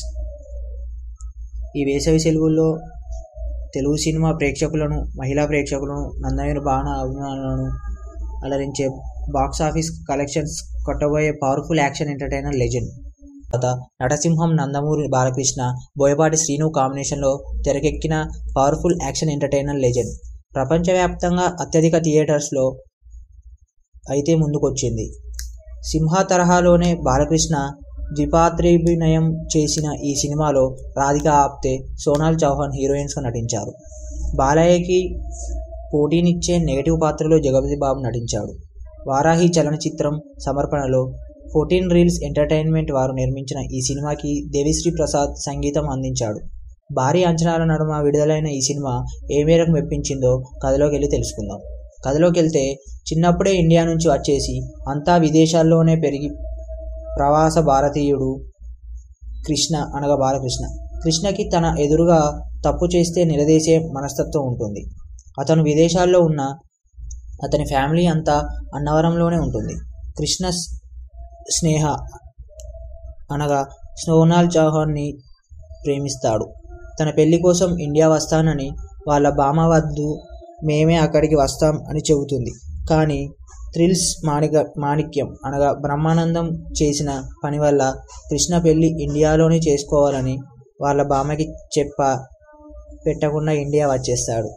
ఈ వేసవి సెలవుల్లో తెలుగు సినిమా ప్రేక్షకులను, మహిళా ప్రేక్షకులను, నందమూరి బాణ అభిమానులను అలరించే బాక్సాఫీస్ కలెక్షన్స్ కొట్టబోయే పవర్ఫుల్ యాక్షన్ ఎంటర్టైనర్ లెజెండ్. తర్వాత నటసింహం, నందమూరి బాలకృష్ణ, బోయపాటి శ్రీను కాంబినేషన్లో తెరకెక్కిన పవర్ఫుల్ యాక్షన్ ఎంటర్టైనర్ లెజెండ్. ప్రపంచవ్యాప్తంగా అత్యధిక థియేటర్స్లో అయితే ముందుకొచ్చింది. సింహ తరహాలోనే బాలకృష్ణ ద్విపాత్రాభినయం చేసిన ఈ సినిమాలో రాధిక ఆప్తే, సోనాల్ చౌహాన్ హీరోయిన్స్గా నటించారు. బాలయ్యకి పోటీనిచ్చే నెగటివ్ పాత్రలో జగపతి బాబు నటించాడు. వారాహి చలనచిత్రం సమర్పణలో ఫోర్టీన్ రీల్స్ ఎంటర్టైన్మెంట్ వారు నిర్మించిన ఈ సినిమాకి దేవిశ్రీ ప్రసాద్ సంగీతం అందించాడు. భారీ అంచనాల నడుమ విడుదలైన ఈ సినిమా ఏ మేరకు మెప్పించిందో కథలోకి వెళ్ళి తెలుసుకుందాం. కథలోకి వెళ్తే, చిన్నప్పుడే ఇండియా నుంచి వచ్చేసి అంతా విదేశాల్లోనే పెరిగి ప్రవాస భారతీయుడు కృష్ణ అనగా బాలకృష్ణ. కృష్ణకి తన ఎదురుగా తప్పు చేస్తే నిలదీసే మనస్తత్వం ఉంటుంది. అతను విదేశాల్లో ఉన్న అతని ఫ్యామిలీ అంతా అన్నవరంలోనే ఉంటుంది. కృష్ణ స్నేహ అనగా సోనాల్ చౌహాన్ని ప్రేమిస్తాడు. తన పెళ్లి కోసం ఇండియా వస్తానని వాళ్ళ బామ్మ వద్దు, మేమే అక్కడికి వస్తాం అని చెబుతుంది. కానీ థ్రిల్స్ మాణిక మాణిక్యం అనగా బ్రహ్మానందం చేసిన పని వల్ల కృష్ణ పెళ్లి ఇండియాలోనే చేసుకోవాలని వాళ్ళ బామ్మకి చెప్ప పెట్టకుండా ఇండియా వచ్చేస్తాడు.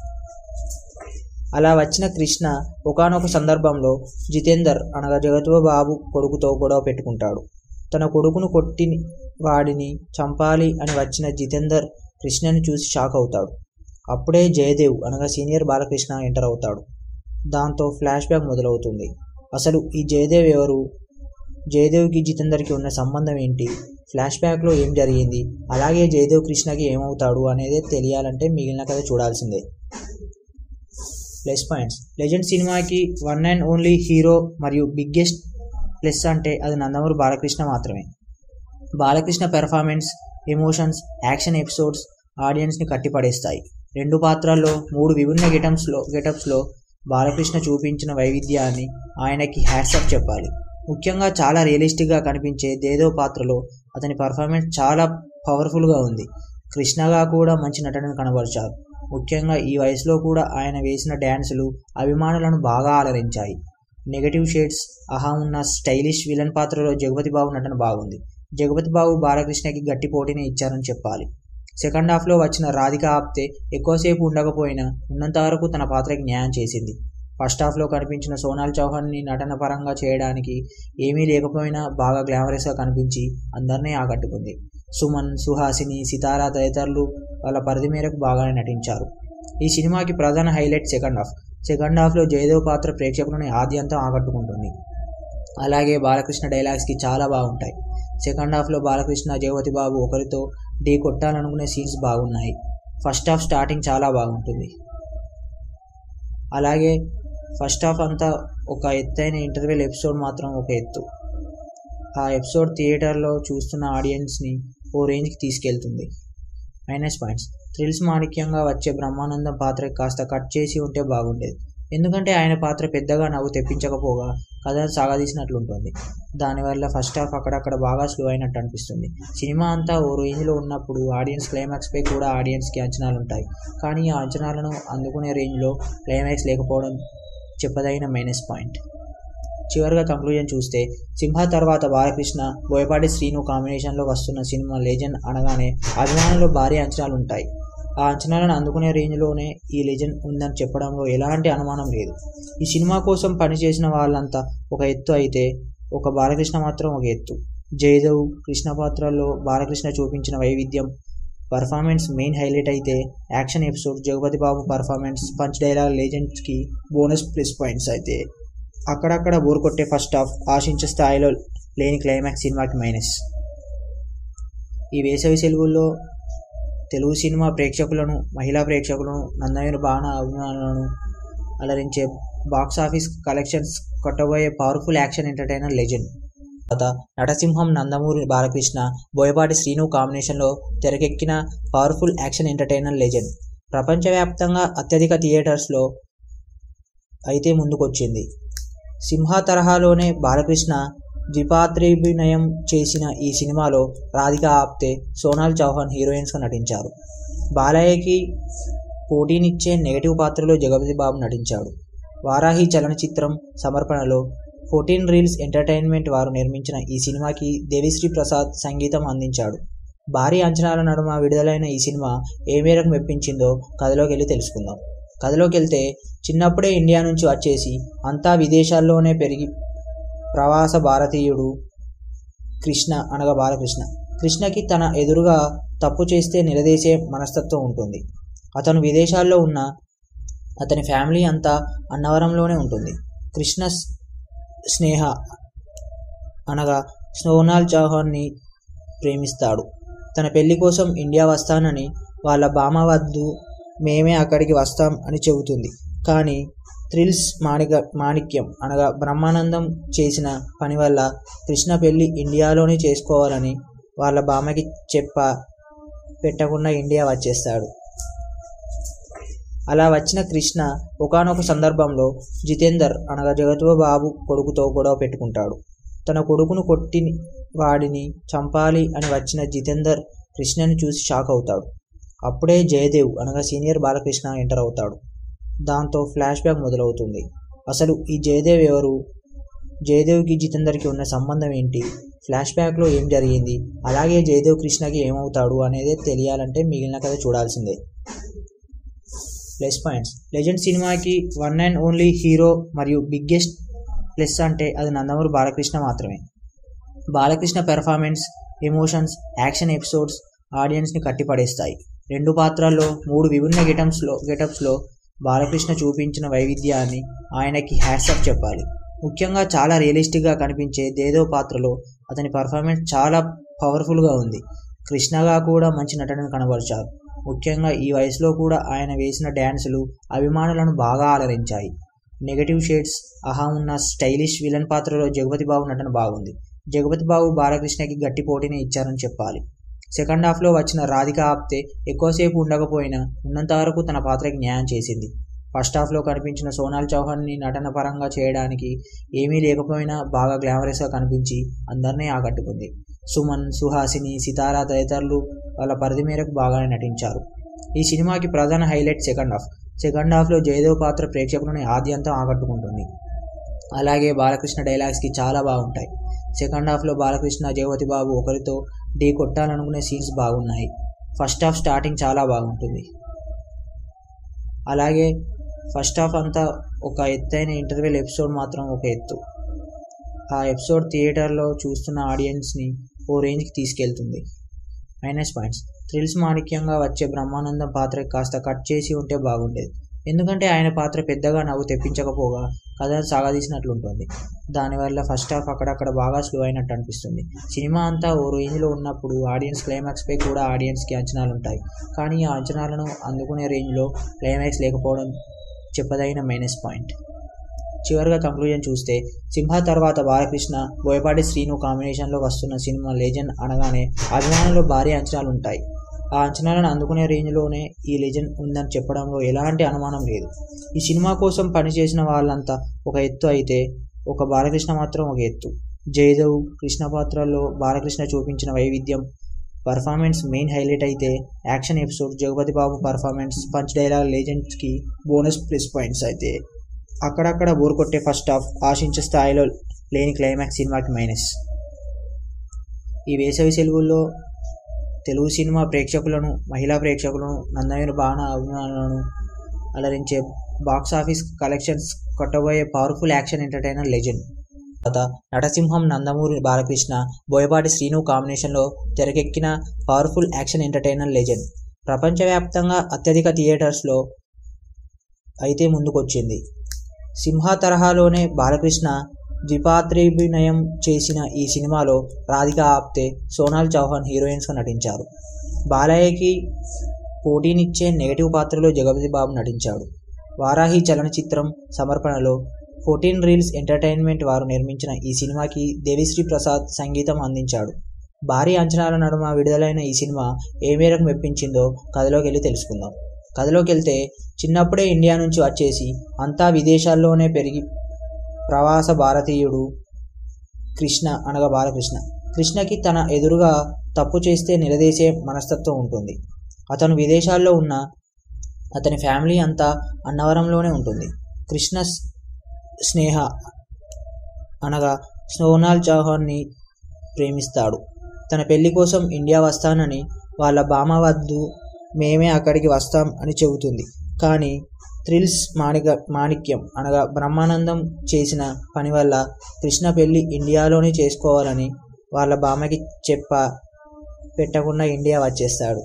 అలా వచ్చిన కృష్ణ ఒకానొక సందర్భంలో జితేందర్ అనగా జగపతి బాబు కొడుకుతో గొడవ పెట్టుకుంటాడు. తన కొడుకును కొట్టి వాడిని చంపాలి అని వచ్చిన జితేందర్ కృష్ణని చూసి షాక్ అవుతాడు. అప్పుడే జయదేవ్ అనగా సీనియర్ బాలకృష్ణ ఎంటర్ అవుతాడు. దాంతో ఫ్లాష్ బ్యాక్ మొదలవుతుంది. అసలు ఈ జయదేవ్ ఎవరు, జయదేవ్కి జితేందర్కి ఉన్న సంబంధం ఏంటి, ఫ్లాష్ బ్యాక్లో ఏం జరిగింది, అలాగే జయదేవ్ కృష్ణకి ఏమవుతాడు అనేది తెలియాలంటే మిగిలిన కథ చూడాల్సిందే. Plus points. లెజెండ్ సినిమాకి వన్ అండ్ ఓన్లీ హీరో మరియు బిగ్గెస్ట్ ప్లస్ అంటే అది నందమూరి బాలకృష్ణ మాత్రమే. Balakrishna performance, emotions, action episodes ఆడియన్స్ని కట్టిపడేస్తాయి. రెండు పాత్రల్లో మూడు విభిన్న గెటప్స్లో గెటప్స్లో బాలకృష్ణ చూపించిన వైవిధ్యాన్ని ఆయనకి హ్యాట్సాఫ్ చెప్పాలి. ముఖ్యంగా చాలా రియలిస్టిక్గా కనిపించే దేదో పాత్రలో అతని పర్ఫార్మెన్స్ చాలా పవర్ఫుల్గా ఉంది. కృష్ణగా కూడా మంచి నటనను కనబరిచారు. ముఖ్యంగా ఈ వయసులో కూడా ఆయన వేసిన డ్యాన్సులు అభిమానులను బాగా అలరించాయి. నెగటివ్ షేడ్స్ అహా ఉన్న స్టైలిష్ విలన్ పాత్రలో జగపతి బాబు నటన బాగుంది. జగపతి బాబు బాలకృష్ణకి గట్టి పోటీని ఇచ్చారని చెప్పాలి. సెకండ్ హాఫ్లో వచ్చిన రాధిక ఆప్తే ఎక్కువసేపు ఉండకపోయినా ఉన్నంత వరకు తన పాత్రకి న్యాయం చేసింది. ఫస్ట్ హాఫ్లో కనిపించిన సోనాల్ చౌహాన్ని నటన పరంగా చేయడానికి ఏమీ లేకపోయినా బాగా గ్లామరస్గా కనిపించి అందరినీ ఆకట్టుకుంది. సుమన్, సుహాసిని, సితారా తదితరులు వాళ్ళ పరిధి మేరకు బాగానే నటించారు. ఈ సినిమాకి ప్రధాన హైలైట్ సెకండ్ హాఫ్. సెకండ్ హాఫ్లో జయదేవ్ పాత్ర ప్రేక్షకులని ఆద్యంతం ఆకట్టుకుంటుంది. అలాగే బాలకృష్ణ డైలాగ్స్కి చాలా బాగుంటాయి. సెకండ్ హాఫ్లో బాలకృష్ణ, జగపతి బాబు ఒకరితో ఢీ కొట్టాలనుకునే సీన్స్ బాగున్నాయి. ఫస్ట్ హాఫ్ స్టార్టింగ్ చాలా బాగుంటుంది. అలాగే ఫస్ట్ హాఫ్ అంతా ఒక ఎత్తైన ఇంటర్వెల్ ఎపిసోడ్ మాత్రం ఒక ఎత్తు. ఆ ఎపిసోడ్ థియేటర్లో చూస్తున్న ఆడియన్స్ని ఓ రేంజ్కి తీసుకెళ్తుంది. Minus points. థ్రిల్స్ మాణిక్యంగా వచ్చే బ్రహ్మానందం పాత్ర కాస్త కట్ చేసి ఉంటే బాగుండేది. ఎందుకంటే ఆయన పాత్ర పెద్దగా నవ్వు తెప్పించకపోగా కథ సాగదీసినట్లుంటుంది. దానివల్ల ఫస్ట్ హాఫ్ అక్కడక్కడ బాగా స్లో అయినట్టు అనిపిస్తుంది. సినిమా అంతా ఓ రేంజ్లో ఉన్నప్పుడు ఆడియన్స్ క్లైమాక్స్పై కూడా ఆడియన్స్కి అంచనాలుంటాయి. కానీ ఆ అంచనాలను అందుకునే రేంజ్లో క్లైమాక్స్ లేకపోవడం చెప్పదగిన మైనస్ పాయింట్. చివరిగా కంక్లూజన్ చూస్తే, సింహ తర్వాత బాలకృష్ణ, బోయపాటి శ్రీను కాంబినేషన్లో వస్తున్న సినిమా లెజెండ్ అనగానే అభిమానులు భారీ అంచనాలు ఉంటాయి. ఆ అంచనాలను అందుకునే రేంజ్లోనే ఈ లెజెండ్ ఉందని చెప్పడంలో ఎలాంటి అనుమానం లేదు. ఈ సినిమా కోసం పనిచేసిన వాళ్ళంతా ఒక ఎత్తు అయితే, ఒక బాలకృష్ణ మాత్రం ఒక ఎత్తు. జయదేవ్, కృష్ణ పాత్రల్లో బాలకృష్ణ చూపించిన వైవిధ్యం, పర్ఫార్మెన్స్ మెయిన్ హైలైట్ అయితే, action episode, Jagapathi Babu performance, punch dialogue లెజెండ్స్కి బోనస్ ప్లస్ పాయింట్స్ అయితే, అక్కడక్కడ బోర్ కొట్టే ఫస్ట్ హాఫ్, ఆశించే స్థాయిలో లేని క్లైమాక్స్ సినిమాకి మైనస్. ఈ వేసవి సెలవుల్లో తెలుగు సినిమా ప్రేక్షకులను, మహిళా ప్రేక్షకులను, నందమూరి బాణ అభిమానులను అలరించే బాక్సాఫీస్ కలెక్షన్స్ కొట్టబోయే పవర్ఫుల్ యాక్షన్ ఎంటర్టైనర్ లెజెండ్. తర్వాత నటసింహం నందమూరి బాలకృష్ణ, బోయపాటి శ్రీను కాంబినేషన్లో తెరకెక్కిన పవర్ఫుల్ యాక్షన్ ఎంటర్టైనర్ లెజెండ్. ప్రపంచవ్యాప్తంగా అత్యధిక థియేటర్స్లో అయితే ముందుకొచ్చింది. సింహ తరహాలోనే బాలకృష్ణ ద్విపాత్రాభినయం చేసిన ఈ సినిమాలో రాధికా ఆప్తే, సోనాల్ చౌహాన్ హీరోయిన్స్గా నటించారు. బాలయ్యకి పోటీనిచ్చే నెగటివ్ పాత్రలో జగపతి బాబు నటించాడు. వారాహి చలనచిత్రం సమర్పణలో ఫోర్టీన్ రీల్స్ ఎంటర్టైన్మెంట్ వారు నిర్మించిన ఈ సినిమాకి దేవిశ్రీ ప్రసాద్ సంగీతం అందించాడు. భారీ అంచనాల నడుమ విడుదలైన ఈ సినిమా ఏ మేరకు మెప్పించిందో కథలోకి వెళ్ళి తెలుసుకుందాం. కథలోకి వెళ్తే, చిన్నప్పుడే ఇండియా నుంచి వచ్చేసి అంతా విదేశాల్లోనే పెరిగి ప్రవాస భారతీయుడు కృష్ణ అనగా బాలకృష్ణ. కృష్ణకి తన ఎదురుగా తప్పు చేస్తే నిలదీసే మనస్తత్వం ఉంటుంది. అతను విదేశాల్లో ఉన్న అతని ఫ్యామిలీ అంతా అన్నవరంలోనే ఉంటుంది. కృష్ణ స్నేహ అనగా సోనాల్ చౌహాన్ని ప్రేమిస్తాడు. తన పెళ్లి కోసం ఇండియా వస్తానని వాళ్ళ బామ్మ వద్దు, మేమే అక్కడికి వస్తాం అని చెబుతుంది. కానీ థ్రిల్స్ మాణిక మాణిక్యం అనగా బ్రహ్మానందం చేసిన పని వల్ల కృష్ణ పెళ్లి ఇండియాలోనే చేసుకోవాలని వాళ్ళ బామ్మకి చెప్ప పెట్టకుండా ఇండియా వచ్చేస్తాడు. అలా వచ్చిన కృష్ణ ఒకానొక సందర్భంలో జితేందర్ అనగా జగపతి బాబు కొడుకుతో గొడవ పెట్టుకుంటాడు. తన కొడుకును కొట్టి వాడిని చంపాలి అని వచ్చిన జితేందర్ కృష్ణని చూసి షాక్ అవుతాడు. అప్పుడే జయదేవ్ అనగా సీనియర్ బాలకృష్ణ ఎంటర్ అవుతాడు. దాంతో ఫ్లాష్ బ్యాక్ మొదలవుతుంది. అసలు ఈ జయదేవ్ ఎవరు, జయదేవ్కి జితేందర్కి ఉన్న సంబంధం ఏంటి, ఫ్లాష్ బ్యాక్లో ఏం జరిగింది, అలాగే జయదేవ్ కృష్ణకి ఏమవుతాడు అనేది తెలియాలంటే మిగిలిన కథ చూడాల్సిందే. Plus points. లెజెండ్ సినిమాకి వన్ అండ్ ఓన్లీ హీరో మరియు బిగ్గెస్ట్ ప్లస్ అంటే అది నందమూరి బాలకృష్ణ మాత్రమే. Balakrishna performance, emotions, action episodes ఆడియన్స్ని కట్టిపడేస్తాయి. రెండు పాత్రల్లో మూడు విభిన్న గెటప్స్లో గెటప్స్లో బాలకృష్ణ చూపించిన వైవిధ్యాన్ని ఆయనకి హ్యాట్సాప్ చెప్పాలి. ముఖ్యంగా చాలా రియలిస్టిక్గా కనిపించే జయదేవ్ పాత్రలో అతని పర్ఫార్మెన్స్ చాలా పవర్ఫుల్గా ఉంది. కృష్ణగా కూడా మంచి నటనను కనబరిచారు. ముఖ్యంగా ఈ వయసులో కూడా ఆయన వేసిన డ్యాన్సులు అభిమానులను బాగా అలరించాయి. నెగటివ్ షేడ్స్ అహా ఉన్న స్టైలిష్ విలన్ పాత్రలో జగపతి బాబు నటన బాగుంది. జగపతి బాబు బాలకృష్ణకి గట్టి పోటీని ఇచ్చారని చెప్పాలి. సెకండ్ హాఫ్లో వచ్చిన రాధికా ఆప్తే ఎక్కువసేపు ఉండకపోయినా ఉన్నంత వరకు తన పాత్రకి న్యాయం చేసింది. ఫస్ట్ హాఫ్లో కనిపించిన సోనాల్ చౌహాన్ని నటన పరంగా చేయడానికి ఏమీ లేకపోయినా బాగా గ్లామరస్గా కనిపించి అందరినీ ఆకట్టుకుంది. సుమన్, సుహాసిని, సితారా తదితరులు వాళ్ళ పరిధి మేరకు బాగానే నటించారు. ఈ సినిమాకి ప్రధాన హైలైట్ సెకండ్ హాఫ్. సెకండ్ హాఫ్లో జయదేవ్ పాత్ర ప్రేక్షకులని ఆద్యంతం ఆకట్టుకుంటుంది. అలాగే బాలకృష్ణ డైలాగ్స్కి చాలా బాగుంటాయి. సెకండ్ హాఫ్లో బాలకృష్ణ, జగపతి బాబు ఒకరితో ఢీ కొట్టాలనుకునే సీన్స్ బాగున్నాయి. ఫస్ట్ హాఫ్ స్టార్టింగ్ చాలా బాగుంటుంది. అలాగే ఫస్ట్ హాఫ్ అంతా ఒక ఎత్తైన ఇంటర్వెల్ ఎపిసోడ్ మాత్రం ఒక ఎత్తు. ఆ ఎపిసోడ్ థియేటర్లో చూస్తున్న ఆడియన్స్ని ఓ రేంజ్కి తీసుకెళ్తుంది. Minus points. థ్రిల్స్ మాణిక్యంగా వచ్చే బ్రహ్మానందం పాత్రకి కాస్త కట్ చేసి ఉంటే బాగుండేది. ఎందుకంటే ఆయన పాత్ర పెద్దగా నవ్వు తెప్పించకపోగా కథను సాగదీసినట్లుంటుంది. దానివల్ల ఫస్ట్ హాఫ్ అక్కడక్కడ బాగా స్లో అయినట్టు అనిపిస్తుంది. సినిమా అంతా ఓ రేంజ్లో ఉన్నప్పుడు ఆడియన్స్ క్లైమాక్స్పై కూడా ఆడియన్స్కి అంచనాలు ఉంటాయి. కానీ ఆ అంచనాలను అందుకునే రేంజ్లో క్లైమాక్స్ లేకపోవడం చెప్పదగిన మైనస్ పాయింట్. చివరిగా కంక్లూజన్ చూస్తే, సింహ తర్వాత బాలకృష్ణ, బోయపాటి శ్రీను కాంబినేషన్లో వస్తున్న సినిమా లెజెండ్ అనగానే అభిమానుల్లో భారీ అంచనాలు ఉంటాయి. ఆ అంచనాలను అందుకునే రేంజ్లోనే ఈ లెజెండ్ ఉందని చెప్పడంలో ఎలాంటి అనుమానం లేదు. ఈ సినిమా కోసం పనిచేసిన వాళ్ళంతా ఒక ఎత్తు అయితే, ఒక బాలకృష్ణ మాత్రం ఒక ఎత్తు. జయదేవ్, కృష్ణ పాత్రల్లో బాలకృష్ణ చూపించిన వైవిధ్యం, పర్ఫార్మెన్స్ మెయిన్ హైలైట్ అయితే, action episode, Jagapathi Babu performance, punch dialogue లెజెండ్స్కి బోనస్ ప్లస్ పాయింట్స్ అయితే, అక్కడక్కడ బోర్ కొట్టే ఫస్ట్ హాఫ్, ఆశించే స్థాయిలో లేని క్లైమాక్స్ సినిమాకి మైనస్. ఈ వేసవి సెలవుల్లో తెలుగు సినిమా ప్రేక్షకులను, మహిళా ప్రేక్షకులను, నందమూరి బాణ అభిమానులను అలరించే బాక్సాఫీస్ కలెక్షన్స్ కొట్టబోయే పవర్ఫుల్ యాక్షన్ ఎంటర్టైనర్ లెజెండ్. తర్వాత నటసింహం నందమూరి బాలకృష్ణ, బోయపాటి శ్రీను కాంబినేషన్లో తెరకెక్కిన పవర్ఫుల్ యాక్షన్ ఎంటర్టైనర్ లెజెండ్. ప్రపంచవ్యాప్తంగా అత్యధిక థియేటర్స్లో అయితే ముందుకొచ్చింది. సింహ తరహాలోనే బాలకృష్ణ ద్విపాత్రాభినయం చేసిన ఈ సినిమాలో రాధికా ఆప్తే, సోనాల్ చౌహాన్ హీరోయిన్స్గా నటించారు. బాలయ్యకి పోటీనిచ్చే నెగటివ్ పాత్రలో జగపతి బాబు నటించాడు. వారాహి చలనచిత్రం సమర్పణలో ఫోర్టీన్ రీల్స్ ఎంటర్టైన్మెంట్ వారు నిర్మించిన ఈ సినిమాకి దేవిశ్రీ ప్రసాద్ సంగీతం అందించాడు. భారీ అంచనాల నడుమ విడుదలైన ఈ సినిమా ఏ మేరకు మెప్పించిందో కథలోకి వెళ్ళి తెలుసుకుందాం. కథలోకి వెళ్తే, చిన్నప్పుడే ఇండియా నుంచి వచ్చేసి అంతా విదేశాల్లోనే పెరిగి ప్రవాస భారతీయుడు కృష్ణ అనగా బాలకృష్ణ. కృష్ణకి తన ఎదురుగా తప్పు చేస్తే నిలదీసే మనస్తత్వం ఉంటుంది. అతను విదేశాల్లో ఉన్న అతని ఫ్యామిలీ అంతా అన్నవరంలోనే ఉంటుంది. కృష్ణ స్నేహ అనగా సోనాల్ చౌహాన్ని ప్రేమిస్తాడు. తన పెళ్లి కోసం ఇండియా వస్తానని వాళ్ళ బామ్మ వద్దు, మేమే అక్కడికి వస్తాం అని చెబుతుంది. కానీ థ్రిల్స్ మాణిక మాణిక్యం అనగా బ్రహ్మానందం చేసిన పని వల్ల కృష్ణ పెళ్లి ఇండియాలోనే చేసుకోవాలని వాళ్ళ బామ్మకి చెప్ప పెట్టకుండా ఇండియా వచ్చేస్తాడు.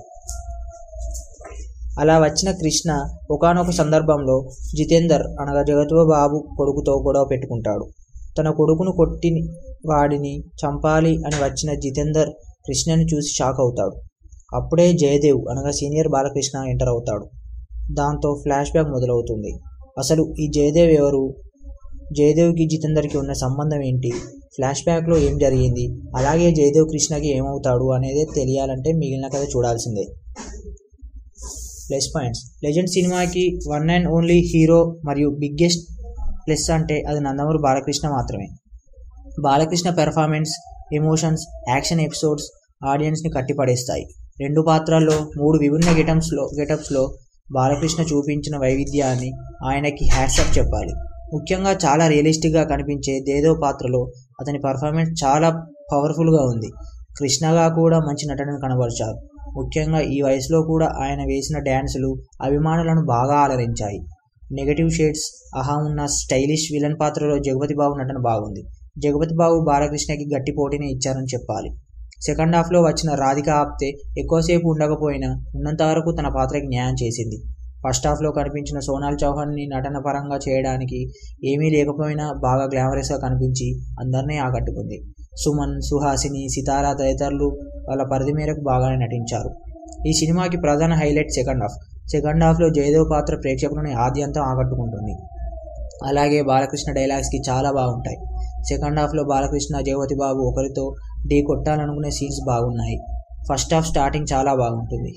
అలా వచ్చిన కృష్ణ ఒకానొక సందర్భంలో జితేందర్ అనగా జగపతి బాబు కొడుకుతో గొడవ పెట్టుకుంటాడు. తన కొడుకును కొట్టి వాడిని చంపాలి అని వచ్చిన జితేందర్ కృష్ణని చూసి షాక్ అవుతాడు. అప్పుడే జయదేవ్ అనగా సీనియర్ బాలకృష్ణ ఎంటర్ అవుతాడు. దాంతో ఫ్లాష్ బ్యాక్ మొదలవుతుంది. అసలు ఈ జయదేవ్ ఎవరు, జయదేవ్కి జితేందర్కి ఉన్న సంబంధం ఏంటి, ఫ్లాష్ బ్యాక్లో ఏం జరిగింది, అలాగే జయదేవ్ కృష్ణకి ఏమవుతాడు అనేది తెలియాలంటే మిగిలిన కథ చూడాల్సిందే. Plus points. లెజెండ్ సినిమాకి వన్ అండ్ ఓన్లీ హీరో మరియు బిగ్గెస్ట్ ప్లస్ అంటే అది నందమూరి బాలకృష్ణ మాత్రమే. Balakrishna performance, emotions, action episodes ఆడియన్స్ని కట్టిపడేస్తాయి. రెండు పాత్రల్లో మూడు విభిన్న గెటప్స్లో గెటప్స్లో బాలకృష్ణ చూపించిన వైవిధ్యాన్ని ఆయనకి హ్యాట్సాప్ చెప్పాలి. ముఖ్యంగా చాలా రియలిస్టిక్గా కనిపించే జయదేవ్ పాత్రలో అతని పర్ఫార్మెన్స్ చాలా పవర్ఫుల్గా ఉంది. కృష్ణగా కూడా మంచి నటనను కనబరిచారు. ముఖ్యంగా ఈ వయసులో కూడా ఆయన వేసిన డ్యాన్సులు అభిమానులను బాగా అలరించాయి. నెగటివ్ షేడ్స్ అహా ఉన్న స్టైలిష్ విలన్ పాత్రలో జగపతి బాబు నటన బాగుంది. జగపతి బాబు బాలకృష్ణకి గట్టి పోటీని ఇచ్చారని చెప్పాలి. సెకండ్ హాఫ్లో వచ్చిన రాధికా ఆప్తే ఎక్కువసేపు ఉండకపోయినా ఉన్నంత వరకు తన పాత్రకి న్యాయం చేసింది. ఫస్ట్ హాఫ్లో కనిపించిన సోనాల్ చౌహాన్ని నటన పరంగా చేయడానికి ఏమీ లేకపోయినా బాగా గ్లామరస్గా కనిపించి అందరినీ ఆకట్టుకుంది. సుమన్, సుహాసిని, సితారా తదితరులు వాళ్ళ పరిధి మేరకు బాగానే నటించారు. ఈ సినిమాకి ప్రధాన హైలైట్ సెకండ్ హాఫ్. సెకండ్ హాఫ్లో జయదేవ్ పాత్ర ప్రేక్షకులని ఆద్యంతం ఆకట్టుకుంటుంది. అలాగే బాలకృష్ణ డైలాగ్స్కి చాలా బాగుంటాయి. సెకండ్ హాఫ్లో బాలకృష్ణ, జగపతి బాబు ఒకరితో ఢీ కొట్టాలనుకునే సీన్స్ బాగున్నాయి. ఫస్ట్ హాఫ్ స్టార్టింగ్ చాలా బాగుంటుంది.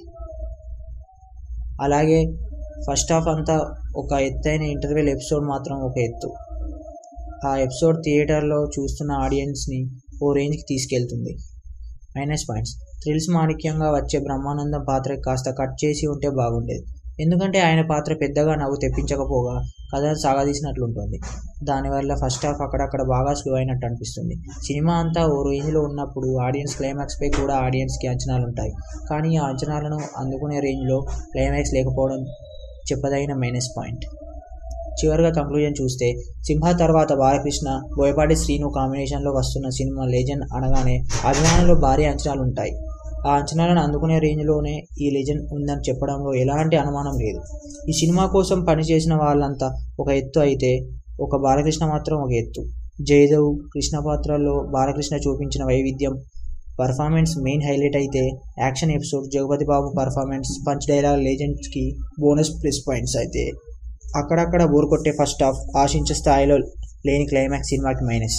అలాగే ఫస్ట్ హాఫ్ అంతా ఒక ఎత్తైన ఇంటర్వెల్ ఎపిసోడ్ మాత్రం ఒక ఎత్తు. ఆ ఎపిసోడ్ థియేటర్లో చూస్తున్న ఆడియన్స్ని ఓ రేంజ్కి తీసుకెళ్తుంది. Minus points. థ్రిల్స్ మాణిక్యంగా వచ్చే బ్రహ్మానందం పాత్రకి కాస్త కట్ చేసి ఉంటే బాగుండేది. ఎందుకంటే ఆయన పాత్ర పెద్దగా నవ్వు తెప్పించకపోగా కథను సాగదీసినట్లుంటుంది. దానివల్ల ఫస్ట్ హాఫ్ అక్కడక్కడ బాగా స్లో అయినట్టు అనిపిస్తుంది. సినిమా అంతా ఓ రేంజ్లో ఉన్నప్పుడు ఆడియన్స్ క్లైమాక్స్పై కూడా ఆడియన్స్కి అంచనాలు ఉంటాయి. కానీ ఆ అంచనాలను అందుకునే రేంజ్లో క్లైమాక్స్ లేకపోవడం చెప్పదగిన మైనస్ పాయింట్. చివరిగా కంక్లూజన్ చూస్తే సింహ తర్వాత బాలకృష్ణ బోయపాటి శ్రీను కాంబినేషన్లో వస్తున్న సినిమా లెజెండ్ అనగానే అభిమానులు భారీ అంచనాలు ఉంటాయి. ఆ అంచనాలను అందుకునే రేంజ్లోనే ఈ లెజెండ్ ఉందని చెప్పడంలో ఎలాంటి అనుమానం లేదు. ఈ సినిమా కోసం పనిచేసిన వాళ్ళంతా ఒక ఎత్తు అయితే ఒక బాలకృష్ణ మాత్రం ఒక ఎత్తు. జయదేవ్ కృష్ణ పాత్రలో బాలకృష్ణ చూపించిన వైవిధ్యం, పర్ఫార్మెన్స్ మెయిన్ హైలైట్ అయితే action episode, Jagapathi Babu performance, punch dialogue లెజెండ్స్కి బోనస్ ప్లస్ పాయింట్స్ అయితే అక్కడక్కడ బోర్ కొట్టే ఫస్ట్ హాఫ్, ఆశించే స్థాయిలో లేని క్లైమాక్స్ సినిమాకి మైనస్.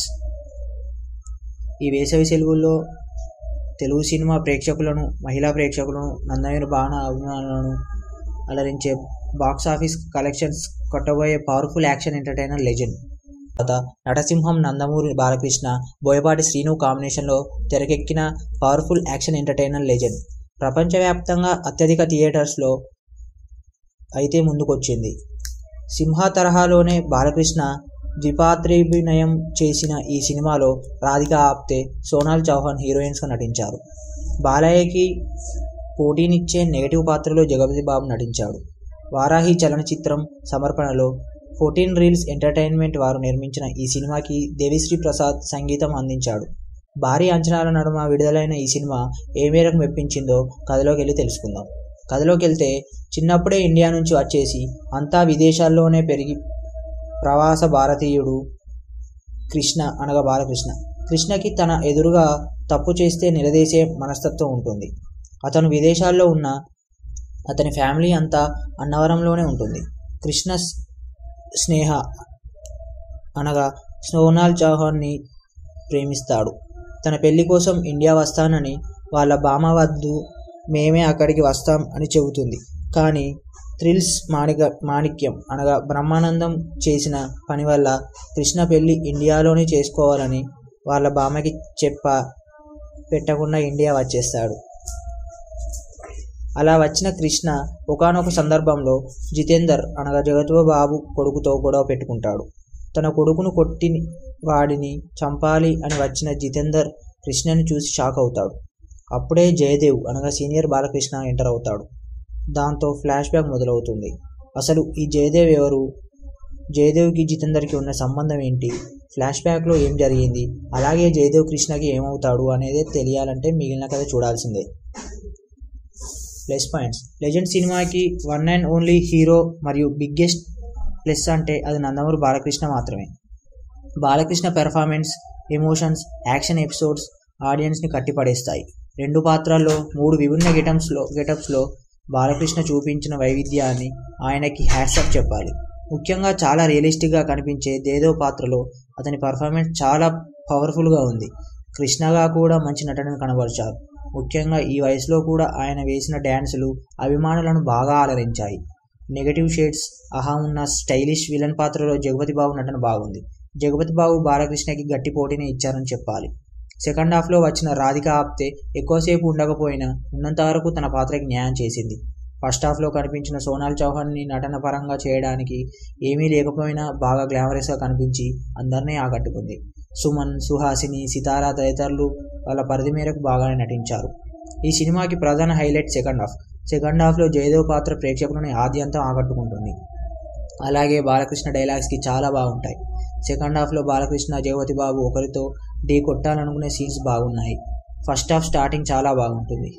ఈ వేసవి సెలవుల్లో తెలుగు సినిమా ప్రేక్షకులను, మహిళా ప్రేక్షకులను, నందమూరి బాణ అభిమానులను అలరించే బాక్సాఫీస్ కలెక్షన్స్ కొట్టబోయే పవర్ఫుల్ యాక్షన్ ఎంటర్టైనర్ లెజెండ్. తర్వాత నటసింహం నందమూరి బాలకృష్ణ బోయపాటి శ్రీను కాంబినేషన్లో తెరకెక్కిన పవర్ఫుల్ యాక్షన్ ఎంటర్టైనర్ లెజెండ్ ప్రపంచవ్యాప్తంగా అత్యధిక థియేటర్స్లో అయితే ముందుకొచ్చింది. సింహ తరహాలోనే బాలకృష్ణ ద్విపాత్రాభినయం చేసిన ఈ సినిమాలో రాధికా ఆప్తే, సోనాల్ చౌహాన్ హీరోయిన్స్గా నటించారు. బాలయ్యకి పోటీనిచ్చే నెగటివ్ పాత్రలో జగపతి బాబు నటించాడు. వారాహి చలనచిత్రం సమర్పణలో ఫోర్టీన్ రీల్స్ ఎంటర్టైన్మెంట్ వారు నిర్మించిన ఈ సినిమాకి దేవిశ్రీ ప్రసాద్ సంగీతం అందించాడు. భారీ అంచనాల నడుమ విడుదలైన ఈ సినిమా ఏ మేరకు మెప్పించిందో కథలోకి వెళ్ళి తెలుసుకుందాం. కథలోకి వెళ్తే చిన్నప్పుడే ఇండియా నుంచి వచ్చేసి అంతా విదేశాల్లోనే పెరిగి ప్రవాస భారతీయుడు కృష్ణ అనగా బాలకృష్ణ. కృష్ణకి తన ఎదురుగా తప్పు చేస్తే నిలదీసే మనస్తత్వం ఉంటుంది. అతను విదేశాల్లో ఉన్న అతని ఫ్యామిలీ అంతా అన్నవరంలోనే ఉంటుంది. కృష్ణ స్నేహ అనగా సోనాల్ చౌహాన్ని ప్రేమిస్తాడు. తన పెళ్లి కోసం ఇండియా వస్తానని వాళ్ళ బామ్మ వద్దు, మేమే అక్కడికి వస్తాం అని చెబుతుంది. కానీ థ్రిల్స్ మాణిక మాణిక్యం అనగా బ్రహ్మానందం చేసిన పని వల్ల కృష్ణ పెళ్లి ఇండియాలోనే చేసుకోవాలని వాళ్ళ బామ్మకి చెప్ప పెట్టకుండా ఇండియా వచ్చేస్తాడు. అలా వచ్చిన కృష్ణ ఒకానొక సందర్భంలో జితేందర్ అనగా జగపతి బాబు కొడుకుతో గొడవ పెట్టుకుంటాడు. తన కొడుకును కొట్టి వాడిని చంపాలి అని వచ్చిన జితేందర్ కృష్ణని చూసి షాక్ అవుతాడు. అప్పుడే జయదేవ్ అనగా సీనియర్ బాలకృష్ణ ఎంటర్ అవుతాడు. దాంతో ఫ్లాష్ బ్యాక్ మొదలవుతుంది. అసలు ఈ జయదేవ్ ఎవరు, జయదేవ్కి జితేందర్కి ఉన్న సంబంధం ఏంటి, ఫ్లాష్ బ్యాక్లో ఏం జరిగింది, అలాగే జయదేవ్ కృష్ణకి ఏమవుతాడు అనేది తెలియాలంటే మిగిలిన కథ చూడాల్సిందే. Plus points. లెజెండ్ సినిమాకి వన్ అండ్ ఓన్లీ హీరో మరియు బిగ్గెస్ట్ ప్లస్ అంటే అది నందమూరి బాలకృష్ణ మాత్రమే. Balakrishna performance, emotions, action episodes ఆడియన్స్ని కట్టిపడేస్తాయి. రెండు పాత్రల్లో మూడు విభిన్న గెటప్స్లో గెటప్స్లో బాలకృష్ణ చూపించిన వైవిధ్యాన్ని ఆయనకి హ్యాట్సాప్ చెప్పాలి. ముఖ్యంగా చాలా రియలిస్టిక్గా కనిపించే జయదేవ్ పాత్రలో అతని పర్ఫార్మెన్స్ చాలా పవర్ఫుల్గా ఉంది. కృష్ణగా కూడా మంచి నటనను కనబరిచారు. ముఖ్యంగా ఈ వయసులో కూడా ఆయన వేసిన డ్యాన్సులు అభిమానులను బాగా అలరించాయి. నెగటివ్ షేడ్స్ అహా ఉన్న స్టైలిష్ విలన్ పాత్రలో జగపతి బాబు నటన బాగుంది. జగపతి బాబు బాలకృష్ణకి గట్టి పోటీని ఇచ్చారని చెప్పాలి. సెకండ్ హాఫ్లో వచ్చిన రాధికా ఆప్తే ఎక్కువసేపు ఉండకపోయినా ఉన్నంత వరకు తన పాత్రకి న్యాయం చేసింది. ఫస్ట్ హాఫ్లో కనిపించిన సోనాల్ చౌహాన్ని నటన పరంగా చేయడానికి ఏమీ లేకపోయినా బాగా గ్లామరస్గా కనిపించి అందరినీ ఆకట్టుకుంది. సుమన్, సుహాసిని, సితారా తదితరులు వాళ్ళ పరిధి మేరకు బాగానే నటించారు. ఈ సినిమాకి ప్రధాన హైలైట్ సెకండ్ హాఫ్. సెకండ్ హాఫ్లో జయదేవ్ పాత్ర ప్రేక్షకులని ఆద్యంతం ఆకట్టుకుంటుంది. అలాగే బాలకృష్ణ డైలాగ్స్కి చాలా బాగుంటాయి. సెకండ్ హాఫ్లో బాలకృష్ణ, జగపతి బాబు ఒకరితో ఢీ కొట్టాలనుకునే సీన్స్ బాగున్నాయి. ఫస్ట్ హాఫ్ స్టార్టింగ్ చాలా బాగుంటుంది.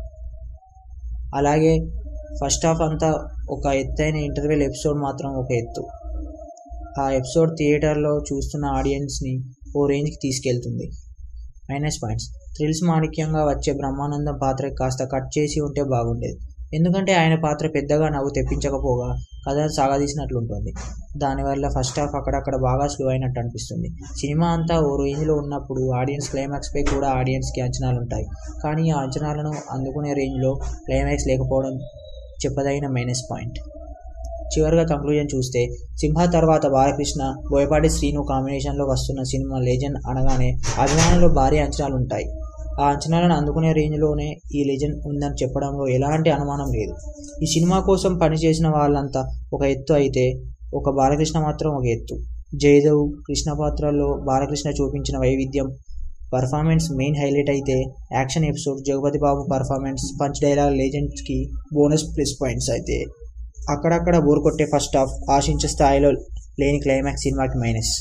అలాగే ఫస్ట్ హాఫ్ అంతా ఒక ఎత్తైన ఇంటర్వెల్ ఎపిసోడ్ మాత్రం ఒక ఎత్తు. ఆ ఎపిసోడ్ థియేటర్లో చూస్తున్న ఆడియన్స్ని ఓ రేంజ్కి తీసుకెళ్తుంది. Minus points. థ్రిల్స్ మాణిక్యంగా వచ్చే బ్రహ్మానందం పాత్రకి కాస్త కట్ చేసి ఉంటే బాగుండేది. ఎందుకంటే ఆయన పాత్ర పెద్దగా నవ్వు తెప్పించకపోగా కథను సాగదీసినట్లుంటుంది. దానివల్ల ఫస్ట్ హాఫ్ అక్కడక్కడ బాగా స్లో అయినట్టు అనిపిస్తుంది. సినిమా అంతా ఓ రేంజ్లో ఉన్నప్పుడు ఆడియన్స్ క్లైమాక్స్పై కూడా ఆడియన్స్కి అంచనాలు ఉంటాయి. కానీ ఆ అంచనాలను అందుకునే రేంజ్లో క్లైమాక్స్ లేకపోవడం చెప్పదగిన మైనస్ పాయింట్. చివరిగా కంక్లూజన్ చూస్తే సింహ తర్వాత బాలకృష్ణ బోయపాటి శ్రీను కాంబినేషన్లో వస్తున్న సినిమా లెజెండ్ అనగానే అభిమానులు భారీ అంచనాలు ఉంటాయి. ఆ అంచనాలను అందుకునే రేంజ్లోనే ఈ లెజెండ్ ఉందని చెప్పడంలో ఎలాంటి అనుమానం లేదు. ఈ సినిమా కోసం పనిచేసిన వాళ్ళంతా ఒక ఎత్తు అయితే ఒక బాలకృష్ణ మాత్రం ఒక ఎత్తు. జయదేవ్ కృష్ణ పాత్రలో బాలకృష్ణ చూపించిన వైవిధ్యం, పర్ఫార్మెన్స్ మెయిన్ హైలైట్ అయితే action episode, Jagapathi Babu performance, punch dialogue లెజెండ్స్కి బోనస్ ప్లస్ పాయింట్స్ అయితే అక్కడక్కడ బోర్ కొట్టే ఫస్ట్ హాఫ్, ఆశించే స్థాయిలో లేని క్లైమాక్స్ సినిమాకి మైనస్.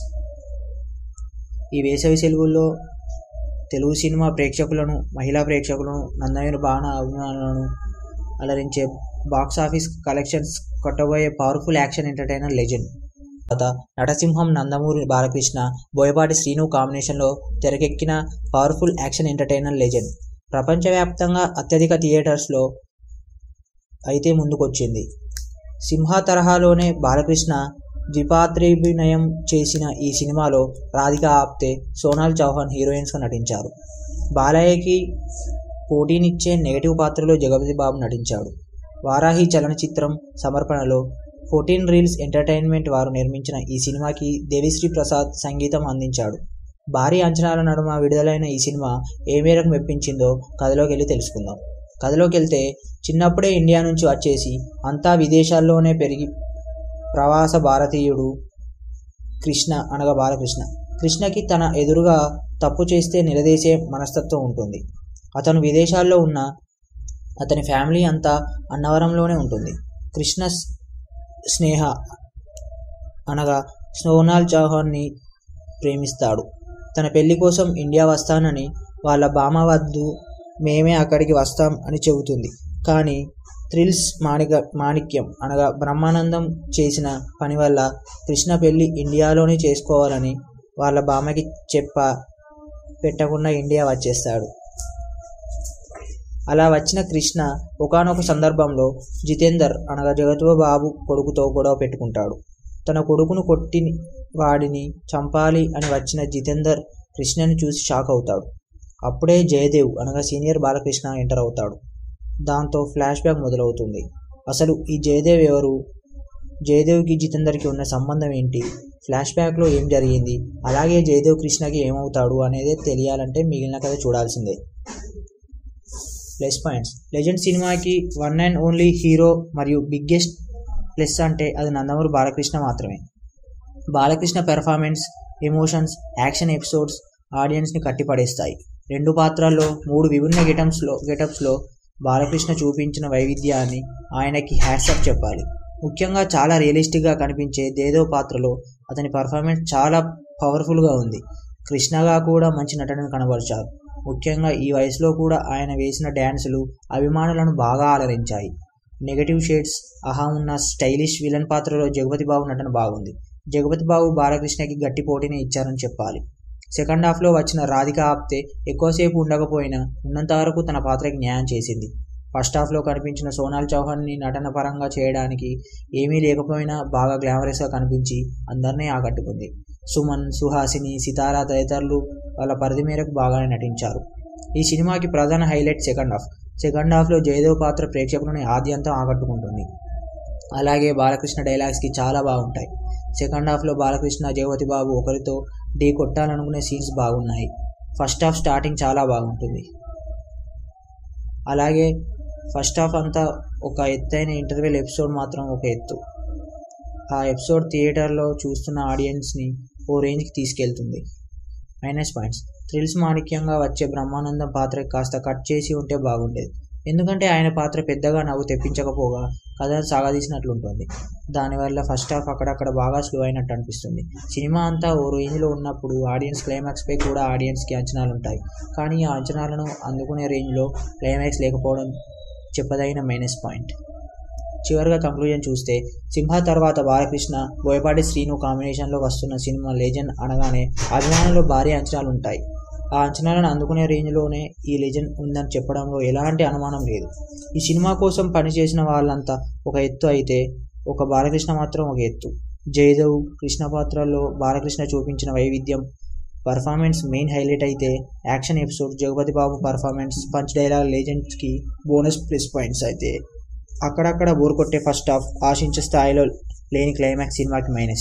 ఈ వేసవి సెలవుల్లో తెలుగు సినిమా ప్రేక్షకులను, మహిళా ప్రేక్షకులను, నందమూరి బాణ అభిమానులను అలరించే బాక్సాఫీస్ కలెక్షన్స్ కొట్టబోయే పవర్ఫుల్ యాక్షన్ ఎంటర్టైనర్ లెజెండ్. తర్వాత నటసింహం నందమూరి బాలకృష్ణ, బోయపాటి శ్రీను కాంబినేషన్లో తెరకెక్కిన పవర్ఫుల్ యాక్షన్ ఎంటర్టైనర్ లెజెండ్. ప్రపంచవ్యాప్తంగా అత్యధిక థియేటర్స్లో అయితే ముందుకొచ్చింది. సింహ తరహాలోనే బాలకృష్ణ ద్విపాత్రాభినయం చేసిన ఈ సినిమాలో రాధికా ఆప్తే, సోనాల్ చౌహాన్ హీరోయిన్స్గా నటించారు. బాలయ్యకి పోటీనిచ్చే నెగటివ్ పాత్రలో జగపతి బాబు నటించాడు. వారాహి చలనచిత్రం సమర్పణలో ఫోర్టీన్ రీల్స్ ఎంటర్టైన్మెంట్ వారు నిర్మించిన ఈ సినిమాకి దేవిశ్రీ ప్రసాద్ సంగీతం అందించాడు. భారీ అంచనాల నడుమ విడుదలైన ఈ సినిమా ఏ మేరకు మెప్పించిందో కథలోకి వెళ్ళి తెలుసుకుందాం. కథలోకి వెళ్తే, చిన్నప్పుడే ఇండియా నుంచి వచ్చేసి అంతా విదేశాల్లోనే పెరిగి ప్రవాస భారతీయుడు కృష్ణ అనగా బాలకృష్ణ. కృష్ణకి తన ఎదురుగా తప్పు చేస్తే నిలదీసే మనస్తత్వం ఉంటుంది. అతను విదేశాల్లో ఉన్న అతని ఫ్యామిలీ అంతా అన్నవరంలోనే ఉంటుంది. కృష్ణ స్నేహ అనగా సోనాల్ చౌహాన్ని ప్రేమిస్తాడు. తన పెళ్లి కోసం ఇండియా వస్తానని వాళ్ళ బామ్మ వద్దు, మేమే అక్కడికి వస్తాం అని చెబుతుంది. కానీ థ్రిల్స్ మాణిక మాణిక్యం అనగా బ్రహ్మానందం చేసిన పని వల్ల కృష్ణ పెళ్లి ఇండియాలోనే చేసుకోవాలని వాళ్ళ బామ్మకి చెప్ప పెట్టకుండా ఇండియా వచ్చేస్తాడు. అలా వచ్చిన కృష్ణ ఒకానొక సందర్భంలో జితేందర్ అనగా జగపతి బాబు కొడుకుతో గొడవ పెట్టుకుంటాడు. తన కొడుకును కొట్టి వాడిని చంపాలి అని వచ్చిన జితేందర్ కృష్ణని చూసి షాక్ అవుతాడు. అప్పుడే జయదేవ్ అనగా సీనియర్ బాలకృష్ణ ఎంటర్ అవుతాడు. దాంతో ఫ్లాష్ బ్యాక్ మొదలవుతుంది. అసలు ఈ జయదేవ్ ఎవరు, జయదేవ్కి జితేందర్కి ఉన్న సంబంధం ఏంటి, ఫ్లాష్ బ్యాక్లో ఏం జరిగింది, అలాగే జయదేవ్ కృష్ణకి ఏమవుతాడు అనేది తెలియాలంటే మిగిలిన కథ చూడాల్సిందే. Plus points. లెజెండ్ సినిమాకి వన్ అండ్ ఓన్లీ హీరో మరియు బిగ్గెస్ట్ ప్లస్ అంటే అది నందమూరి బాలకృష్ణ మాత్రమే. Balakrishna performance, emotions, action episodes ఆడియన్స్ని కట్టిపడేస్తాయి. రెండు పాత్రల్లో మూడు విభిన్న గెటప్స్లో గెటప్స్లో బాలకృష్ణ చూపించిన వైవిధ్యాన్ని ఆయనకి హ్యాట్సాప్ చెప్పాలి. ముఖ్యంగా చాలా రియలిస్టిక్గా కనిపించే దేదో పాత్రలో అతని పర్ఫార్మెన్స్ చాలా పవర్ఫుల్గా ఉంది. కృష్ణగా కూడా మంచి నటనను కనబరిచారు. ముఖ్యంగా ఈ వయసులో కూడా ఆయన వేసిన డ్యాన్సులు అభిమానులను బాగా అలరించాయి. నెగటివ్ షేడ్స్ అహా ఉన్న స్టైలిష్ విలన్ పాత్రలో జగపతి బాబు నటన బాగుంది. జగపతి బాబు బాలకృష్ణకి గట్టి పోటీని ఇచ్చారని చెప్పాలి. సెకండ్ హాఫ్లో వచ్చిన రాధికా ఆప్తే ఎక్కువసేపు ఉండకపోయినా ఉన్నంత వరకు తన పాత్రకి న్యాయం చేసింది. ఫస్ట్ హాఫ్లో కనిపించిన సోనాల్ చౌహాన్ని నటన పరంగా చేయడానికి ఏమీ లేకపోయినా బాగా గ్లామరస్గా కనిపించి అందరినీ ఆకట్టుకుంది. సుమన్, సుహాసిని, సితారా తదితరులు వాళ్ళ పరిధి మేరకు బాగానే నటించారు. ఈ సినిమాకి ప్రధాన హైలైట్ సెకండ్ హాఫ్. సెకండ్ హాఫ్లో జయదేవ్ పాత్ర ప్రేక్షకులని ఆద్యంతం ఆకట్టుకుంటుంది. అలాగే బాలకృష్ణ డైలాగ్స్కి చాలా బాగుంటాయి. సెకండ్ హాఫ్లో బాలకృష్ణ, జగపతి బాబు ఒకరితో ఢీ కొట్టాలనుకునే సీన్స్ బాగున్నాయి. ఫస్ట్ హాఫ్ స్టార్టింగ్ చాలా బాగుంటుంది. అలాగే ఫస్ట్ హాఫ్ అంతా ఒక ఎత్తైన ఇంటర్వెల్ ఎపిసోడ్ మాత్రం ఒక ఎత్తు. ఆ ఎపిసోడ్ థియేటర్లో చూస్తున్న ఆడియన్స్ని ఓ రేంజ్కి తీసుకెళ్తుంది. Minus points. థ్రిల్స్ మాణిక్యంగా వచ్చే బ్రహ్మానందం పాత్రకి కాస్త కట్ చేసి ఉంటే బాగుండేది. ఎందుకంటే ఆయన పాత్ర పెద్దగా నవ్వు తెప్పించకపోగా కథ సాగదీసినట్లుంటుంది. దానివల్ల ఫస్ట్ హాఫ్ అక్కడక్కడ బాగా స్లో అయినట్టు అనిపిస్తుంది. సినిమా అంతా ఓ రేంజ్లో ఉన్నప్పుడు ఆడియన్స్ క్లైమాక్స్పై కూడా ఆడియన్స్కి అంచనాలు ఉంటాయి. కానీ ఆ అంచనాలను అందుకునే రేంజ్లో క్లైమాక్స్ లేకపోవడం చెప్పదగిన మైనస్ పాయింట్. చివరిగా కంక్లూజన్ చూస్తే, సింహ తర్వాత బాలకృష్ణ, బోయపాటి శ్రీను కాంబినేషన్లో వస్తున్న సినిమా లెజెండ్ అనగానే అభిమానుల్లో భారీ అంచనాలు ఉంటాయి. ఆ అంచనాలను అందుకునే రేంజ్లోనే ఈ లెజెండ్ ఉందని చెప్పడంలో ఎలాంటి అనుమానం లేదు. ఈ సినిమా కోసం పనిచేసిన వాళ్ళంతా ఒక ఎత్తు అయితే ఒక బాలకృష్ణ మాత్రం ఒక ఎత్తు. జయదేవ్, కృష్ణ పాత్రల్లో బాలకృష్ణ చూపించిన వైవిధ్యం, పర్ఫార్మెన్స్ మెయిన్ హైలైట్ అయితే action episode, Jagapathi Babu performance, punch dialogue లెజెండ్స్కి బోనస్ ప్లస్ పాయింట్స్ అయితే అక్కడక్కడ బోర్ కొట్టే ఫస్ట్ హాఫ్, ఆశించే స్థాయిలో లేని క్లైమాక్స్ సినిమాకి మైనస్.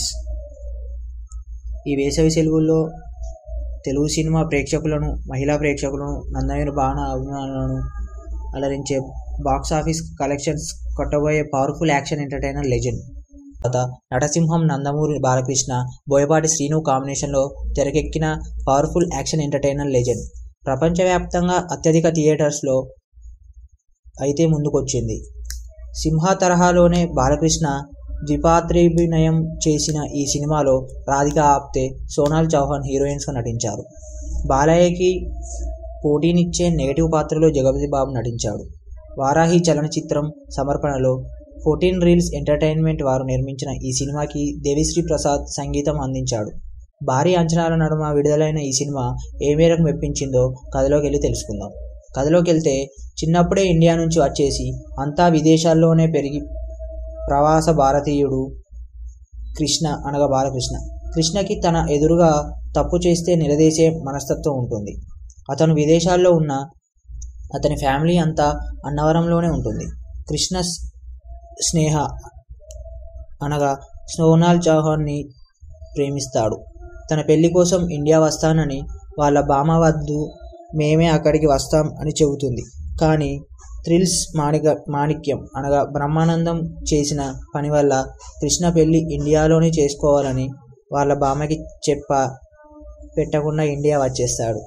ఈ వేసవి సెలవుల్లో తెలుగు సినిమా ప్రేక్షకులను, మహిళా ప్రేక్షకులను, నందమూరి బాణ అభిమానులను అలరించే బాక్సాఫీస్ కలెక్షన్స్ కొట్టబోయే పవర్ఫుల్ యాక్షన్ ఎంటర్టైనర్ లెజెండ్. తర్వాత నటసింహం నందమూరి బాలకృష్ణ, బోయపాటి శ్రీను కాంబినేషన్లో తెరకెక్కిన పవర్ఫుల్ యాక్షన్ ఎంటర్టైనర్ లెజెండ్. ప్రపంచవ్యాప్తంగా అత్యధిక థియేటర్స్లో అయితే ముందుకొచ్చింది. సింహ తరహాలోనే బాలకృష్ణ ద్విపాత్రాభినయం చేసిన ఈ సినిమాలో రాధికా ఆప్తే, సోనాల్ చౌహాన్ హీరోయిన్స్గా నటించారు. బాలయ్యకి పోటీనిచ్చే నెగటివ్ పాత్రలో జగపతి బాబు నటించాడు. వారాహి చలనచిత్రం సమర్పణలో ఫోర్టీన్ రీల్స్ ఎంటర్టైన్మెంట్ వారు నిర్మించిన ఈ సినిమాకి దేవిశ్రీ ప్రసాద్ సంగీతం అందించాడు. భారీ అంచనాల నడుమ విడుదలైన ఈ సినిమా ఏ మేరకు మెప్పించిందో కథలోకి వెళ్ళి తెలుసుకుందాం. కథలోకి వెళ్తే చిన్నప్పుడే ఇండియా నుంచి వచ్చేసి అంతా విదేశాల్లోనే పెరిగి ప్రవాస భారతీయుడు కృష్ణ అనగా బాలకృష్ణ. కృష్ణకి తన ఎదురుగా తప్పు చేస్తే నిలదీసే మనస్తత్వం ఉంటుంది. అతను విదేశాల్లో ఉన్న అతని ఫ్యామిలీ అంతా అన్నవరంలోనే ఉంటుంది. కృష్ణ స్నేహ అనగా సోనాల్ చౌహాన్ని ప్రేమిస్తాడు. తన పెళ్లి కోసం ఇండియా వస్తానని వాళ్ళ బామ్మ వద్దు, మేమే అక్కడికి వస్తాం అని చెబుతుంది. కానీ థ్రిల్స్ మాణిక మాణిక్యం అనగా బ్రహ్మానందం చేసిన పని వల్ల కృష్ణ పెళ్లి ఇండియాలోనే చేసుకోవాలని వాళ్ళ బామ్మకి చెప్ప పెట్టకుండా ఇండియా వచ్చేస్తాడు.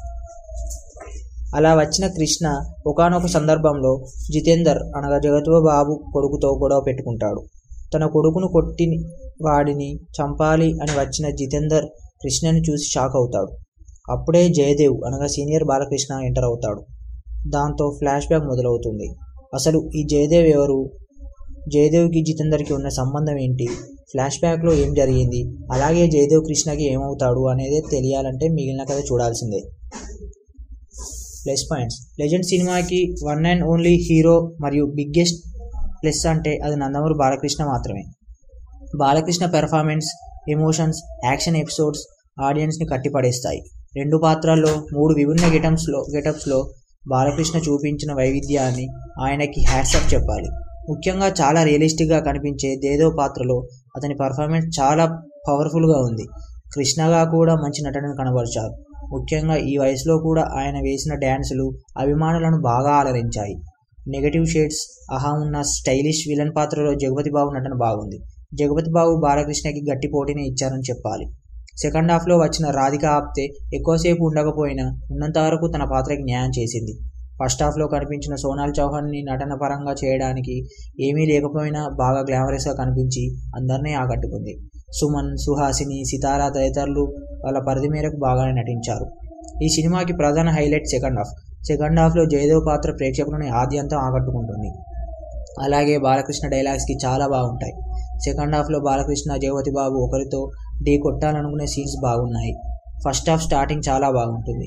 అలా వచ్చిన కృష్ణ ఒకానొక సందర్భంలో జితేందర్ అనగా జగపతి బాబు కొడుకుతో గొడవ పెట్టుకుంటాడు. తన కొడుకును కొట్టి వాడిని చంపాలి అని వచ్చిన జితేందర్ కృష్ణని చూసి షాక్ అవుతాడు. అప్పుడే జయదేవ్ అనగా సీనియర్ బాలకృష్ణ ఎంటర్ అవుతాడు. దాంతో ఫ్లాష్ బ్యాక్ మొదలవుతుంది. అసలు ఈ జయదేవ్ ఎవరు, జయదేవ్కి జితేందర్కి ఉన్న సంబంధం ఏంటి, ఫ్లాష్ బ్యాక్లో ఏం జరిగింది, అలాగే జయదేవ్ కృష్ణకి ఏమవుతాడు అనేది తెలియాలంటే మిగిలిన కథ చూడాల్సిందే. Plus points. లెజెండ్ సినిమాకి వన్ అండ్ ఓన్లీ హీరో మరియు బిగ్గెస్ట్ ప్లస్ అంటే అది నందమూరి బాలకృష్ణ మాత్రమే. Balakrishna performance, emotions, action episodes ఆడియన్స్ని కట్టిపడేస్తాయి. రెండు పాత్రల్లో మూడు విభిన్న గెటప్స్లో గెటప్స్లో బాలకృష్ణ చూపించిన వైవిధ్యాన్ని ఆయనకి హ్యాట్సాప్ చెప్పాలి. ముఖ్యంగా చాలా రియలిస్టిక్గా కనిపించే జయదేవ్ పాత్రలో అతని పర్ఫార్మెన్స్ చాలా పవర్ఫుల్గా ఉంది. కృష్ణగా కూడా మంచి నటనను కనబరిచారు. ముఖ్యంగా ఈ వయసులో కూడా ఆయన వేసిన డ్యాన్సులు అభిమానులను బాగా అలరించాయి. నెగటివ్ షేడ్స్ అహా ఉన్న స్టైలిష్ విలన్ పాత్రలో జగపతి బాబు నటన బాగుంది. జగపతి బాబు బాలకృష్ణకి గట్టి పోటీని ఇచ్చారని చెప్పాలి. సెకండ్ హాఫ్లో వచ్చిన రాధికా ఆప్తే ఎక్కువసేపు ఉండకపోయినా ఉన్నంత వరకు తన పాత్రకి న్యాయం చేసింది. ఫస్ట్ హాఫ్లో కనిపించిన సోనాల్ చౌహాన్ని నటన పరంగా చేయడానికి ఏమీ లేకపోయినా బాగా గ్లామరస్గా కనిపించి అందరినీ ఆకట్టుకుంది. సుమన్, సుహాసిని, సితారా తదితరులు వాళ్ళ పరిధి మేరకు బాగానే నటించారు. ఈ సినిమాకి ప్రధాన హైలైట్ సెకండ్ హాఫ్. సెకండ్ హాఫ్లో జయదేవ్ పాత్ర ప్రేక్షకులని ఆద్యంతం ఆకట్టుకుంటుంది. అలాగే బాలకృష్ణ డైలాగ్స్కి చాలా బాగుంటాయి. సెకండ్ హాఫ్లో బాలకృష్ణ, జగపతి బాబు ఒకరితో ఢీ కొట్టాలనుకునే సీన్స్ బాగున్నాయి. ఫస్ట్ హాఫ్ స్టార్టింగ్ చాలా బాగుంటుంది.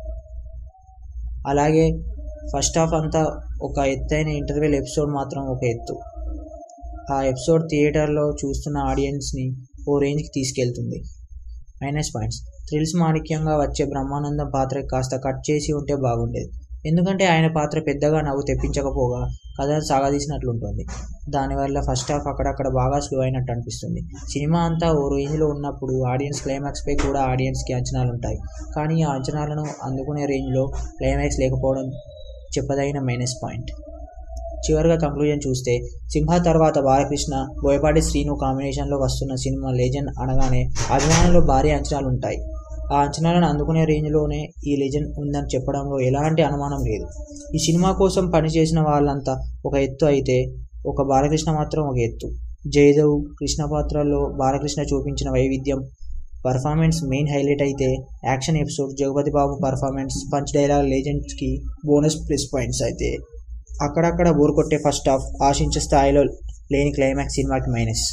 అలాగే ఫస్ట్ హాఫ్ అంతా ఒక ఎత్తైన ఇంటర్వెల్ ఎపిసోడ్ మాత్రం ఒక ఎత్తు. ఆ ఎపిసోడ్ థియేటర్లో చూస్తున్న ఆడియన్స్ని ఓ రేంజ్కి తీసుకెళ్తుంది. Minus points. థ్రిల్స్ మాణిక్యంగా వచ్చే బ్రహ్మానందం పాత్రకి కాస్త కట్ చేసి ఉంటే బాగుండేది. ఎందుకంటే ఆయన పాత్ర పెద్దగా నవ్వు తెప్పించకపోగా కథను సాగదీసినట్లుంటుంది. దానివల్ల ఫస్ట్ హాఫ్ అక్కడక్కడ బాగా స్లో అయినట్టు అనిపిస్తుంది. సినిమా అంతా ఓ రేంజ్లో ఉన్నప్పుడు ఆడియన్స్ క్లైమాక్స్పై కూడా ఆడియన్స్కి అంచనాలు ఉంటాయి. కానీ ఆ అంచనాలను అందుకునే రేంజ్లో క్లైమాక్స్ లేకపోవడం చెప్పదగిన మైనస్ పాయింట్. చివరిగా కంక్లూజన్ చూస్తే సింహ తర్వాత బాలకృష్ణ, బోయపాటి శ్రీను కాంబినేషన్లో వస్తున్న సినిమా లెజెండ్ అనగానే అభిమానుల్లో భారీ అంచనాలు ఉంటాయి. ఆ అంచనాలను అందుకునే రేంజ్లోనే ఈ లెజెండ్ ఉందని చెప్పడంలో ఎలాంటి అనుమానం లేదు. ఈ సినిమా కోసం పనిచేసిన వాళ్ళంతా ఒక ఎత్తు అయితే ఒక బాలకృష్ణ మాత్రం ఒక ఎత్తు. జయదేవ్, కృష్ణ పాత్రల్లో బాలకృష్ణ చూపించిన వైవిధ్యం, పర్ఫార్మెన్స్ మెయిన్ హైలైట్ అయితే action episode, Jagapathi Babu performance, punch dialogue లెజెండ్స్కి బోనస్ ప్లస్ పాయింట్స్ అయితే అక్కడక్కడ బోర్ కొట్టే ఫస్ట్ హాఫ్, ఆశించే స్థాయిలో లేని క్లైమాక్స్ సినిమాకి మైనస్.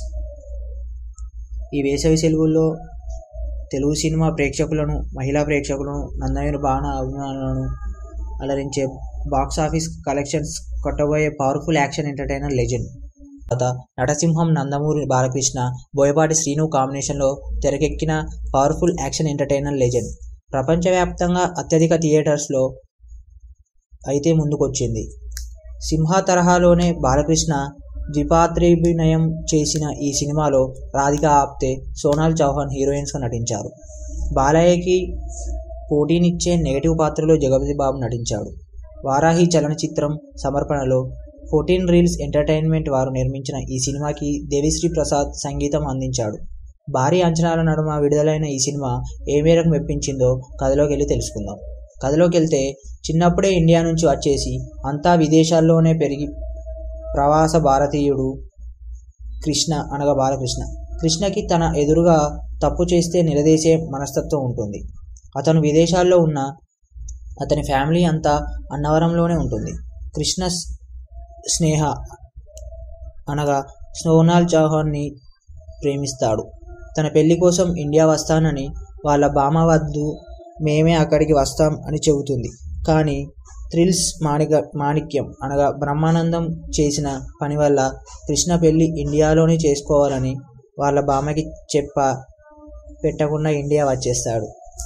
ఈ వేసవి సెలవుల్లో తెలుగు సినిమా ప్రేక్షకులను, మహిళా ప్రేక్షకులను, నందమూరి బాణ అభిమానులను అలరించే బాక్సాఫీస్ కలెక్షన్స్ కొట్టబోయే పవర్ఫుల్ యాక్షన్ ఎంటర్టైనర్ లెజెండ్. తర్వాత నటసింహం నందమూరి బాలకృష్ణ, బోయపాటి శ్రీను కాంబినేషన్లో తెరకెక్కిన పవర్ఫుల్ యాక్షన్ ఎంటర్టైనర్ లెజెండ్. ప్రపంచవ్యాప్తంగా అత్యధిక థియేటర్స్లో అయితే ముందుకొచ్చింది. సింహ తరహాలోనే బాలకృష్ణ ద్విపాత్రాభినయం చేసిన ఈ సినిమాలో రాధికా ఆప్తే, సోనాల్ చౌహాన్ హీరోయిన్స్గా నటించారు. బాలయ్యకి పోటీనిచ్చే నెగటివ్ పాత్రలో జగపతి బాబు నటించాడు. వారాహి చలనచిత్రం సమర్పణలో ఫోర్టీన్ రీల్స్ ఎంటర్టైన్మెంట్ వారు నిర్మించిన ఈ సినిమాకి దేవిశ్రీ ప్రసాద్ సంగీతం అందించాడు. భారీ అంచనాల నడుమ విడుదలైన ఈ సినిమా ఏ మేరకు మెప్పించిందో కథలోకి వెళ్ళి తెలుసుకుందాం. కథలోకి వెళ్తే చిన్నప్పుడే ఇండియా నుంచి వచ్చేసి అంతా విదేశాల్లోనే పెరిగి ప్రవాస భారతీయుడు కృష్ణ అనగా బాలకృష్ణ. కృష్ణకి తన ఎదురుగా తప్పు చేస్తే నిలదీసే మనస్తత్వం ఉంటుంది. అతను విదేశాల్లో ఉన్న అతని ఫ్యామిలీ అంతా అన్నవరంలోనే ఉంటుంది. కృష్ణ స్నేహ అనగా సోనాల్ చౌహాన్ని ప్రేమిస్తాడు. తన పెళ్లి కోసం ఇండియా వస్తానని వాళ్ళ బామ వద్దు, మేమే అక్కడికి వస్తాం అని చెబుతుంది. కానీ థ్రిల్స్ మాణిక మాణిక్యం అనగా బ్రహ్మానందం చేసిన పని వల్ల కృష్ణ పెళ్లి ఇండియాలోనే చేసుకోవాలని వాళ్ళ బామ్మకి చెప్ప పెట్టకుండా ఇండియా వచ్చేస్తాడు.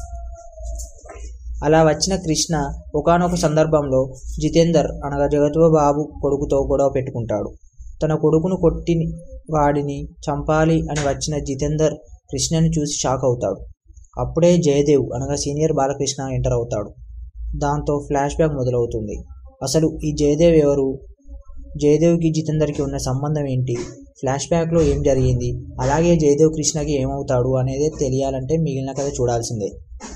అలా వచ్చిన కృష్ణ ఒకానొక సందర్భంలో జితేందర్ అనగా జగపతిబాబు కొడుకుతో గొడవ పెట్టుకుంటాడు. తన కొడుకును కొట్టి వాడిని చంపాలి అని వచ్చిన జితేందర్ కృష్ణని చూసి షాక్ అవుతాడు. అప్పుడే జయదేవ్ అనగా సీనియర్ బాలకృష్ణ ఎంటర్ అవుతాడు. దాంతో ఫ్లాష్ బ్యాక్ మొదలవుతుంది. అసలు ఈ జయదేవ్ ఎవరు, జయదేవ్కి జితేందర్కి ఉన్న సంబంధం ఏంటి, ఫ్లాష్ బ్యాక్లో ఏం జరిగింది, అలాగే జయదేవ్ కృష్ణకి ఏమవుతాడు అనేది తెలియాలంటే మిగిలిన కథ చూడాల్సిందే.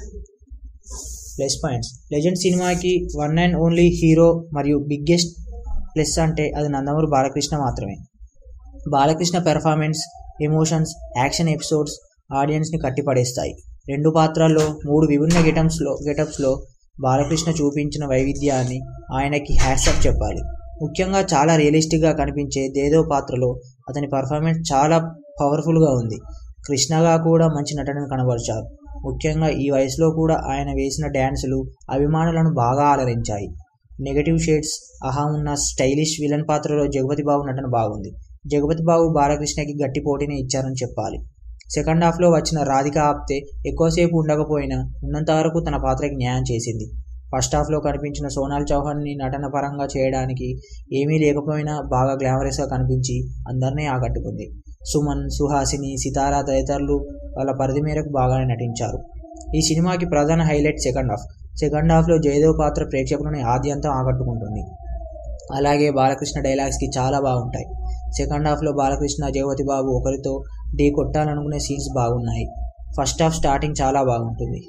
Plus points. లెజెండ్ సినిమాకి వన్ అండ్ ఓన్లీ హీరో మరియు బిగ్గెస్ట్ ప్లస్ అంటే అది నందమూరి బాలకృష్ణ మాత్రమే. Balakrishna performance, emotions, action episodes ఆడియన్స్ని కట్టిపడేస్తాయి. రెండు పాత్రల్లో మూడు విభిన్న గెటప్స్లో గెటప్స్లో బాలకృష్ణ చూపించిన వైవిధ్యాన్ని ఆయనకి హ్యాట్సాఫ్ చెప్పాలి. ముఖ్యంగా చాలా రియలిస్టిక్గా కనిపించే దేదో పాత్రలో అతని పర్ఫార్మెన్స్ చాలా పవర్ఫుల్గా ఉంది. కృష్ణగా కూడా మంచి నటనను కనబరిచారు. ముఖ్యంగా ఈ వయసులో కూడా ఆయన వేసిన డ్యాన్సులు అభిమానులను బాగా అలరించాయి. నెగటివ్ షేడ్స్ అహా ఉన్న స్టైలిష్ విలన్ పాత్రలో జగపతిబాబు నటన బాగుంది. జగపతిబాబు బాలకృష్ణకి గట్టి పోటీని ఇచ్చారని చెప్పాలి. సెకండ్ హాఫ్లో వచ్చిన రాధిక ఆప్తే ఎక్కువసేపు ఉండకపోయినా ఉన్నంత వరకు తన పాత్రకి న్యాయం చేసింది. ఫస్ట్ హాఫ్లో కనిపించిన సోనాల్ చౌహాన్ని నటన పరంగా చేయడానికి ఏమీ లేకపోయినా బాగా గ్లామరస్గా కనిపించి అందరినీ ఆకట్టుకుంది. సుమన్, సుహాసిని, సితారా తదితరులు వాళ్ళ పరిధి మేరకు బాగానే నటించారు. ఈ సినిమాకి ప్రధాన హైలైట్ సెకండ్ హాఫ్. సెకండ్ హాఫ్లో జయదేవ్ పాత్ర ప్రేక్షకులని ఆద్యంతం ఆకట్టుకుంటుంది. అలాగే బాలకృష్ణ డైలాగ్స్కి చాలా బాగుంటాయి. సెకండ్ హాఫ్లో బాలకృష్ణ, జగపతిబాబు ఒకరితో ఢీ కొట్టాలనుకునే సీన్స్ బాగున్నాయి. ఫస్ట్ హాఫ్ స్టార్టింగ్ చాలా బాగుంటుంది.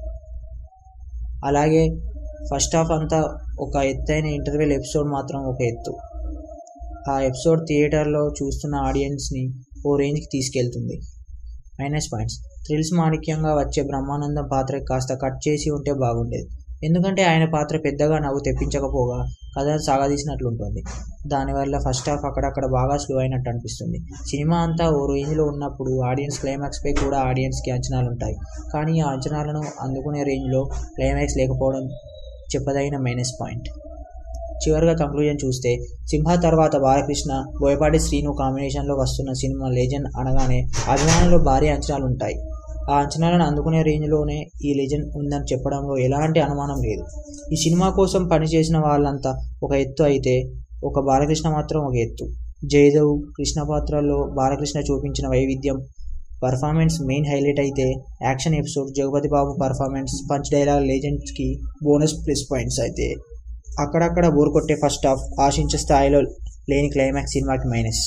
అలాగే ఫస్ట్ హాఫ్ అంతా ఒక ఎత్తైన ఇంటర్వెల్ ఎపిసోడ్ మాత్రం ఒక ఎత్తు. ఆ ఎపిసోడ్ థియేటర్లో చూస్తున్న ఆడియన్స్ని ఓ రేంజ్కి తీసుకెళ్తుంది. Minus points. థ్రిల్స్ మాణిక్యంగా వచ్చే బ్రహ్మానందం పాత్రకి కాస్త కట్ చేసి ఉంటే బాగుండేది. ఎందుకంటే ఆయన పాత్ర పెద్దగా నవ్వు తెప్పించకపోగా కథ సాగదీసినట్లుంటుంది. దానివల్ల ఫస్ట్ హాఫ్ అక్కడక్కడ బాగా స్లో అయినట్టు అనిపిస్తుంది. సినిమా అంతా ఓ రేంజ్లో ఉన్నప్పుడు ఆడియన్స్ క్లైమాక్స్పై కూడా ఆడియన్స్కి అంచనాలు ఉంటాయి. కానీ ఆ అంచనాలను అందుకునే రేంజ్లో క్లైమాక్స్ లేకపోవడం చెప్పదగిన మైనస్ పాయింట్. చివరిగా కంక్లూజన్ చూస్తే, సింహ తర్వాత బాలకృష్ణ, బోయపాటి శ్రీను కాంబినేషన్లో వస్తున్న సినిమా లెజెండ్ అనగానే అభిమానుల్లో భారీ అంచనాలు ఉంటాయి. ఆ అంచనాలను అందుకునే రేంజ్లోనే ఈ లెజెండ్ ఉందని చెప్పడంలో ఎలాంటి అనుమానం లేదు. ఈ సినిమా కోసం పనిచేసిన వాళ్ళంతా ఒక ఎత్తు అయితే ఒక బాలకృష్ణ మాత్రం ఒక ఎత్తు. జయదేవ్, కృష్ణ పాత్రల్లో బాలకృష్ణ చూపించిన వైవిధ్యం, పర్ఫార్మెన్స్ మెయిన్ హైలైట్ అయితే action episode, Jagapathi Babu performance, punch dialogue లెజెండ్స్కి బోనస్ ప్లస్ పాయింట్స్ అయితే అక్కడక్కడ బోర్ కొట్టే ఫస్ట్ హాఫ్, ఆశించే స్థాయిలో లేని క్లైమాక్స్ సినిమాకి మైనస్.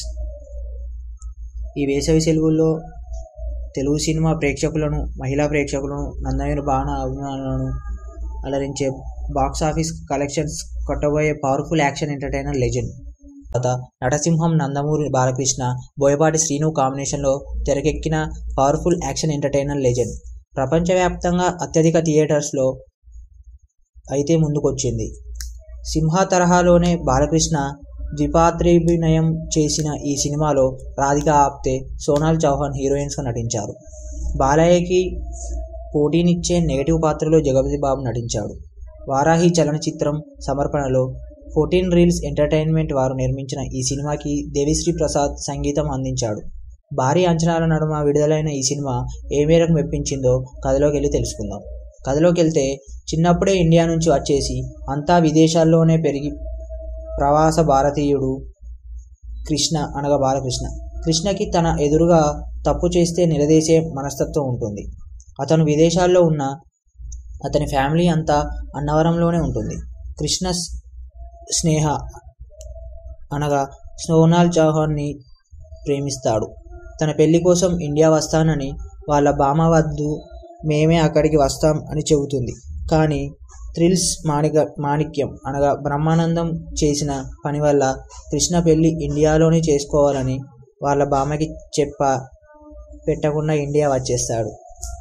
ఈ వేసవి సెలవుల్లో తెలుగు సినిమా ప్రేక్షకులను, మహిళా ప్రేక్షకులను, నందమూరి బాణ అభిమానులను అలరించే బాక్సాఫీస్ కలెక్షన్స్ కొట్టబోయే పవర్ఫుల్ యాక్షన్ ఎంటర్టైనర్ లెజెండ్. తర్వాత నటసింహం నందమూరి బాలకృష్ణ, బోయపాటి శ్రీను కాంబినేషన్లో తెరకెక్కిన పవర్ఫుల్ యాక్షన్ ఎంటర్టైనర్ లెజెండ్. ప్రపంచవ్యాప్తంగా అత్యధిక థియేటర్స్లో అయితే ముందుకొచ్చింది. సింహ తరహాలోనే బాలకృష్ణ ద్విపాత్రాభినయం చేసిన ఈ సినిమాలో రాధిక ఆప్తే, సోనాల్ చౌహాన్ హీరోయిన్స్గా నటించారు. బాలయ్యకి పోటీనిచ్చే నెగటివ్ పాత్రలో జగపతి బాబు నటించాడు. వారాహి చలనచిత్రం సమర్పణలో ఫోర్టీన్ రీల్స్ ఎంటర్టైన్మెంట్ వారు నిర్మించిన ఈ సినిమాకి దేవిశ్రీ ప్రసాద్ సంగీతం అందించాడు. భారీ అంచనాల నడుమ విడుదలైన ఈ సినిమా ఏ మేరకు మెప్పించిందో కథలోకి వెళ్ళి తెలుసుకుందాం. కథలోకి వెళ్తే, చిన్నప్పుడే ఇండియా నుంచి వచ్చేసి అంతా విదేశాల్లోనే పెరిగి ప్రవాస భారతీయుడు కృష్ణ అనగా బాలకృష్ణ. కృష్ణకి తన ఎదురుగా తప్పు చేస్తే నిలదీసే మనస్తత్వం ఉంటుంది. అతను విదేశాల్లో ఉన్న అతని ఫ్యామిలీ అంతా అన్నవరంలోనే ఉంటుంది. కృష్ణ స్నేహ అనగా సోనాల్ చౌహాన్ని ప్రేమిస్తాడు. తన పెళ్లి కోసం ఇండియా వస్తానని వాళ్ళ బామ వద్దు, మేమే అక్కడికి వస్తాం అని చెబుతుంది. కానీ థ్రిల్స్ మాణిక మాణిక్యం అనగా బ్రహ్మానందం చేసిన పని వల్ల కృష్ణ పెళ్లి ఇండియాలోనే చేసుకోవాలని వాళ్ళ బామ్మకి చెప్ప పెట్టకుండా ఇండియా వచ్చేస్తాడు.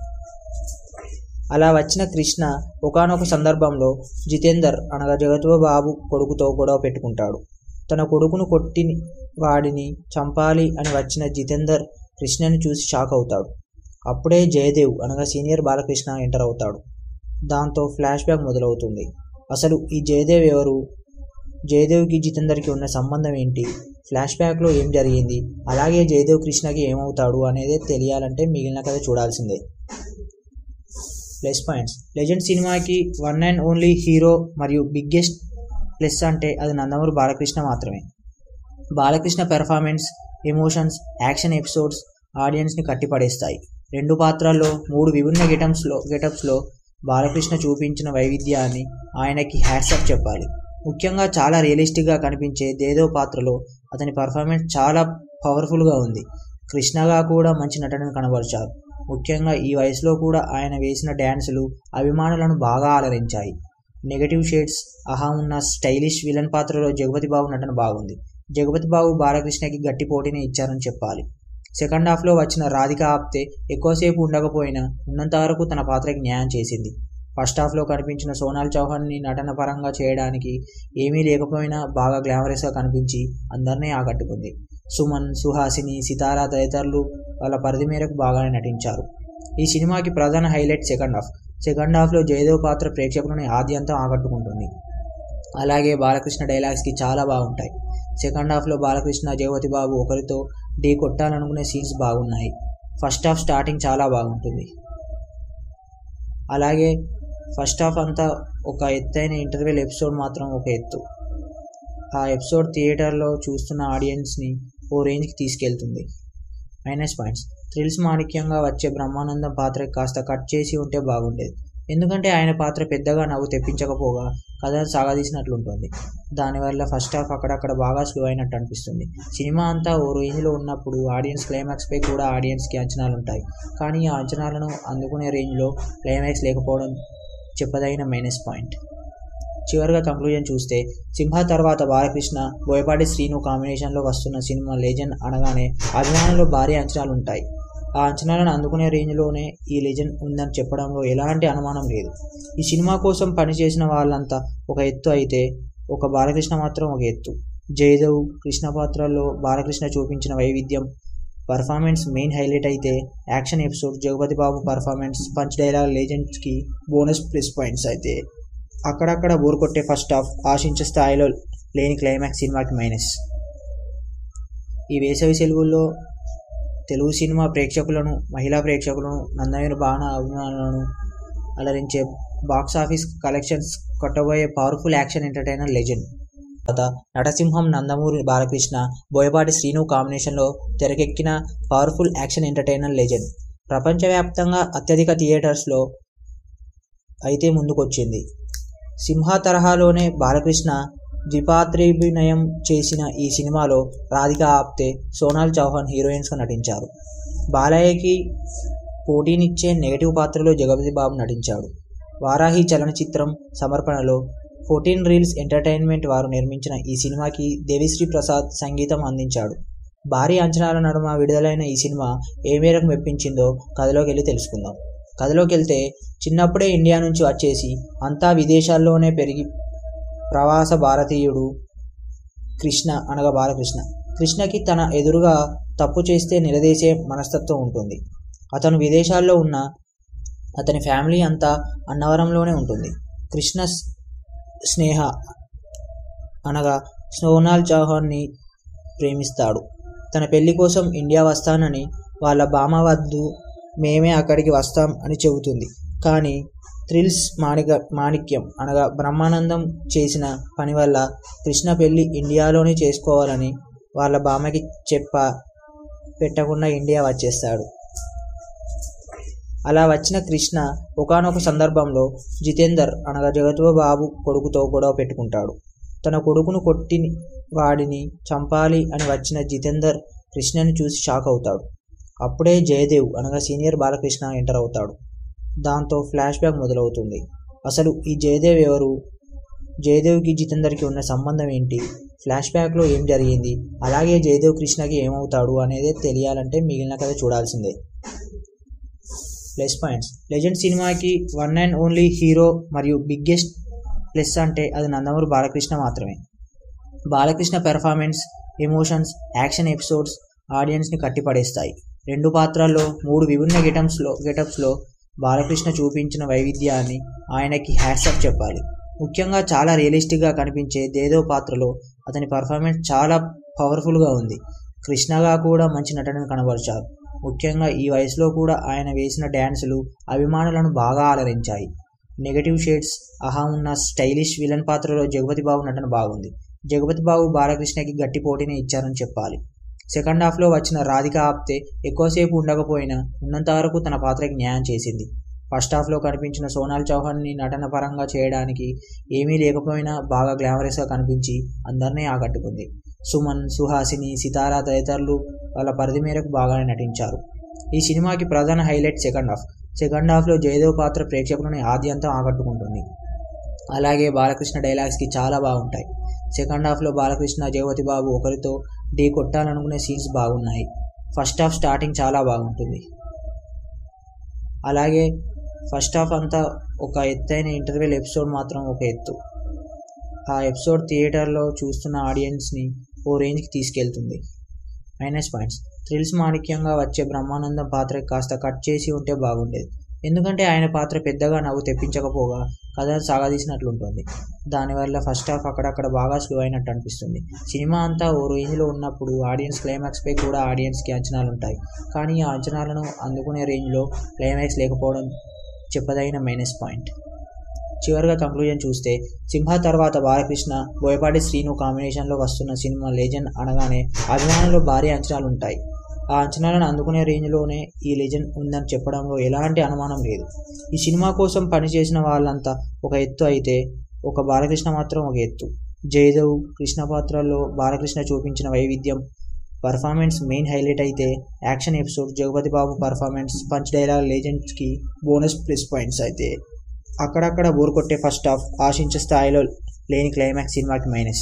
అలా వచ్చిన కృష్ణ ఒకానొక సందర్భంలో జితేందర్ అనగా జగపతి బాబు కొడుకుతో గొడవ పెట్టుకుంటాడు. తన కొడుకును కొట్టి వాడిని చంపాలి అని వచ్చిన జితేందర్ కృష్ణని చూసి షాక్ అవుతాడు. అప్పుడే జయదేవ్ అనగా సీనియర్ బాలకృష్ణ ఎంటర్ అవుతాడు. దాంతో ఫ్లాష్ బ్యాక్ మొదలవుతుంది. అసలు ఈ జయదేవ్ ఎవరు, జయదేవ్కి జితేందర్కి ఉన్న సంబంధం ఏంటి, ఫ్లాష్ బ్యాక్లో ఏం జరిగింది, అలాగే జయదేవ్ కృష్ణకి ఏమవుతాడు అనేది తెలియాలంటే మిగిలిన కథ చూడాల్సిందే. Plus points. లెజెండ్ సినిమాకి వన్ అండ్ ఓన్లీ హీరో మరియు బిగ్గెస్ట్ ప్లస్ అంటే అది నందమూరి బాలకృష్ణ మాత్రమే. Balakrishna performance, emotions, action episodes ఆడియన్స్ని కట్టిపడేస్తాయి. రెండు పాత్రల్లో మూడు విభిన్న గెటప్స్లో గెటప్స్లో బాలకృష్ణ చూపించిన వైవిధ్యాన్ని ఆయనకి హ్యాట్సాప్ చెప్పాలి. ముఖ్యంగా చాలా రియలిస్టిక్గా కనిపించే జయదేవ్ పాత్రలో అతని పర్ఫార్మెన్స్ చాలా పవర్ఫుల్గా ఉంది. కృష్ణగా కూడా మంచి నటనను కనబరిచారు. ముఖ్యంగా ఈ వయసులో కూడా ఆయన వేసిన డ్యాన్సులు అభిమానులను బాగా అలరించాయి. నెగటివ్ షేడ్స్ అహా ఉన్న స్టైలిష్ విలన్ పాత్రలో జగపతి బాబు నటన బాగుంది. జగపతి బాబు బాలకృష్ణకి గట్టి పోటీని ఇచ్చారని చెప్పాలి. సెకండ్ హాఫ్లో వచ్చిన రాధిక ఆప్తే ఎక్కువసేపు ఉండకపోయినా ఉన్నంత వరకు తన పాత్రకి న్యాయం చేసింది. ఫస్ట్ హాఫ్లో కనిపించిన సోనాల్ చౌహాన్ని నటన పరంగా చేయడానికి ఏమీ లేకపోయినా బాగా గ్లామరస్గా కనిపించి అందరినీ ఆకట్టుకుంది. సుమన్, సుహాసిని, సితారా తదితరులు వాళ్ళ పరిధి మేరకు బాగానే నటించారు. ఈ సినిమాకి ప్రధాన హైలైట్ సెకండ్ హాఫ్. సెకండ్ హాఫ్లో జయదేవ్ పాత్ర ప్రేక్షకులని ఆద్యంతం ఆకట్టుకుంటుంది. అలాగే బాలకృష్ణ డైలాగ్స్కి చాలా బాగుంటాయి. సెకండ్ హాఫ్లో బాలకృష్ణ, జగపతి బాబు ఒకరితో ఢీ కొట్టాలనుకునే సీన్స్ బాగున్నాయి. ఫస్ట్ హాఫ్ స్టార్టింగ్ చాలా బాగుంటుంది. అలాగే ఫస్ట్ హాఫ్ అంతా ఒక ఎత్తైన ఇంటర్వెల్ ఎపిసోడ్ మాత్రం ఒక ఎత్తు. ఆ ఎపిసోడ్ థియేటర్లో చూస్తున్న ఆడియన్స్ని ఓ రేంజ్కి తీసుకెళ్తుంది. Minus points. థ్రిల్స్ మాణిక్యంగా వచ్చే బ్రహ్మానందం పాత్రకి కాస్త కట్ చేసి ఉంటే బాగుండేది. ఎందుకంటే ఆయన పాత్ర పెద్దగా నవ్వు తెప్పించకపోగా కథను సాగదీసినట్లుంటుంది. దానివల్ల ఫస్ట్ హాఫ్ అక్కడక్కడ బాగా స్లో అయినట్టు అనిపిస్తుంది. సినిమా అంతా ఓ రేంజ్లో ఉన్నప్పుడు ఆడియన్స్ క్లైమాక్స్పై కూడా ఆడియన్స్కి అంచనాలు ఉంటాయి. కానీ ఆ అంచనాలను అందుకునే రేంజ్లో క్లైమాక్స్ లేకపోవడం చెప్పదగిన మైనస్ పాయింట్. చివరిగా కంక్లూజన్ చూస్తే, సింహ తర్వాత బాలకృష్ణ, బోయపాటి శ్రీను కాంబినేషన్లో వస్తున్న సినిమా లెజెండ్ అనగానే అభిమానుల్లో భారీ అంచనాలు ఉంటాయి. ఆ అంచనాలను అందుకునే రేంజ్లోనే ఈ లెజెండ్ ఉందని చెప్పడంలో ఎలాంటి అనుమానం లేదు. ఈ సినిమా కోసం పనిచేసిన వాళ్ళంతా ఒక ఎత్తు అయితే ఒక బాలకృష్ణ మాత్రం ఒక ఎత్తు. జయదేవ్, కృష్ణ పాత్రల్లో బాలకృష్ణ చూపించిన వైవిధ్యం, పర్ఫార్మెన్స్ మెయిన్ హైలైట్ అయితే action episode, Jagapathi Babu performance, punch dialogue లెజెండ్స్కి బోనస్ ప్లస్ పాయింట్స్ అయితే అక్కడక్కడ బోర్ కొట్టే ఫస్ట్ హాఫ్, ఆశించే స్థాయిలో లేని క్లైమాక్స్ సినిమాకి మైనస్. ఈ వేసవి సెలవుల్లో తెలుగు సినిమా ప్రేక్షకులను, మహిళా ప్రేక్షకులను, నందమూరి బాణ అభిమానులను అలరించే బాక్సాఫీస్ కలెక్షన్స్ కొట్టబోయే పవర్ఫుల్ యాక్షన్ ఎంటర్టైనర్ లెజెండ్. తర్వాత నటసింహం నందమూరి బాలకృష్ణ, బోయపాటి శ్రీను కాంబినేషన్లో తెరకెక్కిన పవర్ఫుల్ యాక్షన్ ఎంటర్టైనర్ లెజెండ్. ప్రపంచవ్యాప్తంగా అత్యధిక థియేటర్స్లో అయితే ముందుకొచ్చింది. సింహ తరహాలోనే బాలకృష్ణ ద్విపాత్రాభినయం చేసిన ఈ సినిమాలో రాధిక ఆప్తే, సోనాల్ చౌహాన్ హీరోయిన్స్గా నటించారు. బాలయ్యకి పోటీనిచ్చే నెగటివ్ పాత్రలో జగపతి బాబు నటించాడు. వారాహి చలనచిత్రం సమర్పణలో ఫోర్టీన్ రీల్స్ ఎంటర్టైన్మెంట్ వారు నిర్మించిన ఈ సినిమాకి దేవిశ్రీ ప్రసాద్ సంగీతం అందించాడు. భారీ అంచనాల నడుమ విడుదలైన ఈ సినిమా ఏ మేరకు మెప్పించిందో కథలోకి వెళ్ళి తెలుసుకుందాం. కథలోకి వెళ్తే, చిన్నప్పుడే ఇండియా నుంచి వచ్చేసి అంతా విదేశాల్లోనే పెరిగి ప్రవాస భారతీయుడు కృష్ణ అనగా బాలకృష్ణ. కృష్ణకి తన ఎదురుగా తప్పు చేస్తే నిలదీసే మనస్తత్వం ఉంటుంది. అతను విదేశాల్లో ఉన్న అతని ఫ్యామిలీ అంతా అన్నవరంలోనే ఉంటుంది. కృష్ణ స్నేహ అనగా సోనాల్ చౌహాన్ని ప్రేమిస్తాడు. తన పెళ్లి కోసం ఇండియా వస్తానని వాళ్ళ బామ్మ వద్దు, మేమే అక్కడికి వస్తాం అని చెబుతుంది. కానీ థ్రిల్స్ మాణిక మాణిక్యం అనగా బ్రహ్మానందం చేసిన పని వల్ల కృష్ణ పెళ్లి ఇండియాలోనే చేసుకోవాలని వాళ్ళ బామ్మకి చెప్ప పెట్టకుండా ఇండియా వచ్చేస్తాడు. అలా వచ్చిన కృష్ణ ఒకానొక సందర్భంలో జితేందర్ అనగా జగపతి బాబు కొడుకుతో గొడవ పెట్టుకుంటాడు. తన కొడుకును కొట్టి వాడిని చంపాలి అని వచ్చిన జితేందర్ కృష్ణని చూసి షాక్ అవుతాడు. అప్పుడే జయదేవ్ అనగా సీనియర్ బాలకృష్ణ ఎంటర్ అవుతాడు. దాంతో ఫ్లాష్ బ్యాక్ మొదలవుతుంది. అసలు ఈ జయదేవ్ ఎవరు, జయదేవ్కి జితేందర్కి ఉన్న సంబంధం ఏంటి, ఫ్లాష్ బ్యాక్లో ఏం జరిగింది, అలాగే జయదేవ్ కృష్ణకి ఏమవుతాడు అనేది తెలియాలంటే మిగిలిన కథ చూడాల్సిందే. Plus points. లెజెండ్ సినిమాకి వన్ అండ్ ఓన్లీ హీరో మరియు బిగ్గెస్ట్ ప్లస్ అంటే అది నందమూరి బాలకృష్ణ మాత్రమే. Balakrishna performance, emotions, action episodes ఆడియన్స్ని కట్టిపడేస్తాయి. రెండు పాత్రల్లో మూడు విభిన్న గెటప్స్లో గెటప్స్లో బాలకృష్ణ చూపించిన వైవిధ్యాన్ని ఆయనకి హ్యాట్సాప్ చెప్పాలి. ముఖ్యంగా చాలా రియలిస్టిక్గా కనిపించే జయదేవ్ పాత్రలో అతని పర్ఫార్మెన్స్ చాలా పవర్ఫుల్గా ఉంది. కృష్ణగా కూడా మంచి నటనను కనబరిచారు. ముఖ్యంగా ఈ వయసులో కూడా ఆయన వేసిన డ్యాన్సులు అభిమానులను బాగా అలరించాయి. నెగటివ్ షేడ్స్ అహా ఉన్న స్టైలిష్ విలన్ పాత్రలో జగపతి బాబు నటన బాగుంది. జగపతి బాబు బాలకృష్ణకి గట్టి పోటీని ఇచ్చారని చెప్పాలి. సెకండ్ హాఫ్లో వచ్చిన రాధిక ఆప్తే ఎక్కువసేపు ఉండకపోయినా ఉన్నంత వరకు తన పాత్రకి న్యాయం చేసింది. ఫస్ట్ హాఫ్లో కనిపించిన సోనాల్ చౌహాన్ని నటన పరంగా చేయడానికి ఏమీ లేకపోయినా బాగా గ్లామరస్గా కనిపించి అందరినీ ఆకట్టుకుంది. సుమన్, సుహాసిని, సితారా తదితరులు వాళ్ళ పరిధి మేరకు బాగానే నటించారు. ఈ సినిమాకి ప్రధాన హైలైట్ సెకండ్ హాఫ్. సెకండ్ హాఫ్లో జయదేవ్ పాత్ర ప్రేక్షకులని ఆద్యంతం ఆకట్టుకుంటుంది. అలాగే బాలకృష్ణ డైలాగ్స్కి చాలా బాగుంటాయి. సెకండ్ హాఫ్లో బాలకృష్ణ, జగపతి బాబు ఒకరితో ఢీ కొట్టాలనుకునే సీన్స్ బాగున్నాయి. ఫస్ట్ హాఫ్ స్టార్టింగ్ చాలా బాగుంటుంది. అలాగే ఫస్ట్ హాఫ్ అంతా ఒక ఎత్తైన ఇంటర్వెల్ ఎపిసోడ్ మాత్రం ఒక ఎత్తు. ఆ ఎపిసోడ్ థియేటర్లో చూస్తున్న ఆడియన్స్ని ఓ రేంజ్కి తీసుకెళ్తుంది. Minus points. థ్రిల్స్ మాణిక్యంగా వచ్చే బ్రహ్మానందం పాత్రకి కాస్త కట్ చేసి ఉంటే బాగుండేది. ఎందుకంటే ఆయన పాత్ర పెద్దగా నవ్వు తెప్పించకపోగా కథ సాగదీసినట్లుంటుంది. దానివల్ల ఫస్ట్ హాఫ్ అక్కడక్కడ బాగా స్లో అయినట్టు అనిపిస్తుంది. సినిమా అంతా ఓ రేంజ్లో ఉన్నప్పుడు ఆడియన్స్ క్లైమాక్స్పై కూడా ఆడియన్స్కి అంచనాలు ఉంటాయి. కానీ ఆ అంచనాలను అందుకునే రేంజ్లో క్లైమాక్స్ లేకపోవడం చెప్పదగిన మైనస్ పాయింట్. చివరిగా కంక్లూజన్ చూస్తే, సింహ తర్వాత బాలకృష్ణ, బోయపాటి శ్రీను కాంబినేషన్లో వస్తున్న సినిమా లెజెండ్ అనగానే అభిమానుల్లో భారీ అంచనాలు ఉంటాయి. ఆ అంచనాలను అందుకునే రేంజ్లోనే ఈ లెజెండ్ ఉందని చెప్పడంలో ఎలాంటి అనుమానం లేదు. ఈ సినిమా కోసం పనిచేసిన వాళ్ళంతా ఒక ఎత్తు అయితే ఒక బాలకృష్ణ మాత్రం ఒక ఎత్తు. జయదేవ్, కృష్ణ పాత్రల్లో బాలకృష్ణ చూపించిన వైవిధ్యం, పర్ఫార్మెన్స్ మెయిన్ హైలైట్ అయితే action episode, Jagapathi Babu performance, punch dialogue లెజెండ్స్కి బోనస్ ప్లస్ పాయింట్స్ అయితే అక్కడక్కడ బోర్ కొట్టే ఫస్ట్ హాఫ్, ఆశించే స్థాయిలో లేని క్లైమాక్స్ సినిమాకి మైనస్.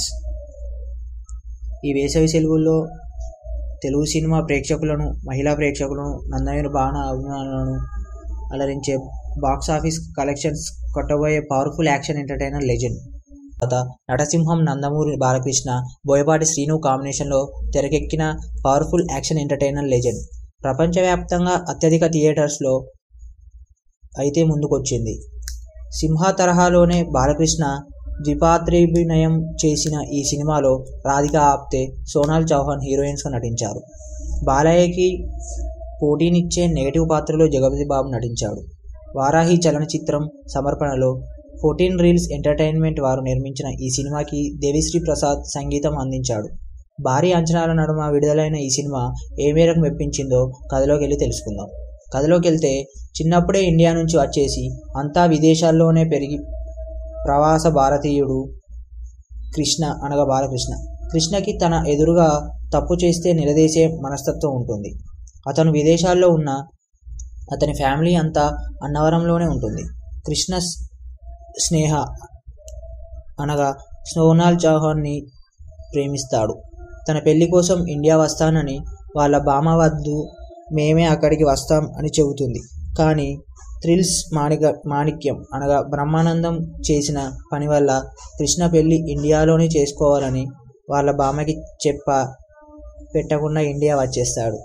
ఈ వేసవి సెలవుల్లో తెలుగు సినిమా ప్రేక్షకులను, మహిళా ప్రేక్షకులను, నందమూరి బాణ అభిమానులను అలరించే బాక్సాఫీస్ కలెక్షన్స్ కొట్టబోయే పవర్ఫుల్ యాక్షన్ ఎంటర్టైనర్ లెజెండ్. తర్వాత నటసింహం నందమూరి బాలకృష్ణ, బోయపాటి శ్రీను కాంబినేషన్లో తెరకెక్కిన పవర్ఫుల్ యాక్షన్ ఎంటర్టైనర్ లెజెండ్. ప్రపంచవ్యాప్తంగా అత్యధిక థియేటర్స్లో అయితే ముందుకొచ్చింది. సింహ తరహాలోనే బాలకృష్ణ ద్విపాత్రాభినయం చేసిన ఈ సినిమాలో రాధిక ఆప్తే, సోనాల్ చౌహాన్ హీరోయిన్స్గా నటించారు. బాలయ్యకి పోటీనిచ్చే నెగటివ్ పాత్రలో జగపతి బాబు నటించాడు. వారాహి చలనచిత్రం సమర్పణలో ఫోర్టీన్ రీల్స్ ఎంటర్టైన్మెంట్ వారు నిర్మించిన ఈ సినిమాకి దేవిశ్రీ ప్రసాద్ సంగీతం అందించాడు. భారీ అంచనాల నడుమ విడుదలైన ఈ సినిమా ఏ మేరకు మెప్పించిందో కథలోకి వెళ్ళి తెలుసుకుందాం. కథలోకి వెళ్తే, చిన్నప్పుడే ఇండియా నుంచి వచ్చేసి అంతా విదేశాల్లోనే పెరిగి ప్రవాస భారతీయుడు కృష్ణ అనగా బాలకృష్ణ. కృష్ణకి తన ఎదురుగా తప్పు చేస్తే నిలదీసే మనస్తత్వం ఉంటుంది. అతను విదేశాల్లో ఉన్న అతని ఫ్యామిలీ అంతా అన్నవరంలోనే ఉంటుంది. కృష్ణ స్నేహ అనగా సోనాల్ చౌహాన్ని ప్రేమిస్తాడు. తన పెళ్లి కోసం ఇండియా వస్తానని వాళ్ళ బామ్మ వద్దు, మేమే అక్కడికి వస్తాం అని చెబుతుంది. కానీ థ్రిల్స్ మాణిక మాణిక్యం అనగా బ్రహ్మానందం చేసిన పని వల్ల కృష్ణ పెళ్లి ఇండియాలోనే చేసుకోవాలని వాళ్ళ బామ్మకి చెప్ప పెట్టకుండా ఇండియా వచ్చేస్తాడు.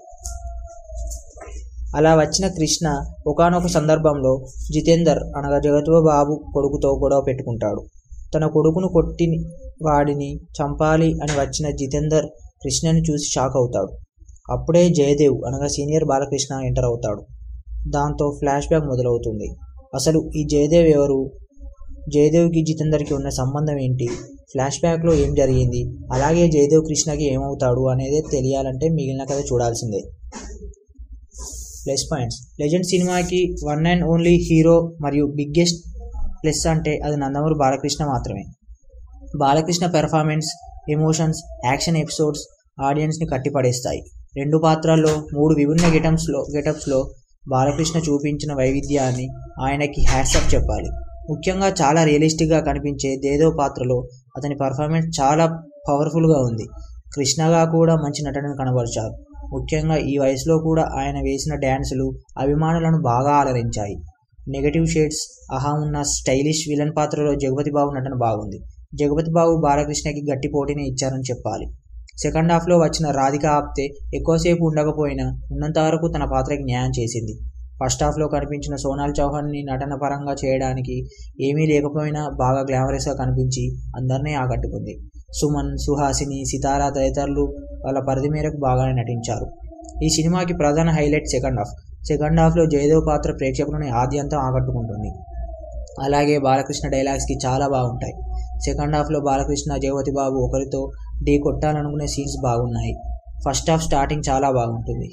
అలా వచ్చిన కృష్ణ ఒకానొక సందర్భంలో జితేందర్ అనగా జగపతి బాబు కొడుకుతో గొడవ పెట్టుకుంటాడు. తన కొడుకును కొట్టి వాడిని చంపాలి అని వచ్చిన జితేందర్ కృష్ణని చూసి షాక్ అవుతాడు. అప్పుడే జయదేవ్ అనగా సీనియర్ బాలకృష్ణ ఎంటర్ అవుతాడు. దాంతో ఫ్లాష్ బ్యాక్ మొదలవుతుంది. అసలు ఈ జయదేవ్ ఎవరు, జయదేవ్కి జితేందర్కి ఉన్న సంబంధం ఏంటి, ఫ్లాష్ బ్యాక్లో ఏం జరిగింది, అలాగే జయదేవ్ కృష్ణకి ఏమవుతాడు అనేది తెలియాలంటే మిగిలిన కథ చూడాల్సిందే. Plus points. లెజెండ్ సినిమాకి వన్ అండ్ ఓన్లీ హీరో మరియు బిగ్గెస్ట్ ప్లస్ అంటే అది నందమూరి బాలకృష్ణ మాత్రమే. Balakrishna performance, emotions, action episodes ఆడియన్స్ని కట్టిపడేస్తాయి. రెండు పాత్రల్లో మూడు విభిన్న గెటప్స్లో గెటప్స్లో బాలకృష్ణ చూపించిన వైవిధ్యాన్ని ఆయనకి హ్యాట్సాప్ చెప్పాలి. ముఖ్యంగా చాలా రియలిస్టిక్గా కనిపించే దేదో పాత్రలో అతని పర్ఫార్మెన్స్ చాలా పవర్ఫుల్గా ఉంది. కృష్ణగా కూడా మంచి నటనను కనబరిచారు. ముఖ్యంగా ఈ వయసులో కూడా ఆయన వేసిన డ్యాన్సులు అభిమానులను బాగా అలరించాయి. నెగటివ్ షేడ్స్ అహా ఉన్న స్టైలిష్ విలన్ పాత్రలో జగపతి బాబు నటన బాగుంది. జగపతి బాబు బాలకృష్ణకి గట్టి పోటీని ఇచ్చారని చెప్పాలి. సెకండ్ హాఫ్లో వచ్చిన రాధిక ఆప్తే ఎక్కువసేపు ఉండకపోయినా ఉన్నంత వరకు తన పాత్రకి న్యాయం చేసింది. ఫస్ట్ హాఫ్లో కనిపించిన సోనాల్ చౌహాన్ని నటన పరంగా చేయడానికి ఏమీ లేకపోయినా బాగా గ్లామరస్గా కనిపించి అందరినీ ఆకట్టుకుంది. సుమన్, సుహాసిని, సితారా తదితరులు వాళ్ళ పరిధి మేరకు బాగానే నటించారు. ఈ సినిమాకి ప్రధాన హైలైట్ సెకండ్ హాఫ్. సెకండ్ హాఫ్లో జయదేవ్ పాత్ర ప్రేక్షకులని ఆద్యంతం ఆకట్టుకుంటుంది. అలాగే బాలకృష్ణ డైలాగ్స్కి చాలా బాగుంటాయి. సెకండ్ హాఫ్లో బాలకృష్ణ, జగపతి బాబు ఒకరితో ఢీ కొట్టాలనుకునే సీన్స్ బాగున్నాయి. ఫస్ట్ హాఫ్ స్టార్టింగ్ చాలా బాగుంటుంది.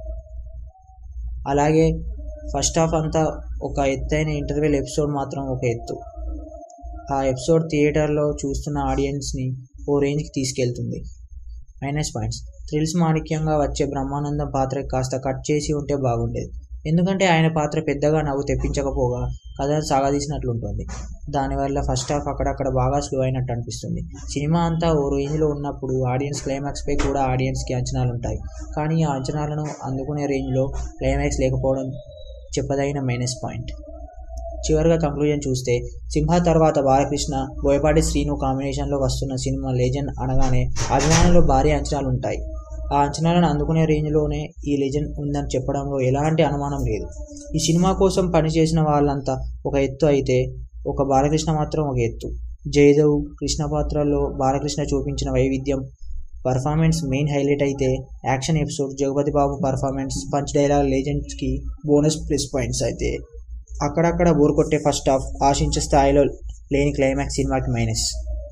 అలాగే ఫస్ట్ హాఫ్ అంతా ఒక ఎత్తైన ఇంటర్వెల్ ఎపిసోడ్ మాత్రం ఒక ఎత్తు. ఆ ఎపిసోడ్ థియేటర్లో చూస్తున్న ఆడియన్స్ని ఓ రేంజ్కి తీసుకెళ్తుంది. Minus points. థ్రిల్స్ మాణిక్యంగా వచ్చే బ్రహ్మానందం పాత్రకి కాస్త కట్ చేసి ఉంటే బాగుండేది. ఎందుకంటే ఆయన పాత్ర పెద్దగా నవ్వు తెప్పించకపోగా కథను సాగదీసినట్లుంటుంది. దానివల్ల ఫస్ట్ హాఫ్ అక్కడక్కడ బాగా స్లో అయినట్టు అనిపిస్తుంది. సినిమా అంతా ఓ రేంజ్లో ఉన్నప్పుడు ఆడియన్స్ క్లైమాక్స్పై కూడా ఆడియన్స్కి అంచనాలుంటాయి. కానీ ఆ అంచనాలను అందుకునే రేంజ్లో క్లైమాక్స్ లేకపోవడం చెప్పదగిన మైనస్ పాయింట్. చివరిగా కంక్లూజన్ చూస్తే, సింహ తర్వాత బాలకృష్ణ, బోయపాటి శ్రీను కాంబినేషన్లో వస్తున్న సినిమా లెజెండ్ అనగానే అభిమానుల్లో భారీ అంచనాలు ఉంటాయి. ఆ అంచనాలను అందుకునే రేంజ్లోనే ఈ లెజెండ్ ఉందని చెప్పడంలో ఎలాంటి అనుమానం లేదు. ఈ సినిమా కోసం పనిచేసిన వాళ్ళంతా ఒక ఎత్తు అయితే ఒక బాలకృష్ణ మాత్రం ఒక ఎత్తు. జయదేవ్, కృష్ణ పాత్రల్లో బాలకృష్ణ చూపించిన వైవిధ్యం, పర్ఫార్మెన్స్ మెయిన్ హైలైట్ అయితే action episode, Jagapathi Babu performance, punch dialogue లెజెండ్స్కి బోనస్ ప్లస్ పాయింట్స్ అయితే అక్కడక్కడ బోర్ కొట్టే ఫస్ట్ హాఫ్, ఆశించే స్థాయిలో లేని క్లైమాక్స్ సినిమాకి మైనస్.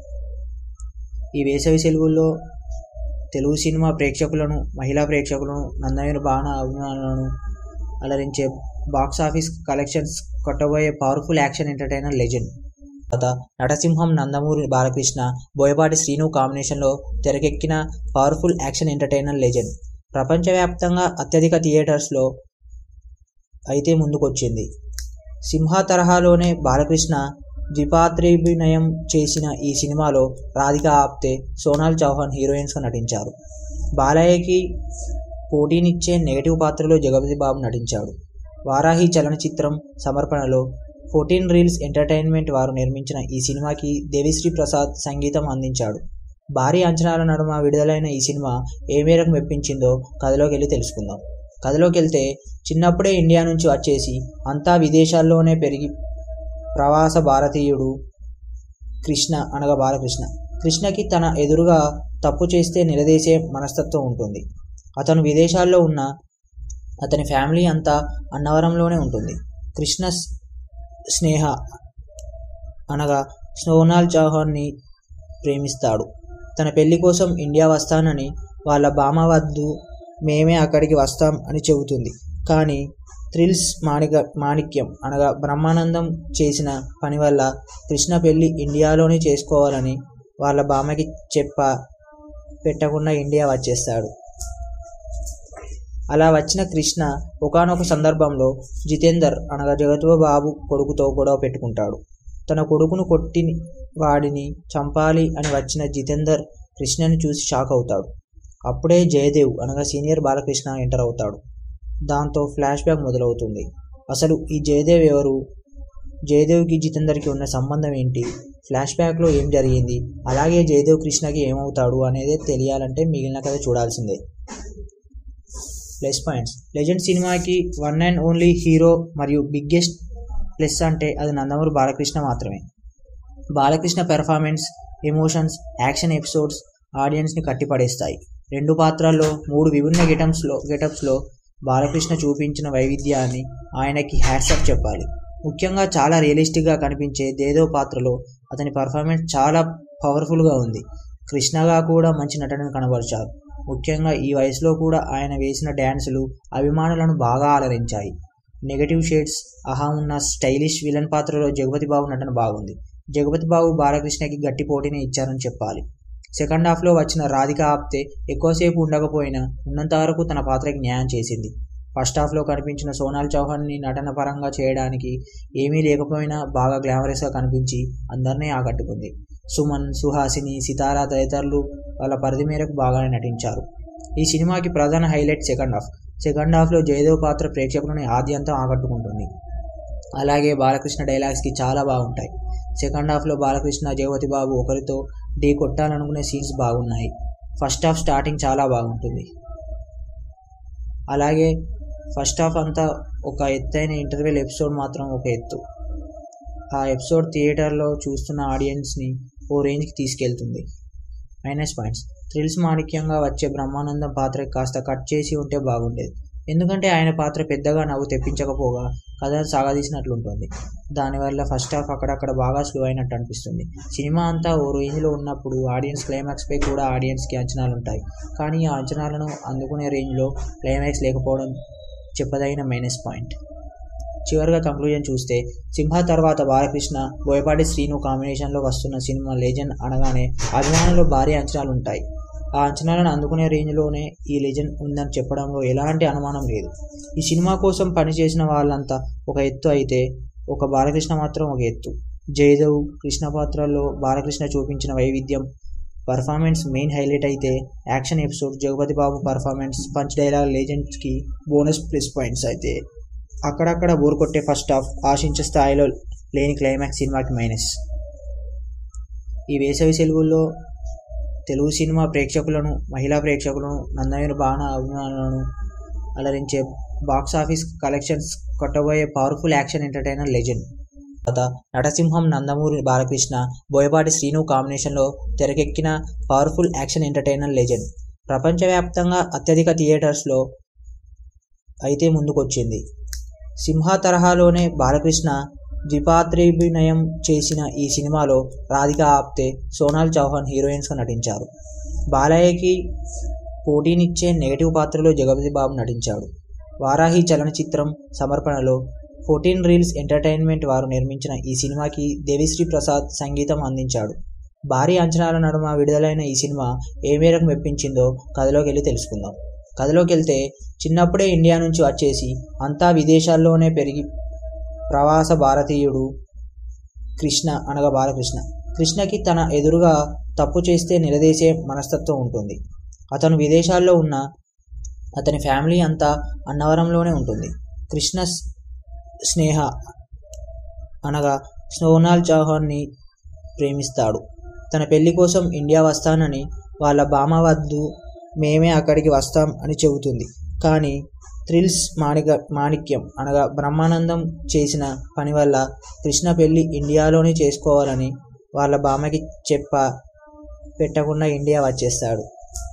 ఈ వేసవి సెలవుల్లో తెలుగు సినిమా ప్రేక్షకులను, మహిళా ప్రేక్షకులను, నందమూరి బాణ అభిమానులను అలరించే బాక్సాఫీస్ కలెక్షన్స్ కొట్టబోయే పవర్ఫుల్ యాక్షన్ ఎంటర్టైనర్ లెజెండ్. తర్వాత నటసింహం నందమూరి బాలకృష్ణ, బోయపాటి శ్రీను కాంబినేషన్లో తెరకెక్కిన పవర్ఫుల్ యాక్షన్ ఎంటర్టైనర్ లెజెండ్. ప్రపంచవ్యాప్తంగా అత్యధిక థియేటర్స్లో అయితే ముందుకొచ్చింది. సింహ తరహాలోనే బాలకృష్ణ ద్విపాత్రాభినయం చేసిన ఈ సినిమాలో రాధిక ఆప్తే, సోనాల్ చౌహాన్ హీరోయిన్స్గా నటించారు. బాలయ్యకి పోటీనిచ్చే నెగటివ్ పాత్రలో జగపతి బాబు నటించాడు. వారాహి చలనచిత్రం సమర్పణలో ఫోర్టీన్ రీల్స్ ఎంటర్టైన్మెంట్ వారు నిర్మించిన ఈ సినిమాకి దేవిశ్రీ ప్రసాద్ సంగీతం అందించాడు. భారీ అంచనాల నడుమ విడుదలైన ఈ సినిమా ఏ మేరకు మెప్పించిందో కథలోకి వెళ్ళి తెలుసుకుందాం. కథలోకి వెళ్తే, చిన్నప్పుడే ఇండియా నుంచి వచ్చేసి అంతా విదేశాల్లోనే పెరిగి ప్రవాస భారతీయుడు కృష్ణ అనగా బాలకృష్ణ. కృష్ణకి తన ఎదురుగా తప్పు చేస్తే నిలదీసే మనస్తత్వం ఉంటుంది. అతను విదేశాల్లో ఉన్న అతని ఫ్యామిలీ అంతా అన్నవరంలోనే ఉంటుంది. కృష్ణ స్నేహ అనగా సోనాల్ చౌహాన్ని ప్రేమిస్తాడు. తన పెళ్లి కోసం ఇండియా వస్తానని వాళ్ళ బామ్మ వద్దు, మేమే అక్కడికి వస్తాం అని చెబుతుంది. కానీ థ్రిల్స్ మాణిక మాణిక్యం అనగా బ్రహ్మానందం చేసిన పని వల్ల కృష్ణ పెళ్లి ఇండియాలోనే చేసుకోవాలని వాళ్ళ బామ్మకి చెప్ప పెట్టకుండా ఇండియా వచ్చేస్తాడు. అలా వచ్చిన కృష్ణ ఒకానొక సందర్భంలో జితేందర్ అనగా జగపతి బాబు కొడుకుతో గొడవ పెట్టుకుంటాడు. తన కొడుకును కొట్టి వాడిని చంపాలి అని వచ్చిన జితేందర్ కృష్ణని చూసి షాక్ అవుతాడు. అప్పుడే జయదేవ్ అనగా సీనియర్ బాలకృష్ణ ఎంటర్ అవుతాడు. దాంతో ఫ్లాష్ బ్యాక్ మొదలవుతుంది. అసలు ఈ జయదేవ్ ఎవరు, జయదేవ్కి జితేందర్కి ఉన్న సంబంధం ఏంటి, ఫ్లాష్ బ్యాక్లో ఏం జరిగింది, అలాగే జయదేవ్ కృష్ణకి ఏమవుతాడు అనేది తెలియాలంటే మిగిలిన కథ చూడాల్సిందే. Plus points. లెజెండ్ సినిమాకి వన్ అండ్ ఓన్లీ హీరో మరియు బిగ్గెస్ట్ ప్లస్ అంటే అది నందమూరి బాలకృష్ణ మాత్రమే. Balakrishna performance, emotions, action episodes ఆడియన్స్ని కట్టిపడేస్తాయి. రెండు పాత్రల్లో మూడు విభిన్న గెటప్స్లో గెటప్స్లో బాలకృష్ణ చూపించిన వైవిధ్యాన్ని ఆయనకి హ్యాట్సాప్ చెప్పాలి. ముఖ్యంగా చాలా రియలిస్టిక్గా కనిపించే దేదో పాత్రలో అతని పర్ఫార్మెన్స్ చాలా పవర్ఫుల్గా ఉంది. కృష్ణగా కూడా మంచి నటనను కనబరిచారు. ముఖ్యంగా ఈ వయసులో కూడా ఆయన వేసిన డ్యాన్సులు అభిమానులను బాగా అలరించాయి. నెగటివ్ షేడ్స్ అహా ఉన్న స్టైలిష్ విలన్ పాత్రలో జగపతి బాబు నటన బాగుంది. జగపతి బాబు బాలకృష్ణకి గట్టి పోటీని ఇచ్చారని చెప్పాలి. సెకండ్ హాఫ్లో వచ్చిన రాధిక ఆప్తే ఎక్కువసేపు ఉండకపోయినా ఉన్నంత వరకు తన పాత్రకి న్యాయం చేసింది. ఫస్ట్ హాఫ్లో కనిపించిన సోనాల్ చౌహాన్ని నటన పరంగా చేయడానికి ఏమీ లేకపోయినా బాగా గ్లామరస్గా కనిపించి అందరినీ ఆకట్టుకుంది. సుమన్, సుహాసిని, సితారా తదితరులు వాళ్ళ పరిధి మేరకు బాగానే నటించారు. ఈ సినిమాకి ప్రధాన హైలైట్ సెకండ్ హాఫ్. సెకండ్ హాఫ్లో జయదేవ్ పాత్ర ప్రేక్షకులని ఆద్యంతం ఆకట్టుకుంటుంది. అలాగే బాలకృష్ణ డైలాగ్స్కి చాలా బాగుంటాయి. సెకండ్ హాఫ్లో బాలకృష్ణ, జగపతి బాబు ఒకరితో ఢీ కొట్టాలనుకునే సీన్స్ బాగున్నాయి. ఫస్ట్ హాఫ్ స్టార్టింగ్ చాలా బాగుంటుంది. అలాగే ఫస్ట్ హాఫ్ అంతా ఒక ఎత్తైన ఇంటర్వెల్ ఎపిసోడ్ మాత్రం ఒక ఎత్తు. ఆ ఎపిసోడ్ థియేటర్లో చూస్తున్న ఆడియన్స్ని ఓ రేంజ్కి తీసుకెళ్తుంది. Minus points. థ్రిల్స్ మాణిక్యంగా వచ్చే బ్రహ్మానందం పాత్రకి కాస్త కట్ చేసి ఉంటే బాగుండేది. ఎందుకంటే ఆయన పాత్ర పెద్దగా నవ్వు తెప్పించకపోగా కథను సాగదీసినట్లుంటుంది. దానివల్ల ఫస్ట్ హాఫ్ అక్కడక్కడ బాగా స్లో అయినట్టు అనిపిస్తుంది. సినిమా అంతా ఓ రేంజ్లో ఉన్నప్పుడు ఆడియన్స్ క్లైమాక్స్పై కూడా ఆడియన్స్కి అంచనాలు ఉంటాయి. కానీ ఆ అంచనాలను అందుకునే రేంజ్లో క్లైమాక్స్ లేకపోవడం చెప్పదగిన మైనస్ పాయింట్. చివరిగా కంక్లూజన్ చూస్తే, సింహ తర్వాత బాలకృష్ణ, బోయపాటి శ్రీను కాంబినేషన్లో వస్తున్న సినిమా లెజెండ్ అనగానే అభిమానుల్లో భారీ అంచనాలు ఉంటాయి. ఆ అంచనాలను అందుకునే రేంజ్లోనే ఈ లెజెండ్ ఉందని చెప్పడంలో ఎలాంటి అనుమానం లేదు. ఈ సినిమా కోసం పనిచేసిన వాళ్ళంతా ఒక ఎత్తు అయితే ఒక బాలకృష్ణ మాత్రం ఒక ఎత్తు. జయదేవ్, కృష్ణ పాత్రల్లో బాలకృష్ణ చూపించిన వైవిధ్యం, పర్ఫార్మెన్స్ మెయిన్ హైలైట్ అయితే action episode, Jagapathi Babu performance, punch dialogue లెజెండ్స్కి బోనస్ ప్లస్ పాయింట్స్ అయితే అక్కడక్కడ బోర్ కొట్టే ఫస్ట్ హాఫ్, ఆశించే స్థాయిలో లేని క్లైమాక్స్ సినిమాకి మైనస్. ఈ వేసవి సెలవుల్లో తెలుగు సినిమా ప్రేక్షకులను, మహిళా ప్రేక్షకులను, నందమూరి బాణ అభిమానులను అలరించే బాక్సాఫీస్ కలెక్షన్స్ కొట్టబోయే పవర్ఫుల్ యాక్షన్ ఎంటర్టైనర్ లెజెండ్. తర్వాత నటసింహం నందమూరి బాలకృష్ణ, బోయపాటి శ్రీను కాంబినేషన్లో తెరకెక్కిన పవర్ఫుల్ యాక్షన్ ఎంటర్టైనర్ లెజెండ్. ప్రపంచవ్యాప్తంగా అత్యధిక థియేటర్స్లో అయితే ముందుకొచ్చింది. సింహ తరహాలోనే బాలకృష్ణ ద్విపాత్రాభినయం చేసిన ఈ సినిమాలో రాధికా ఆప్తే, సోనాల్ చౌహాన్ హీరోయిన్స్గా నటించారు. బాలయ్యకి పోటీనిచ్చే నెగటివ్ పాత్రలో జగపతి బాబు నటించాడు. వారాహి చలనచిత్రం సమర్పణలో ఫోర్టీన్ రీల్స్ ఎంటర్టైన్మెంట్ వారు నిర్మించిన ఈ సినిమాకి దేవిశ్రీ ప్రసాద్ సంగీతం అందించాడు. భారీ అంచనాల నడుమ విడుదలైన ఈ సినిమా ఏ మేరకు మెప్పించిందో కథలోకి వెళ్ళి తెలుసుకుందాం. కథలోకి వెళ్తే, చిన్నప్పుడే ఇండియా నుంచి వచ్చేసి అంతా విదేశాల్లోనే పెరిగి ప్రవాస భారతీయుడు కృష్ణ అనగా బాలకృష్ణ. కృష్ణకి తన ఎదురుగా తప్పు చేస్తే నిలదీసే మనస్తత్వం ఉంటుంది. అతను విదేశాల్లో ఉన్న అతని ఫ్యామిలీ అంతా అన్నవరంలోనే ఉంటుంది. కృష్ణ స్నేహ అనగా సోనాల్ చౌహాన్ని ప్రేమిస్తాడు. తన పెళ్లి కోసం ఇండియా వస్తానని వాళ్ళ బామ్మ వద్దు, మేమే అక్కడికి వస్తాం అని చెబుతుంది. కానీ థ్రిల్స్ మాణిక మాణిక్యం అనగా బ్రహ్మానందం చేసిన పని వల్ల కృష్ణ పెళ్లి ఇండియాలోనే చేసుకోవాలని వాళ్ళ బామ్మకి చెప్ప పెట్టకుండా ఇండియా వచ్చేస్తాడు.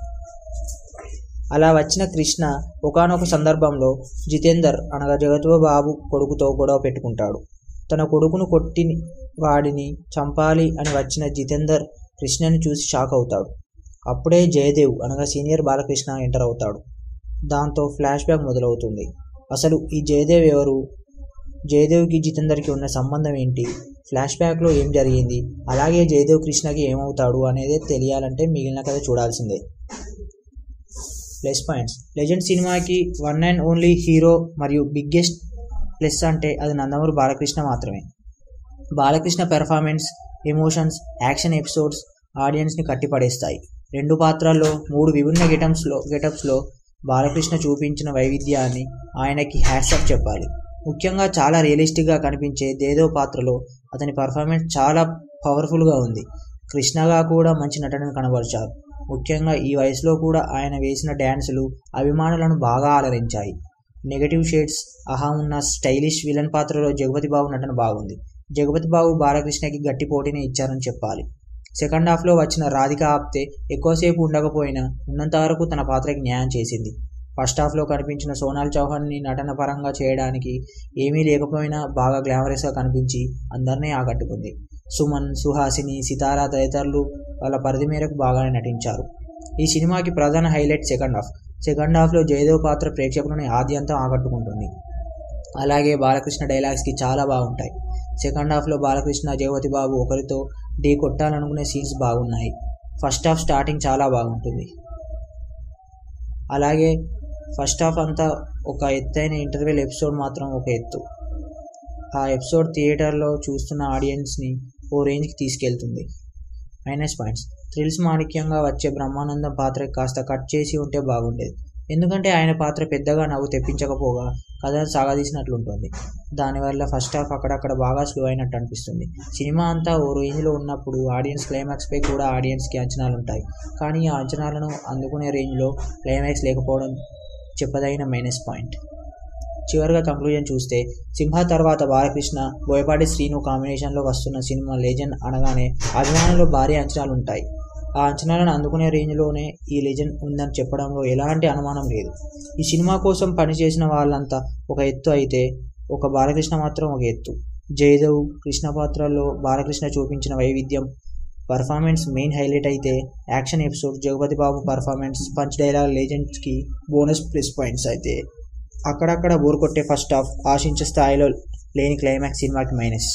అలా వచ్చిన కృష్ణ ఒకానొక సందర్భంలో జితేందర్ అనగా జగపతి బాబు కొడుకుతో గొడవ పెట్టుకుంటాడు. తన కొడుకును కొట్టి వాడిని చంపాలి అని వచ్చిన జితేందర్ కృష్ణని చూసి షాక్ అవుతాడు. అప్పుడే జయదేవ్ అనగా సీనియర్ బాలకృష్ణ ఎంటర్ అవుతాడు. దాంతో ఫ్లాష్ బ్యాక్ మొదలవుతుంది. అసలు ఈ జయదేవ్ ఎవరు, జయదేవ్కి జితేందర్కి ఉన్న సంబంధం ఏంటి, ఫ్లాష్ బ్యాక్లో ఏం జరిగింది, అలాగే జయదేవ్ కృష్ణకి ఏమవుతాడు అనేది తెలియాలంటే మిగిలిన కథ చూడాల్సిందే. Plus points. లెజెండ్ సినిమాకి వన్ అండ్ ఓన్లీ హీరో మరియు బిగ్గెస్ట్ ప్లస్ అంటే అది నందమూరి బాలకృష్ణ మాత్రమే. Balakrishna performance, emotions, action episodes ఆడియన్స్ని కట్టిపడేస్తాయి. రెండు పాత్రల్లో మూడు విభిన్న గెటప్స్లో గెటప్స్లో బాలకృష్ణ చూపించిన వైవిధ్యాన్ని ఆయనకి హ్యాట్సాఫ్ చెప్పాలి. ముఖ్యంగా చాలా రియలిస్టిక్గా కనిపించే జయదేవ్ పాత్రలో అతని పర్ఫార్మెన్స్ చాలా పవర్ఫుల్గా ఉంది. కృష్ణగా కూడా మంచి నటనను కనబరిచారు. ముఖ్యంగా ఈ వయసులో కూడా ఆయన వేసిన డ్యాన్సులు అభిమానులను బాగా అలరించాయి. నెగటివ్ షేడ్స్ అహా ఉన్న స్టైలిష్ విలన్ పాత్రలో జగపతి బాబు నటన బాగుంది. జగపతి బాబు బాలకృష్ణకి గట్టి పోటీని ఇచ్చారని చెప్పాలి. సెకండ్ హాఫ్లో వచ్చిన రాధికా ఆప్తే ఎక్కువసేపు ఉండకపోయినా ఉన్నంత వరకు తన పాత్రకి న్యాయం చేసింది. ఫస్ట్ హాఫ్లో కనిపించిన సోనాల్ చౌహాన్ని నటన పరంగా చేయడానికి ఏమీ లేకపోయినా బాగా గ్లామరస్గా కనిపించి అందరినీ ఆకట్టుకుంది. సుమన్, సుహాసిని, సితారా తదితరులు వాళ్ళ పరిధి మేరకు బాగానే నటించారు. ఈ సినిమాకి ప్రధాన హైలైట్ సెకండ్ హాఫ్. సెకండ్ హాఫ్లో జయదేవ్ పాత్ర ప్రేక్షకులని ఆద్యంతం ఆకట్టుకుంటుంది. అలాగే బాలకృష్ణ డైలాగ్స్కి చాలా బాగుంటాయి. సెకండ్ హాఫ్లో బాలకృష్ణ, జగపతి బాబు ఒకరితో ఢీ కొట్టాలనుకునే సీన్స్ బాగున్నాయి. ఫస్ట్ హాఫ్ స్టార్టింగ్ చాలా బాగుంటుంది. అలాగే ఫస్ట్ హాఫ్ అంతా ఒక ఎత్తైన ఇంటర్వెల్ ఎపిసోడ్ మాత్రం ఒక ఎత్తు. ఆ ఎపిసోడ్ థియేటర్లో చూస్తున్న ఆడియన్స్ని ఓ రేంజ్కి తీసుకెళ్తుంది. Minus points. థ్రిల్స్ మాణిక్యంగా వచ్చే బ్రహ్మానందం పాత్ర కాస్త కట్ చేసి ఉంటే బాగుండేది. ఎందుకంటే ఆయన పాత్ర పెద్దగా నవ్వు తెప్పించకపోగా కథను సాగదీసినట్లుంటుంది. దానివల్ల ఫస్ట్ హాఫ్ అక్కడక్కడ బాగా స్లో అయినట్టు అనిపిస్తుంది. సినిమా అంతా ఓ రేంజ్లో ఉన్నప్పుడు ఆడియన్స్ క్లైమాక్స్పై కూడా ఆడియన్స్కి అంచనాలుంటాయి. కానీ ఆ అంచనాలను అందుకునే రేంజ్లో క్లైమాక్స్ లేకపోవడం చెప్పదగిన మైనస్ పాయింట్. చివరిగా కంక్లూజన్ చూస్తే, సింహ తర్వాత బాలకృష్ణ, బోయపాటి శ్రీను కాంబినేషన్లో వస్తున్న సినిమా లెజెండ్ అనగానే అభిమానుల్లో భారీ అంచనాలు ఉంటాయి. ఆ అంచనాలను అందుకునే రేంజ్లోనే ఈ లెజెండ్ ఉందని చెప్పడంలో ఎలాంటి అనుమానం లేదు. ఈ సినిమా కోసం పనిచేసిన వాళ్ళంతా ఒక ఎత్తు అయితే, ఒక బాలకృష్ణ మాత్రం ఒక ఎత్తు. జయదేవ్, కృష్ణ పాత్రల్లో బాలకృష్ణ చూపించిన వైవిధ్యం, పర్ఫార్మెన్స్ మెయిన్ హైలైట్ అయితే, action episode, Jagapathi Babu performance, punch dialogue లెజెండ్స్కి బోనస్ ప్లస్ పాయింట్స్ అయితే, అక్కడక్కడ బోర్ కొట్టే ఫస్ట్ హాఫ్, ఆశించే స్థాయిలో లేని క్లైమాక్స్ సినిమాకి మైనస్.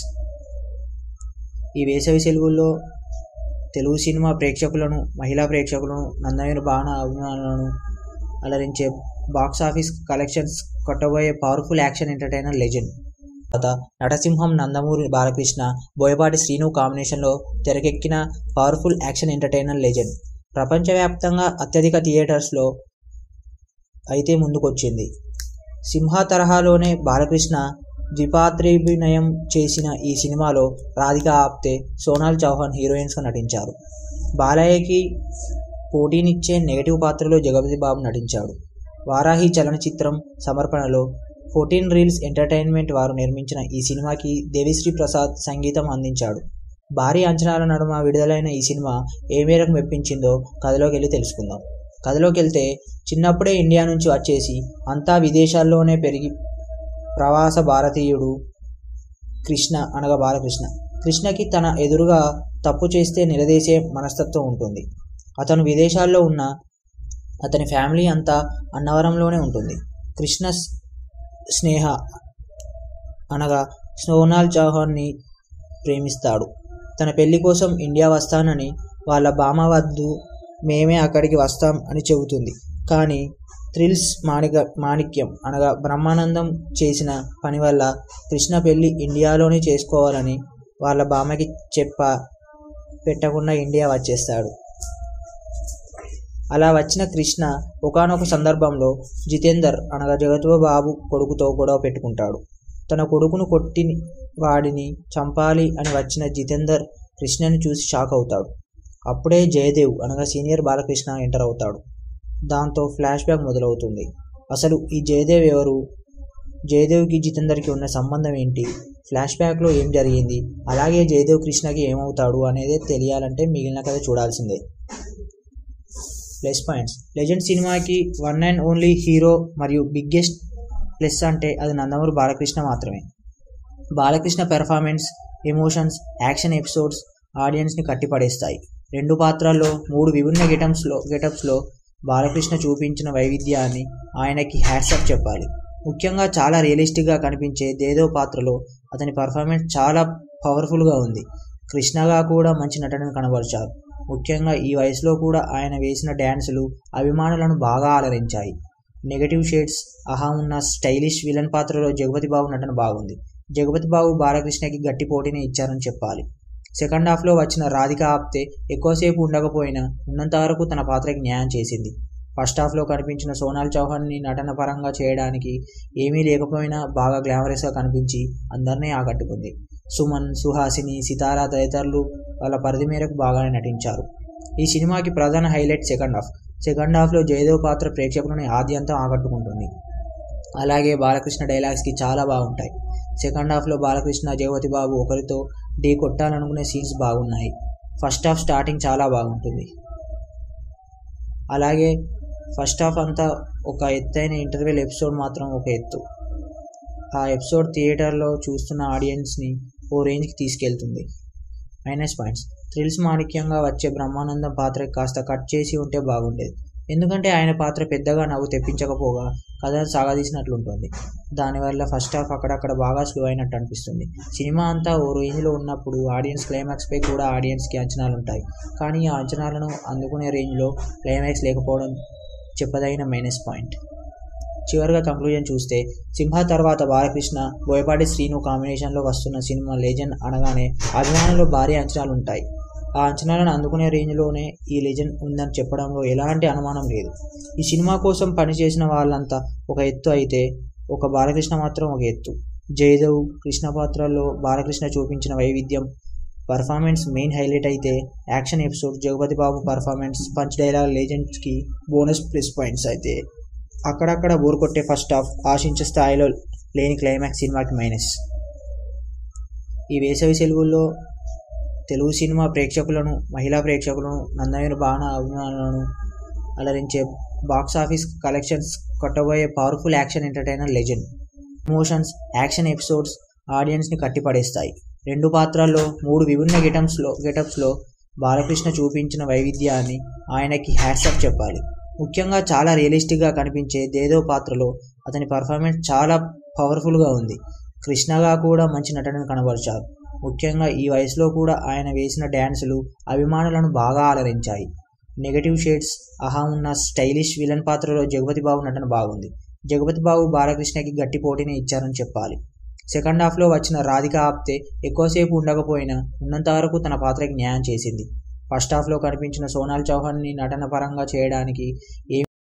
ఈ వేసవి సెలవుల్లో తెలుగు సినిమా ప్రేక్షకులను, మహిళా ప్రేక్షకులను, నందమూరి బాణ అభిమానులను అలరించే బాక్సాఫీస్ కలెక్షన్స్ కొట్టబోయే పవర్ఫుల్ యాక్షన్ ఎంటర్టైనర్ లెజెండ్. తర్వాత నటసింహం నందమూరి బాలకృష్ణ, బోయపాటి శ్రీను కాంబినేషన్లో తెరకెక్కిన పవర్ఫుల్ యాక్షన్ ఎంటర్టైనర్ లెజెండ్. ప్రపంచవ్యాప్తంగా అత్యధిక థియేటర్స్లో అయితే ముందుకొచ్చింది. సింహ తరహాలోనే బాలకృష్ణ ద్విపాత్రాభినయం చేసిన ఈ సినిమాలో రాధికా ఆప్తే, సోనాల్ చౌహాన్ హీరోయిన్స్గా నటించారు. బాలయ్యకి పోటీనిచ్చే నెగటివ్ పాత్రలో జగపతి బాబు నటించాడు. వారాహి చలనచిత్రం సమర్పణలో ఫోర్టీన్ రీల్స్ ఎంటర్టైన్మెంట్ వారు నిర్మించిన ఈ సినిమాకి దేవిశ్రీ ప్రసాద్ సంగీతం అందించాడు. భారీ అంచనాల నడుమ విడుదలైన ఈ సినిమా ఏ మేరకు మెప్పించిందో కథలోకి వెళ్ళి తెలుసుకుందాం. కథలోకి వెళ్తే, చిన్నప్పుడే ఇండియా నుంచి వచ్చేసి అంతా విదేశాల్లోనే పెరిగి ప్రవాస భారతీయుడు కృష్ణ అనగా బాలకృష్ణ. కృష్ణకి తన ఎదురుగా తప్పు చేస్తే నిలదీసే మనస్తత్వం ఉంటుంది. అతను విదేశాల్లో ఉన్న అతని ఫ్యామిలీ అంతా అన్నవరంలోనే ఉంటుంది. కృష్ణ స్నేహ అనగా సోనాల్ చౌహాన్ని ప్రేమిస్తాడు. తన పెళ్లి కోసం ఇండియా వస్తానని వాళ్ళ బామ్మ వద్దు, మేమే అక్కడికి వస్తాం అని చెబుతుంది. కానీ థ్రిల్స్ మాణిక మాణిక్యం అనగా బ్రహ్మానందం చేసిన పని వల్ల కృష్ణ పెళ్లి ఇండియాలోనే చేసుకోవాలని వాళ్ళ బామ్మకి చెప్ప పెట్టకుండా ఇండియా వచ్చేస్తాడు. అలా వచ్చిన కృష్ణ ఒకానొక సందర్భంలో జితేందర్ అనగా జగపతి బాబు కొడుకుతో గొడవ పెట్టుకుంటాడు. తన కొడుకును కొట్టి వాడిని చంపాలి అని వచ్చిన జితేందర్ కృష్ణని చూసి షాక్ అవుతాడు. అప్పుడే జయదేవ్ అనగా సీనియర్ బాలకృష్ణ ఎంటర్ అవుతాడు. దాంతో ఫ్లాష్ బ్యాక్ మొదలవుతుంది. అసలు ఈ జయదేవ్ ఎవరు, జయదేవ్కి జితేందర్కి ఉన్న సంబంధం ఏంటి, ఫ్లాష్ బ్యాక్లో ఏం జరిగింది, అలాగే జయదేవ్ కృష్ణకి ఏమవుతాడు అనేది తెలియాలంటే మిగిలిన కథ చూడాల్సిందే. Plus points. లెజెండ్ సినిమాకి వన్ అండ్ ఓన్లీ హీరో మరియు బిగ్గెస్ట్ ప్లస్ అంటే అది నందమూరి బాలకృష్ణ మాత్రమే. Balakrishna performance, emotions, action episodes ఆడియన్స్ని కట్టిపడేస్తాయి. రెండు పాత్రల్లో మూడు విభిన్న గెటప్స్లో గెటప్స్లో బాలకృష్ణ చూపించిన వైవిధ్యాన్ని ఆయనకి హ్యాట్సాప్ చెప్పాలి. ముఖ్యంగా చాలా రియలిస్టిక్గా కనిపించే జయదేవ్ పాత్రలో అతని పర్ఫార్మెన్స్ చాలా పవర్ఫుల్గా ఉంది. కృష్ణగా కూడా మంచి నటనను కనబరిచారు. ముఖ్యంగా ఈ వయసులో కూడా ఆయన వేసిన డ్యాన్సులు అభిమానులను బాగా అలరించాయి. నెగటివ్ షేడ్స్ అహా ఉన్న స్టైలిష్ విలన్ పాత్రలో జగపతి బాబు నటన బాగుంది. జగపతి బాబు బాలకృష్ణకి గట్టి పోటీని ఇచ్చారని చెప్పాలి. సెకండ్ హాఫ్లో వచ్చిన రాధికా ఆప్తే ఎక్కువసేపు ఉండకపోయినా ఉన్నంత వరకు తన పాత్రకి న్యాయం చేసింది. ఫస్ట్ హాఫ్లో కనిపించిన సోనాల్ చౌహాన్ని నటన పరంగా చేయడానికి ఏమీ లేకపోయినా బాగా గ్లామరస్గా కనిపించి అందరినీ ఆకట్టుకుంది. సుమన్, సుహాసిని, సితారా తదితరులు వాళ్ళ పరిధి మేరకు బాగానే నటించారు. ఈ సినిమాకి ప్రధాన హైలైట్ సెకండ్ హాఫ్. సెకండ్ హాఫ్లో జయదేవ్ పాత్ర ప్రేక్షకులని ఆద్యంతం ఆకట్టుకుంటుంది. అలాగే బాలకృష్ణ డైలాగ్స్కి చాలా బాగుంటాయి. సెకండ్ హాఫ్లో బాలకృష్ణ, జగపతి బాబు ఒకరితో ఢీ కొట్టాలనుకునే సీన్స్ బాగున్నాయి. ఫస్ట్ హాఫ్ స్టార్టింగ్ చాలా బాగుంటుంది. అలాగే ఫస్ట్ హాఫ్ అంతా ఒక ఎత్తైన ఇంటర్వెల్ ఎపిసోడ్ మాత్రం ఒక ఎత్తు. ఆ ఎపిసోడ్ థియేటర్లో చూస్తున్న ఆడియన్స్ని ఓ రేంజ్కి తీసుకెళ్తుంది. Minus points. థ్రిల్స్ మాణిక్యంగా వచ్చే బ్రహ్మానందం పాత్ర కాస్త కట్ చేసి ఉంటే బాగుండేది. ఎందుకంటే ఆయన పాత్ర పెద్దగా నవ్వు తెప్పించకపోగా కథను సాగదీసినట్లుంటుంది. దానివల్ల ఫస్ట్ హాఫ్ అక్కడక్కడ బాగా స్లో అయినట్టు అనిపిస్తుంది. సినిమా అంతా ఓ రేంజ్లో ఉన్నప్పుడు ఆడియన్స్ క్లైమాక్స్పై కూడా ఆడియన్స్కి అంచనాలు ఉంటాయి. కానీ ఆ అంచనాలను అందుకునే రేంజ్లో క్లైమాక్స్ లేకపోవడం చెప్పదగిన మైనస్ పాయింట్. చివరిగా కంక్లూజన్ చూస్తే సింహ తర్వాత బాలకృష్ణ బోయపాటి శ్రీను కాంబినేషన్లో వస్తున్న సినిమా లెజెండ్ అనగానే అభిమానుల్లో భారీ అంచనాలు ఉంటాయి. ఆ అంచనాలను అందుకునే రేంజ్లోనే ఈ లెజెండ్ ఉందని చెప్పడంలో ఎలాంటి అనుమానం లేదు. ఈ సినిమా కోసం పనిచేసిన వాళ్ళంతా ఒక ఎత్తు అయితే ఒక బాలకృష్ణ మాత్రం ఒక ఎత్తు. జయదేవ్, కృష్ణ పాత్రల్లో బాలకృష్ణ చూపించిన వైవిధ్యం, పర్ఫార్మెన్స్ మెయిన్ హైలైట్ అయితే action episode, Jagapathi Babu performance, punch dialogue లెజెండ్స్కి బోనస్ ప్లస్ పాయింట్స్ అయితే అక్కడక్కడ బోర్ కొట్టే ఫస్ట్ హాఫ్, ఆశించే స్థాయిలో లేని క్లైమాక్స్ సినిమాకి మైనస్. ఈ వేసవి సెలవుల్లో తెలుగు సినిమా ప్రేక్షకులను, మహిళా ప్రేక్షకులను, నందమూరి బాణ అభిమానులను అలరించే బాక్సాఫీస్ కలెక్షన్స్ కొట్టబోయే powerful action entertainer Legend. Emotions, action episodes ఆడియన్స్ని కట్టిపడేస్తాయి. రెండు పాత్రల్లో మూడు విభిన్న గెటప్స్లో గెటప్స్లో బాలకృష్ణ చూపించిన వైవిధ్యాన్ని ఆయనకి హ్యాట్సాప్ చెప్పాలి. ముఖ్యంగా చాలా రియలిస్టిక్గా కనిపించే జయదేవ్ పాత్రలో అతని పర్ఫార్మెన్స్ చాలా పవర్ఫుల్గా ఉంది. కృష్ణగా కూడా మంచి నటనను కనబరిచారు. ముఖ్యంగా ఈ వయసులో కూడా ఆయన వేసిన డ్యాన్సులు అభిమానులను బాగా అలరించాయి. నెగటివ్ షేడ్స్ ఆహా ఉన్న స్టైలిష్ విలన్ పాత్రలో జగపతి బాబు నటన బాగుంది. జగపతి బాబు బాలకృష్ణకి గట్టి పోటీని ఇచ్చారని చెప్పాలి. సెకండ్ హాఫ్లో వచ్చిన రాధిక ఆప్తే ఎక్కువసేపు ఉండకపోయినా ఉన్నంత వరకు తన పాత్రకి న్యాయం చేసింది. ఫస్ట్ హాఫ్లో కనిపించిన సోనాల్ చౌహాన్ని నటన పరంగా చేయడానికి ఏం